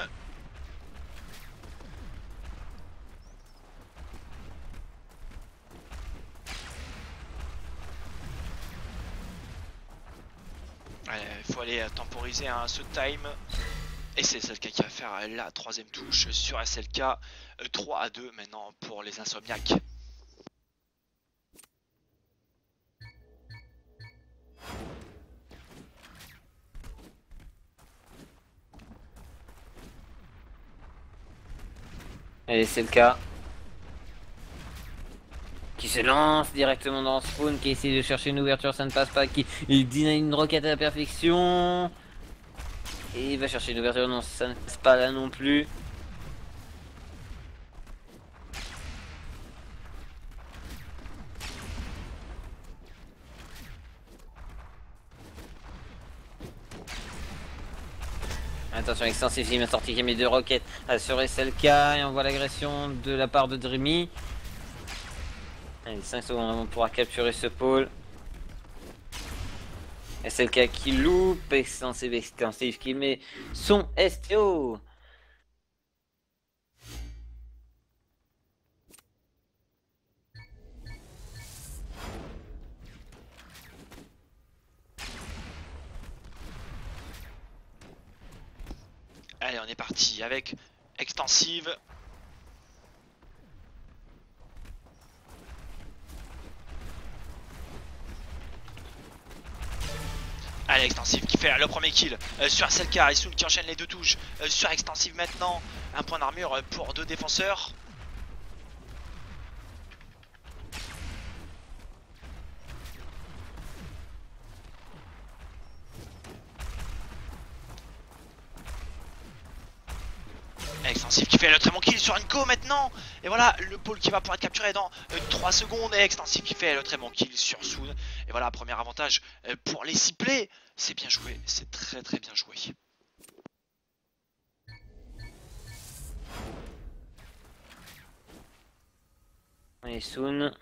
Il faut aller euh, temporiser hein, ce time. Et c'est S L K qui va faire euh, la troisième touche sur S L K. euh, trois à deux maintenant pour les Insomniacs. Et c'est le cas. Qui se lance directement dans le spawn, qui essaie de chercher une ouverture, ça ne passe pas, qui il dîne une roquette à la perfection. Et il va chercher une ouverture, non ça ne passe pas là non plus. Attention, extensif, il m'a sorti qui a mis deux roquettes sur S L K et on voit l'agression de la part de Dreamy. Allez, cinq secondes avant de pouvoir capturer ce pôle. S L K qui loupe, extensif, extensif qui met son S T O. Allez, on est parti avec extensive. Allez, extensive qui fait le premier kill euh, sur S L K, Isun qui enchaîne les deux touches euh, sur extensive maintenant. Un point d'armure pour deux défenseurs. Extensif qui fait le très bon kill sur Enco maintenant. Et voilà le pôle qui va pouvoir être capturé dans euh, trois secondes. Et Extensif qui fait le très bon kill sur Soon. Et voilà, premier avantage euh, pour les ciblés. C'est bien joué, c'est très très bien joué. Et Soon.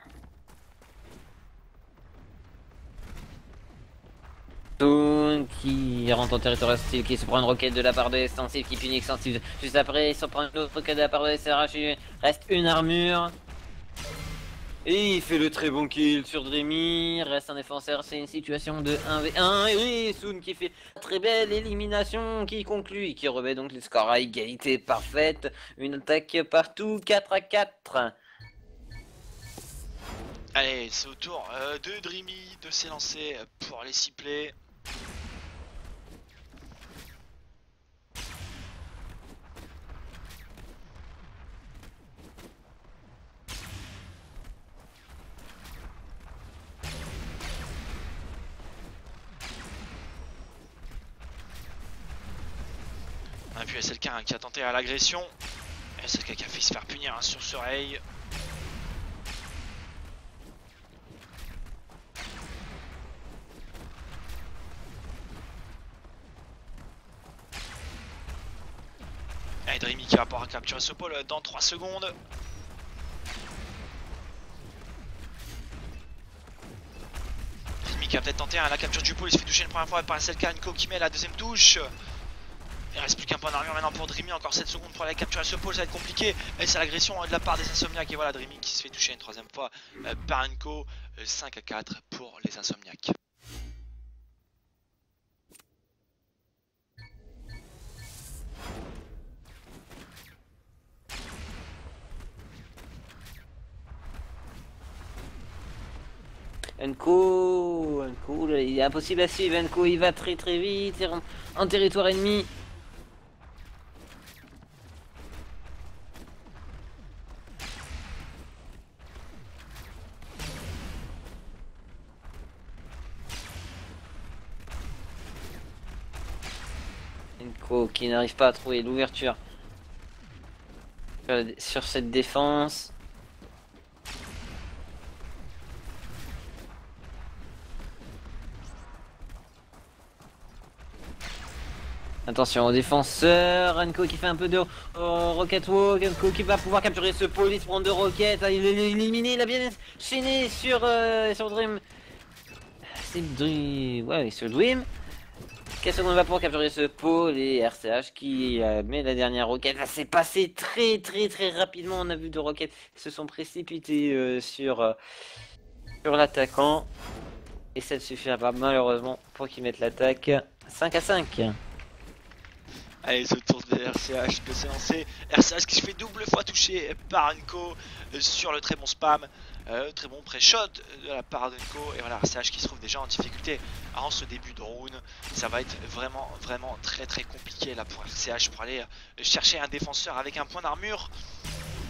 Soon qui rentre en territoire hostile, qui se prend une roquette de la part de Extensif, qui finit Extensif juste après, il s'en prend une autre roquette de la part de S R H, il reste une armure. Et il fait le très bon kill sur Dreamy, reste un défenseur, c'est une situation de un v un. Et oui, Soon qui fait une très belle élimination, qui conclut et qui remet donc les scores à égalité parfaite. Une attaque partout, quatre à quatre. Allez, c'est au tour euh, de Dreamy de s'élancer pour les ciblés. On a vu S L K hein, qui a tenté à l'agression. S L K qui a fait se faire punir hein, sur ce rail. Allez, Dreamy qui va pouvoir capturer ce pôle dans trois secondes. Dreamy qui a peut-être tenté hein, la capture du pôle, il se fait toucher une première fois par S L K, Enco qui met la deuxième touche. Il reste plus qu'un point d'armure maintenant pour Dreamy, encore sept secondes pour aller capturer ce pôle, ça va être compliqué. Et c'est l'agression de la part des Insomniacs. Et voilà Dreamy qui se fait toucher une troisième fois euh, par Enco. euh, cinq à quatre pour les Insomniacs. Enco, Enco, il est impossible à suivre. Enco, il va très très vite en territoire ennemi. Enco qui n'arrive pas à trouver l'ouverture sur cette défense. Attention au défenseur, Enco qui fait un peu de euh, rocket walk, Enco qui va pouvoir capturer ce pôle, il se prend deux roquettes, il est éliminé, il a bien enchaîné sur, euh, sur Dream. C'est Dream, ouais sur Dream. quinze secondes va pouvoir capturer ce pôle et R C H qui euh, met la dernière roquette. Là c'est passé très très très rapidement, on a vu deux roquettes qui se sont précipitées euh, sur, euh, sur l'attaquant. Et ça ne suffira pas malheureusement pour qu'il mette l'attaque. cinq à cinq. Allez, ce tour de R C H que c'est lancé. R C H qui se fait double fois toucher par Enco euh, sur le très bon spam. Euh, très bon pré-shot de la part d'Enco. Et voilà, R C H qui se trouve déjà en difficulté en ce début de round. Ça va être vraiment, vraiment très très compliqué là pour R C H pour aller chercher un défenseur avec un point d'armure.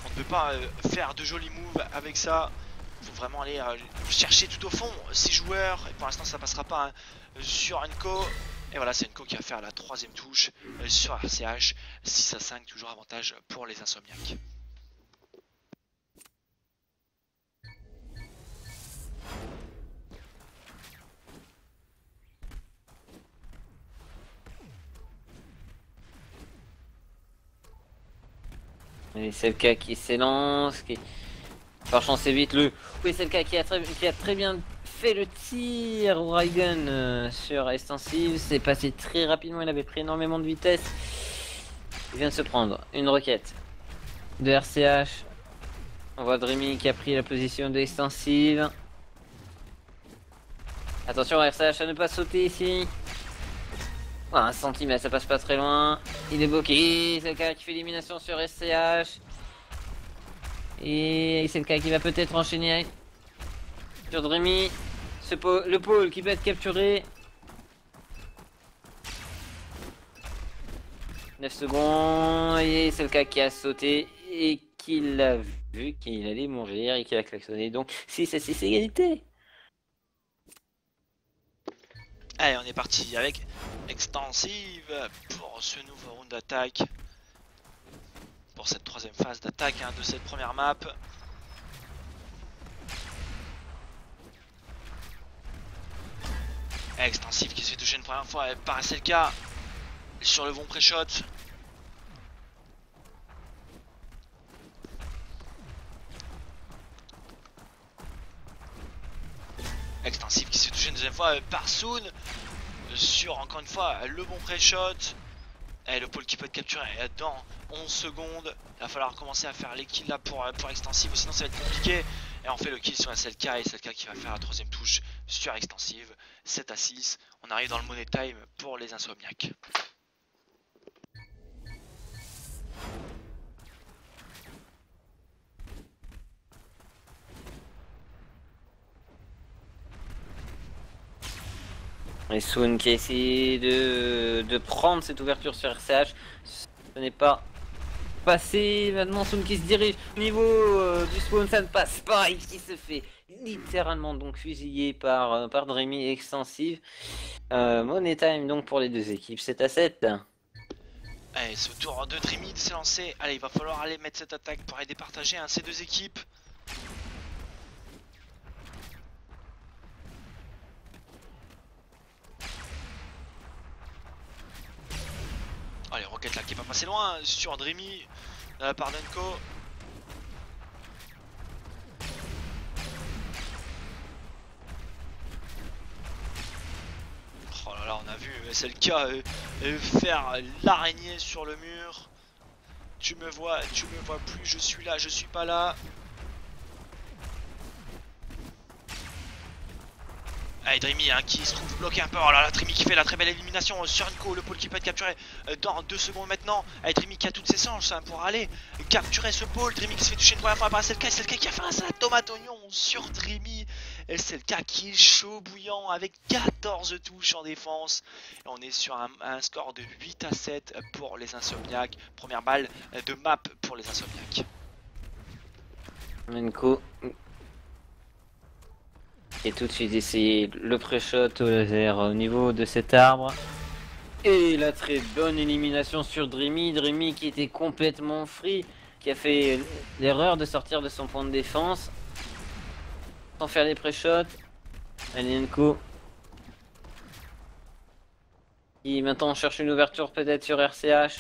On ne peut pas euh, faire de jolis moves avec ça. Il faut vraiment aller euh, chercher tout au fond six joueurs. Et pour l'instant ça passera pas hein, sur Enco. Et voilà, c'est Enco qui va faire la troisième touche euh, sur R C H. six à cinq, toujours avantage pour les Insomniacs. Et c'est le cas qui s'élance, qui... Par chance c'est vite le... Oui, c'est le cas qui a, très... qui a très bien fait le tir au Raigun euh, sur Extensive. C'est passé très rapidement, il avait pris énormément de vitesse. Il vient de se prendre une roquette de R C H. On voit Dreamy qui a pris la position de Extensive. Attention R C H à ne pas sauter ici. Oh, un centimètre, ça passe pas très loin. Il est bloqué, c'est le cas qui fait l'élimination sur S C H. Et c'est le cas qui va peut-être enchaîner sur Dreamy. Ce pôle, le pôle qui peut être capturé. neuf secondes. Et c'est le cas qui a sauté et qui l'a vu qu'il allait mourir et qui a klaxonné. Donc six à six égalité. Allez, on est parti avec Extensive pour ce nouveau round d'attaque. Pour cette troisième phase d'attaque hein, de cette première map. Extensive qui se fait toucher une première fois par S L K sur le bon pré-shot. Extensive qui se fait toucher une deuxième fois par Soon sur encore une fois le bon pré-shot. Et le pôle qui peut être capturé dans onze secondes. Il va falloir commencer à faire les kills là pour, pour Extensive, sinon ça va être compliqué. Et on fait le kill sur S L K et S L K qui va faire la troisième touche sur Extensive. sept à six. On arrive dans le money time pour les Insomniacs. Et Soon qui a essayé de, de prendre cette ouverture sur R C H. Ce n'est pas passé. Maintenant Soon qui se dirige au niveau euh, du spawn, ça ne passe pas. Et qui se fait littéralement donc fusillé par, euh, par Dreamy Extensive. Euh, money time donc pour les deux équipes, sept à sept. Allez, ce tour de Dreamy s'est lancé. Allez, il va falloir aller mettre cette attaque pour aller départager hein, ces deux équipes. Allez, roquette là qui est pas passé loin sur Dreamy de la part d'Enco. Oh là là, on a vu S L K euh, euh, faire l'araignée sur le mur. Tu me vois, tu me vois plus, je suis là, je suis pas là. Allez, Dreamy hein, qui se trouve bloqué un peu. Oh là là, Dreamy qui fait la très belle élimination sur Enco. Le pôle qui peut être capturé euh, dans deux secondes maintenant. Allez, Dreamy qui a toutes ses chances hein, pour aller capturer ce pôle. Dreamy qui se fait toucher une première fois par S L K. S L K qui a fait un salade tomate oignon sur Dreamy. S L K qui est chaud bouillant avec quatorze touches en défense. Et on est sur un, un score de huit à sept pour les Insomniacs. Première balle de map pour les Insomniacs. Enco. Et tout de suite essayer le pré-shot au laser au niveau de cet arbre. Et la très bonne élimination sur Dreamy. Dreamy qui était complètement free, qui a fait l'erreur de sortir de son point de défense. Sans faire les pré-shots. Alienko. Qui maintenant cherche une ouverture peut-être sur R C H.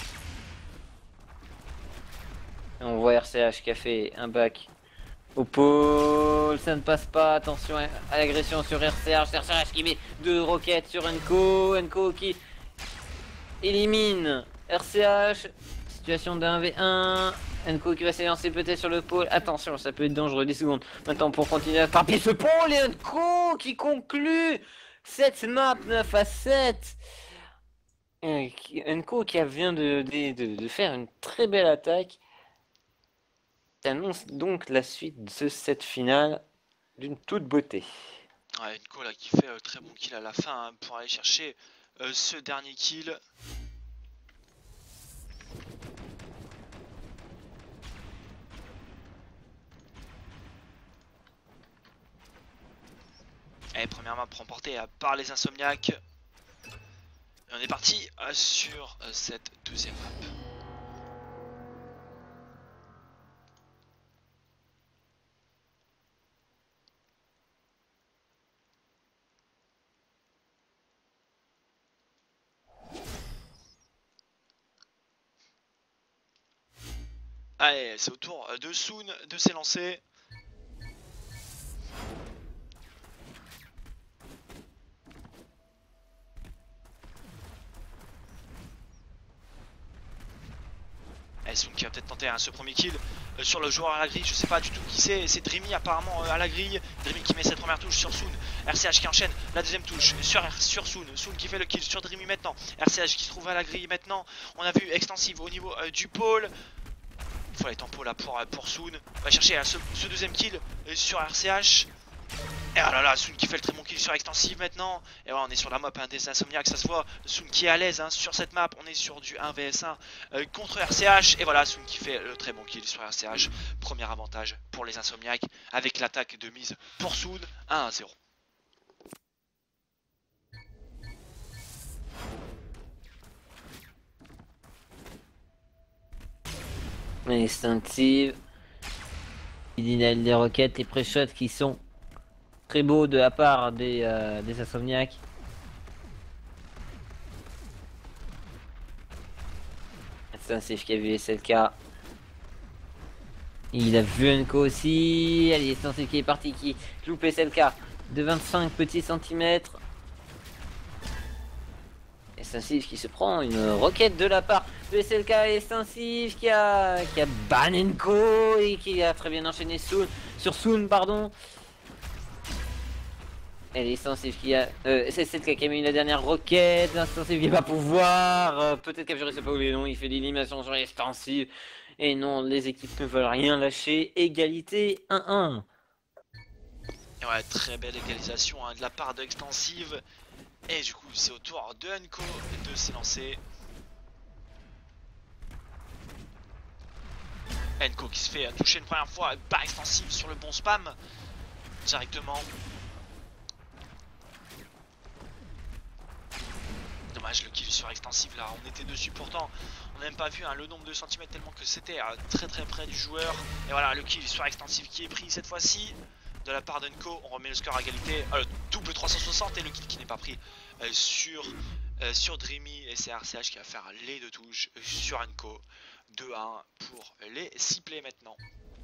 Et on voit R C H qui a fait un back au pôle, ça ne passe pas, attention à l'agression sur R C H, R C H qui met deux roquettes sur Enco, Enco qui élimine R C H, situation de un v un, Enco qui va s'élancer peut-être sur le pôle, attention ça peut être dangereux, dix secondes, maintenant pour continuer à frapper ce pôle et Enco qui conclut cette map neuf à sept. Enco qui vient de, de, de, de faire une très belle attaque. Annonce donc la suite de cette finale d'une toute beauté. Ouais, Enco là qui fait euh, très bon kill à la fin hein, pour aller chercher euh, ce dernier kill. Allez, première map remportée euh, par les Insomniacs. Et on est parti euh, sur euh, cette deuxième map. Allez, c'est au tour de Soon de s'élancer. Allez, Soon qui va peut-être tenter hein, ce premier kill euh, sur le joueur à la grille. Je sais pas du tout qui c'est. C'est Dreamy apparemment euh, à la grille. Dreamy qui met cette première touche sur Soon. R C H qui enchaîne la deuxième touche sur, sur Soon. Soon qui fait le kill sur Dreamy maintenant. R C H qui se trouve à la grille maintenant. On a vu extensive au niveau euh, du pôle. Il faut les tempos là pour, pour Soon. On va chercher hein, ce, ce deuxième kill euh, sur R C H. Et oh là là, Soon qui fait le très bon kill sur extensive maintenant. Et voilà, on est sur la map hein, des Insomniacs, ça se voit. Soon qui est à l'aise hein, sur cette map. On est sur du un v s un euh, contre R C H. Et voilà, Soon qui fait le très bon kill sur R C H. Premier avantage pour les Insomniacs avec l'attaque de mise pour Soon. un à zéro. Instinctive. Il y a les roquettes, les pré-shots qui sont très beaux de la part des, euh, des Insomniacs. Instinctive qui a vu les S L K. Il a vu Enko aussi. Allez, Instinctive qui est parti, qui loupe S L K de vingt-cinq petits centimètres. Instinctive qui se prend une roquette de la part de S L K. Instinctive qui a qui a ban Enko et qui a très bien enchaîné Soon, sur Soon pardon. Et Instinctive qui a euh, c'est S L K qui a mis la dernière roquette. Instinctive qui va pouvoir euh, peut-être capturer ce Paul, non, il fait l'élimination sur Instinctive. Et non, les équipes ne veulent rien lâcher. Égalité un un. Et ouais, très belle égalisation hein, de la part de Extensive. Et du coup, c'est au tour de Enko de s'élancer. Enko qui se fait toucher une première fois par Extensive sur le bon spam. Directement. Dommage le kill sur Extensive là, on était dessus pourtant. On n'a même pas vu hein, le nombre de centimètres tellement que c'était euh, très très près du joueur. Et voilà le kill sur Extensive qui est pris cette fois-ci. De la part d'Enko, on remet le score à égalité, euh, double trois cent soixante et le kill qui n'est pas pris euh, sur, euh, sur Dreamy et c'est R C H qui va faire les deux touches euh, sur Enko. deux à un pour les six plays maintenant.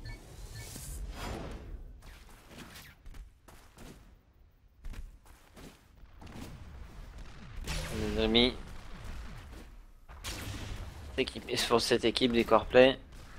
Dreamy équipe sur cette équipe des Coreplay.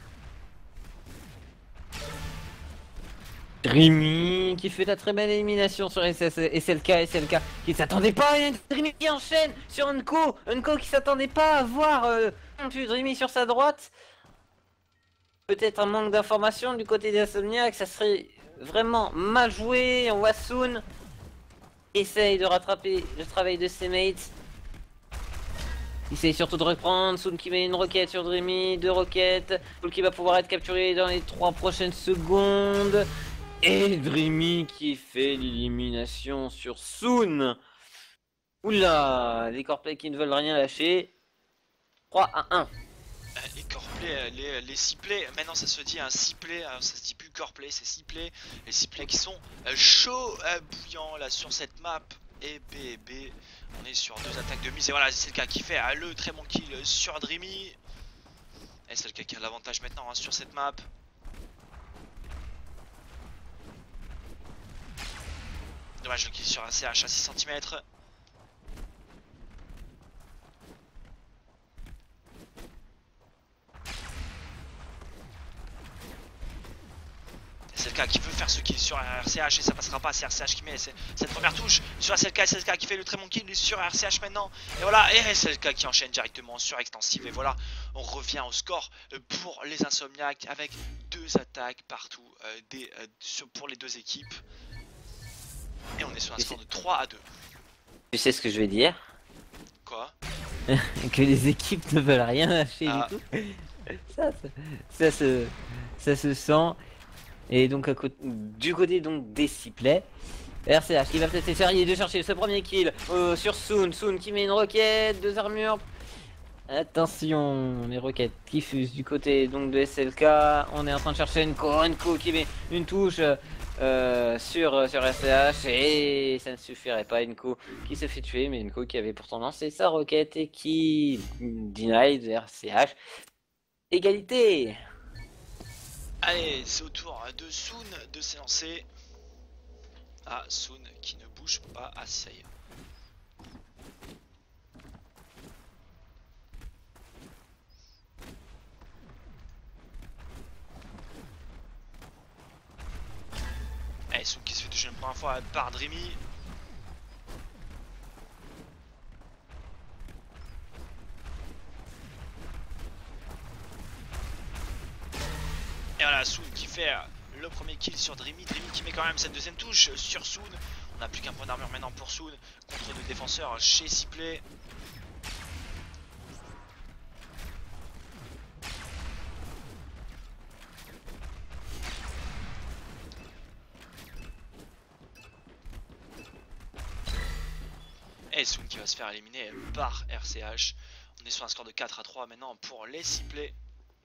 Dreamy qui fait la très belle élimination sur S L K, S L K qui s'attendait pas, et Dreamy qui enchaîne sur Enko, Enko qui s'attendait pas à voir euh, Dreamy sur sa droite. Peut-être un manque d'information du côté des Insomniacs, ça serait vraiment mal joué. On voit Soon essaye de rattraper le travail de ses mates. Il essaye surtout de reprendre. Soon qui met une roquette sur Dreamy, deux roquettes. Soon qui va pouvoir être capturé dans les trois prochaines secondes. Et Dreamy qui fait l'élimination sur Soon. Oula, les Coreplay qui ne veulent rien lâcher. trois à un. Les Coreplay, les, les six plays, maintenant ça se dit un six play, ça se dit plus Coreplay, c'est six play. Les six plays qui sont chauds, bouillants là sur cette map. Et B et B, on est sur deux attaques de mise. Et voilà, c'est le cas qui fait le très bon kill sur Dreamy. Et c'est le cas qui a l'avantage maintenant hein, sur cette map. Dommage le kill sur un C H à six centimètres. C'est le cas qui veut faire ce kill sur R C H et ça passera pas, c'est R C H qui met cette première touche sur S L K, S L K qui fait le très bon kill sur R C H maintenant. Et voilà, et S L K qui enchaîne directement sur Extensive. Et voilà, on revient au score pour les Insomniacs avec deux attaques partout euh, des, euh, sur, pour les deux équipes. Et on est sur un score de trois à deux. Tu sais ce que je vais dire? Quoi? Que les équipes ne veulent rien lâcher ah. du tout. Ça, ça, ça, se, ça se sent. Et donc à côté, du côté donc des six plays, R C H qui va peut-être essayer de chercher ce premier kill euh, sur Soon. Soon qui met une roquette, deux armures. Attention, les roquettes qui fusent du côté donc de S L K. On est en train de chercher une Enco qui met une touche euh, sur, sur R C H et ça ne suffirait pas. Enco qui se fait tuer, mais Enco qui avait pourtant lancé sa roquette et qui denied R C H. Égalité. Allez, c'est au tour de Soon de s'élancer. Ah, Soon qui ne bouge pas. Ah, ça y est. Allez, Soon qui se fait toucher une première fois par Dreamy. Et voilà, Soon qui fait le premier kill sur Dreamy. Dreamy qui met quand même cette deuxième touche sur Soon. On n'a plus qu'un point d'armure maintenant pour Soon contre deux défenseurs chez Sipley. Et Soon qui va se faire éliminer par R C H. On est sur un score de quatre à trois maintenant pour les Sipley.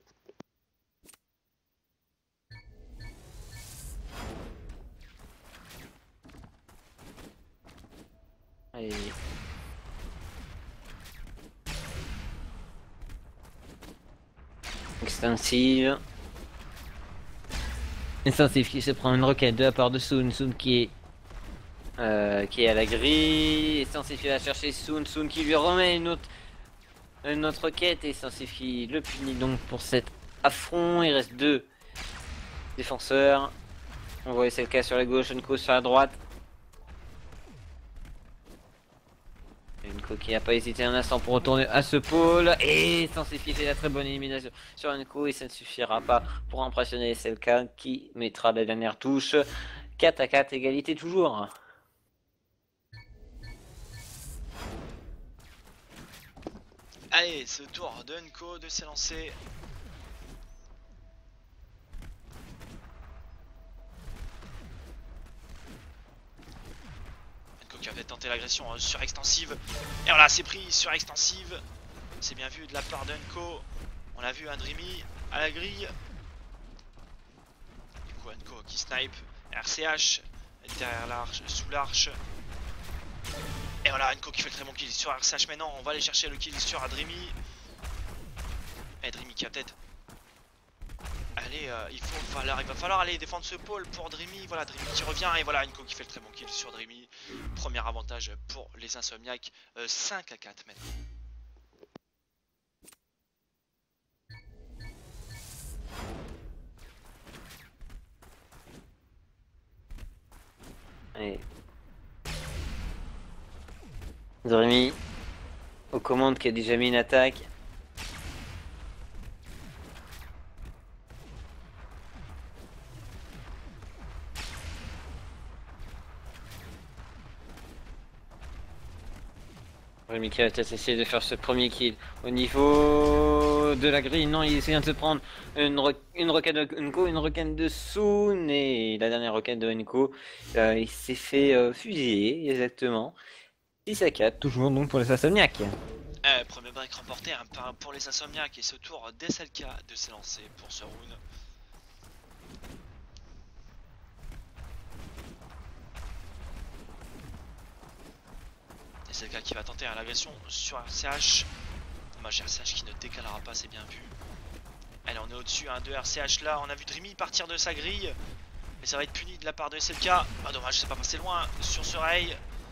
Allez. Extensive. Extensive qui se prend une roquette de la part de Soon. Soon qui est euh, qui est à la grille. Extensive qui va chercher Soon. Soon qui lui remet une autre une autre roquette et Extensive qui le punit donc pour cet affront. Il reste deux défenseurs. On voit S L K sur la gauche, Enco sur la droite. Enco qui n'a pas hésité un instant pour retourner à ce pôle et Sensifié fait la très bonne élimination sur Enco et ça ne suffira pas pour impressionner S L K qui mettra la dernière touche. quatre à quatre, égalité toujours. Allez, c'est le tour de Enco de s'élancer. Enco qui a peut-être tenté l'agression sur Extensive. Et voilà, c'est pris sur Extensive. C'est bien vu de la part d'Enco. On l'a vu, un Dreamy à la grille. Du coup, Enco qui snipe. R C H derrière l'arche, sous l'arche. Et voilà, Enco qui fait le très bon kill sur R C H maintenant. On va aller chercher le kill sur Dreamy. Et Dreamy qui a peut-être. Allez, euh, il, faut, falloir, il va falloir aller défendre ce pôle pour Dreamy. Voilà, Dreamy qui revient. Et voilà, Enco qui fait le très bon kill sur Dreamy. Premier avantage pour les Insomniacs. Euh, cinq à quatre maintenant. Allez. Dreamy aux commandes qui a déjà mis une attaque. Dreamy qui va peut-être essayer de faire ce premier kill au niveau de la grille. Non, il essaie de se prendre une, ro une roquette de Enco, une roquette de Soon et la dernière roquette de Enco. Euh, il s'est fait euh, fusiller exactement. six à quatre, toujours donc pour les Insomniacs. Euh, premier break remporté hein, pour les Insomniacs et ce tour d'S L K de s'élancer pour ce round. S L K qui va tenter hein, l'agression sur R C H. Dommage, R C H qui ne décalera pas, c'est bien vu. Allez, on est au-dessus hein, de R C H là. On a vu Dreamy partir de sa grille. Mais ça va être puni de la part de S L K. Ah, dommage, c'est pas passé loin sur ce rail.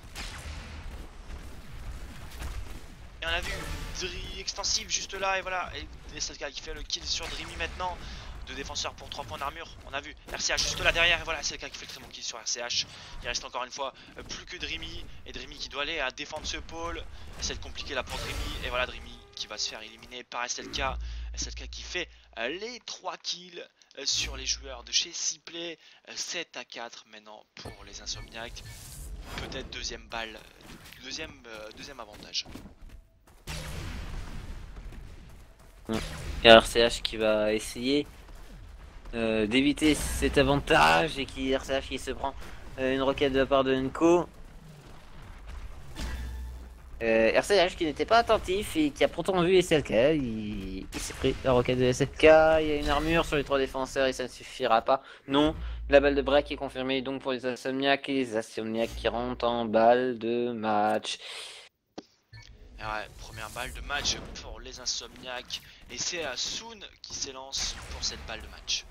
Et on a vu Dreamy Extensive juste là. Et voilà, et S L K qui fait le kill sur Dreamy maintenant. Deux défenseurs pour trois points d'armure. On a vu R C H juste là derrière. Et voilà, S L K qui fait le très bon kill sur R C H. Il reste encore une fois euh, plus que Dreamy. Et Dreamy qui doit aller à défendre ce pôle. C'est compliqué là pour Dreamy. Et voilà, Dreamy qui va se faire éliminer par S L K. S L K qui fait euh, les trois kills euh, sur les joueurs de chez Sipley. Euh, sept à quatre maintenant pour les Insomniacs. Peut-être deuxième balle. Deuxième, euh, deuxième avantage. Et R C H qui va essayer euh, d'éviter cet avantage et qui R C H qui se prend Euh, une roquette de la part de Nko. Euh, R C H qui n'était pas attentif et qui a pourtant vu S L K, il, il s'est pris la roquette de S L K, il y a une armure sur les trois défenseurs et ça ne suffira pas. Non, la balle de break est confirmée donc pour les Insomniacs et les Insomniacs qui rentrent en balle de match. Et ouais, première balle de match pour les Insomniacs et c'est à Soon qui s'élance pour cette balle de match.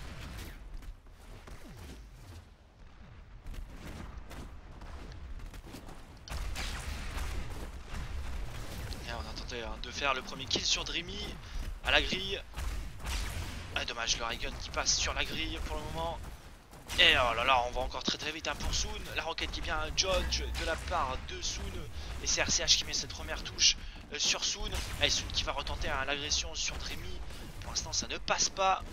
Et on a tenté hein, de faire le premier kill sur Dreamy à la grille. Ah, dommage, le Raygun qui passe sur la grille pour le moment. Et oh là là, on va encore très très vite hein, pour Soon. La roquette qui est bien Judge de la part de Soon. Et c'est R C H qui met cette première touche euh, sur Soon. Et Soon qui va retenter hein, l'agression sur Dreamy. Pour l'instant, ça ne passe pas.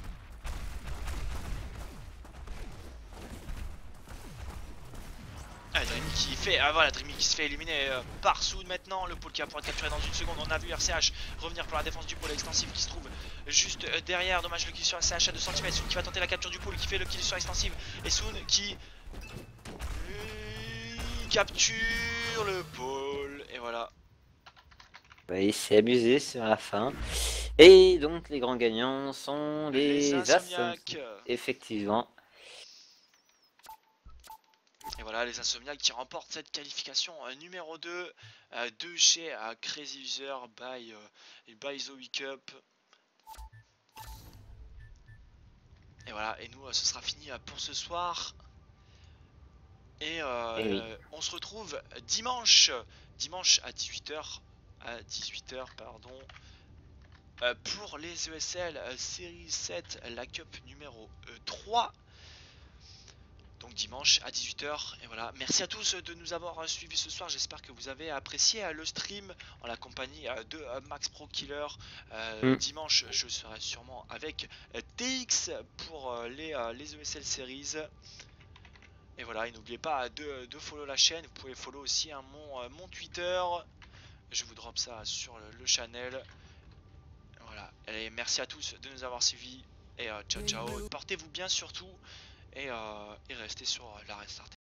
Ah, Dreamy qui fait, ah voilà, Dreamy qui se fait éliminer euh, par Soon maintenant. Le pôle qui va pouvoir être capturé dans une seconde. On a vu R C H revenir pour la défense du pôle extensif qui se trouve juste euh, derrière. Dommage, le kill sur R C H à deux centimètres. Soon qui va tenter la capture du pôle, qui fait le kill sur extensive. Et Soon qui euh, capture le pôle. Et voilà. Oui, c'est abusé sur la fin. Et donc les grands gagnants sont les, Les Insomniacs. Effectivement. Et voilà, les Insomniacs qui remportent cette qualification euh, numéro deux euh, de chez euh, Crazy User by, euh, by The Week Up. Et voilà, et nous, euh, ce sera fini euh, pour ce soir. Et, euh, Et oui. on se retrouve dimanche, dimanche à dix-huit heures, à dix-huit heures, pardon, euh, pour les E S L euh, série sept, la Cup numéro euh, trois. Donc dimanche à dix-huit heures. Et voilà, merci à tous de nous avoir suivis ce soir. J'espère que vous avez apprécié le stream en la compagnie de Max Pro Killer. euh, mm. Dimanche, je serai sûrement avec T X pour les, les E S L Series. Et voilà, et n'oubliez pas de, de follow la chaîne. Vous pouvez follow aussi hein, mon, mon Twitter. Je vous drop ça sur le, le channel. Voilà, et merci à tous de nous avoir suivis. Et euh, ciao ciao, portez-vous bien surtout. Et, euh, et restez sur la restart.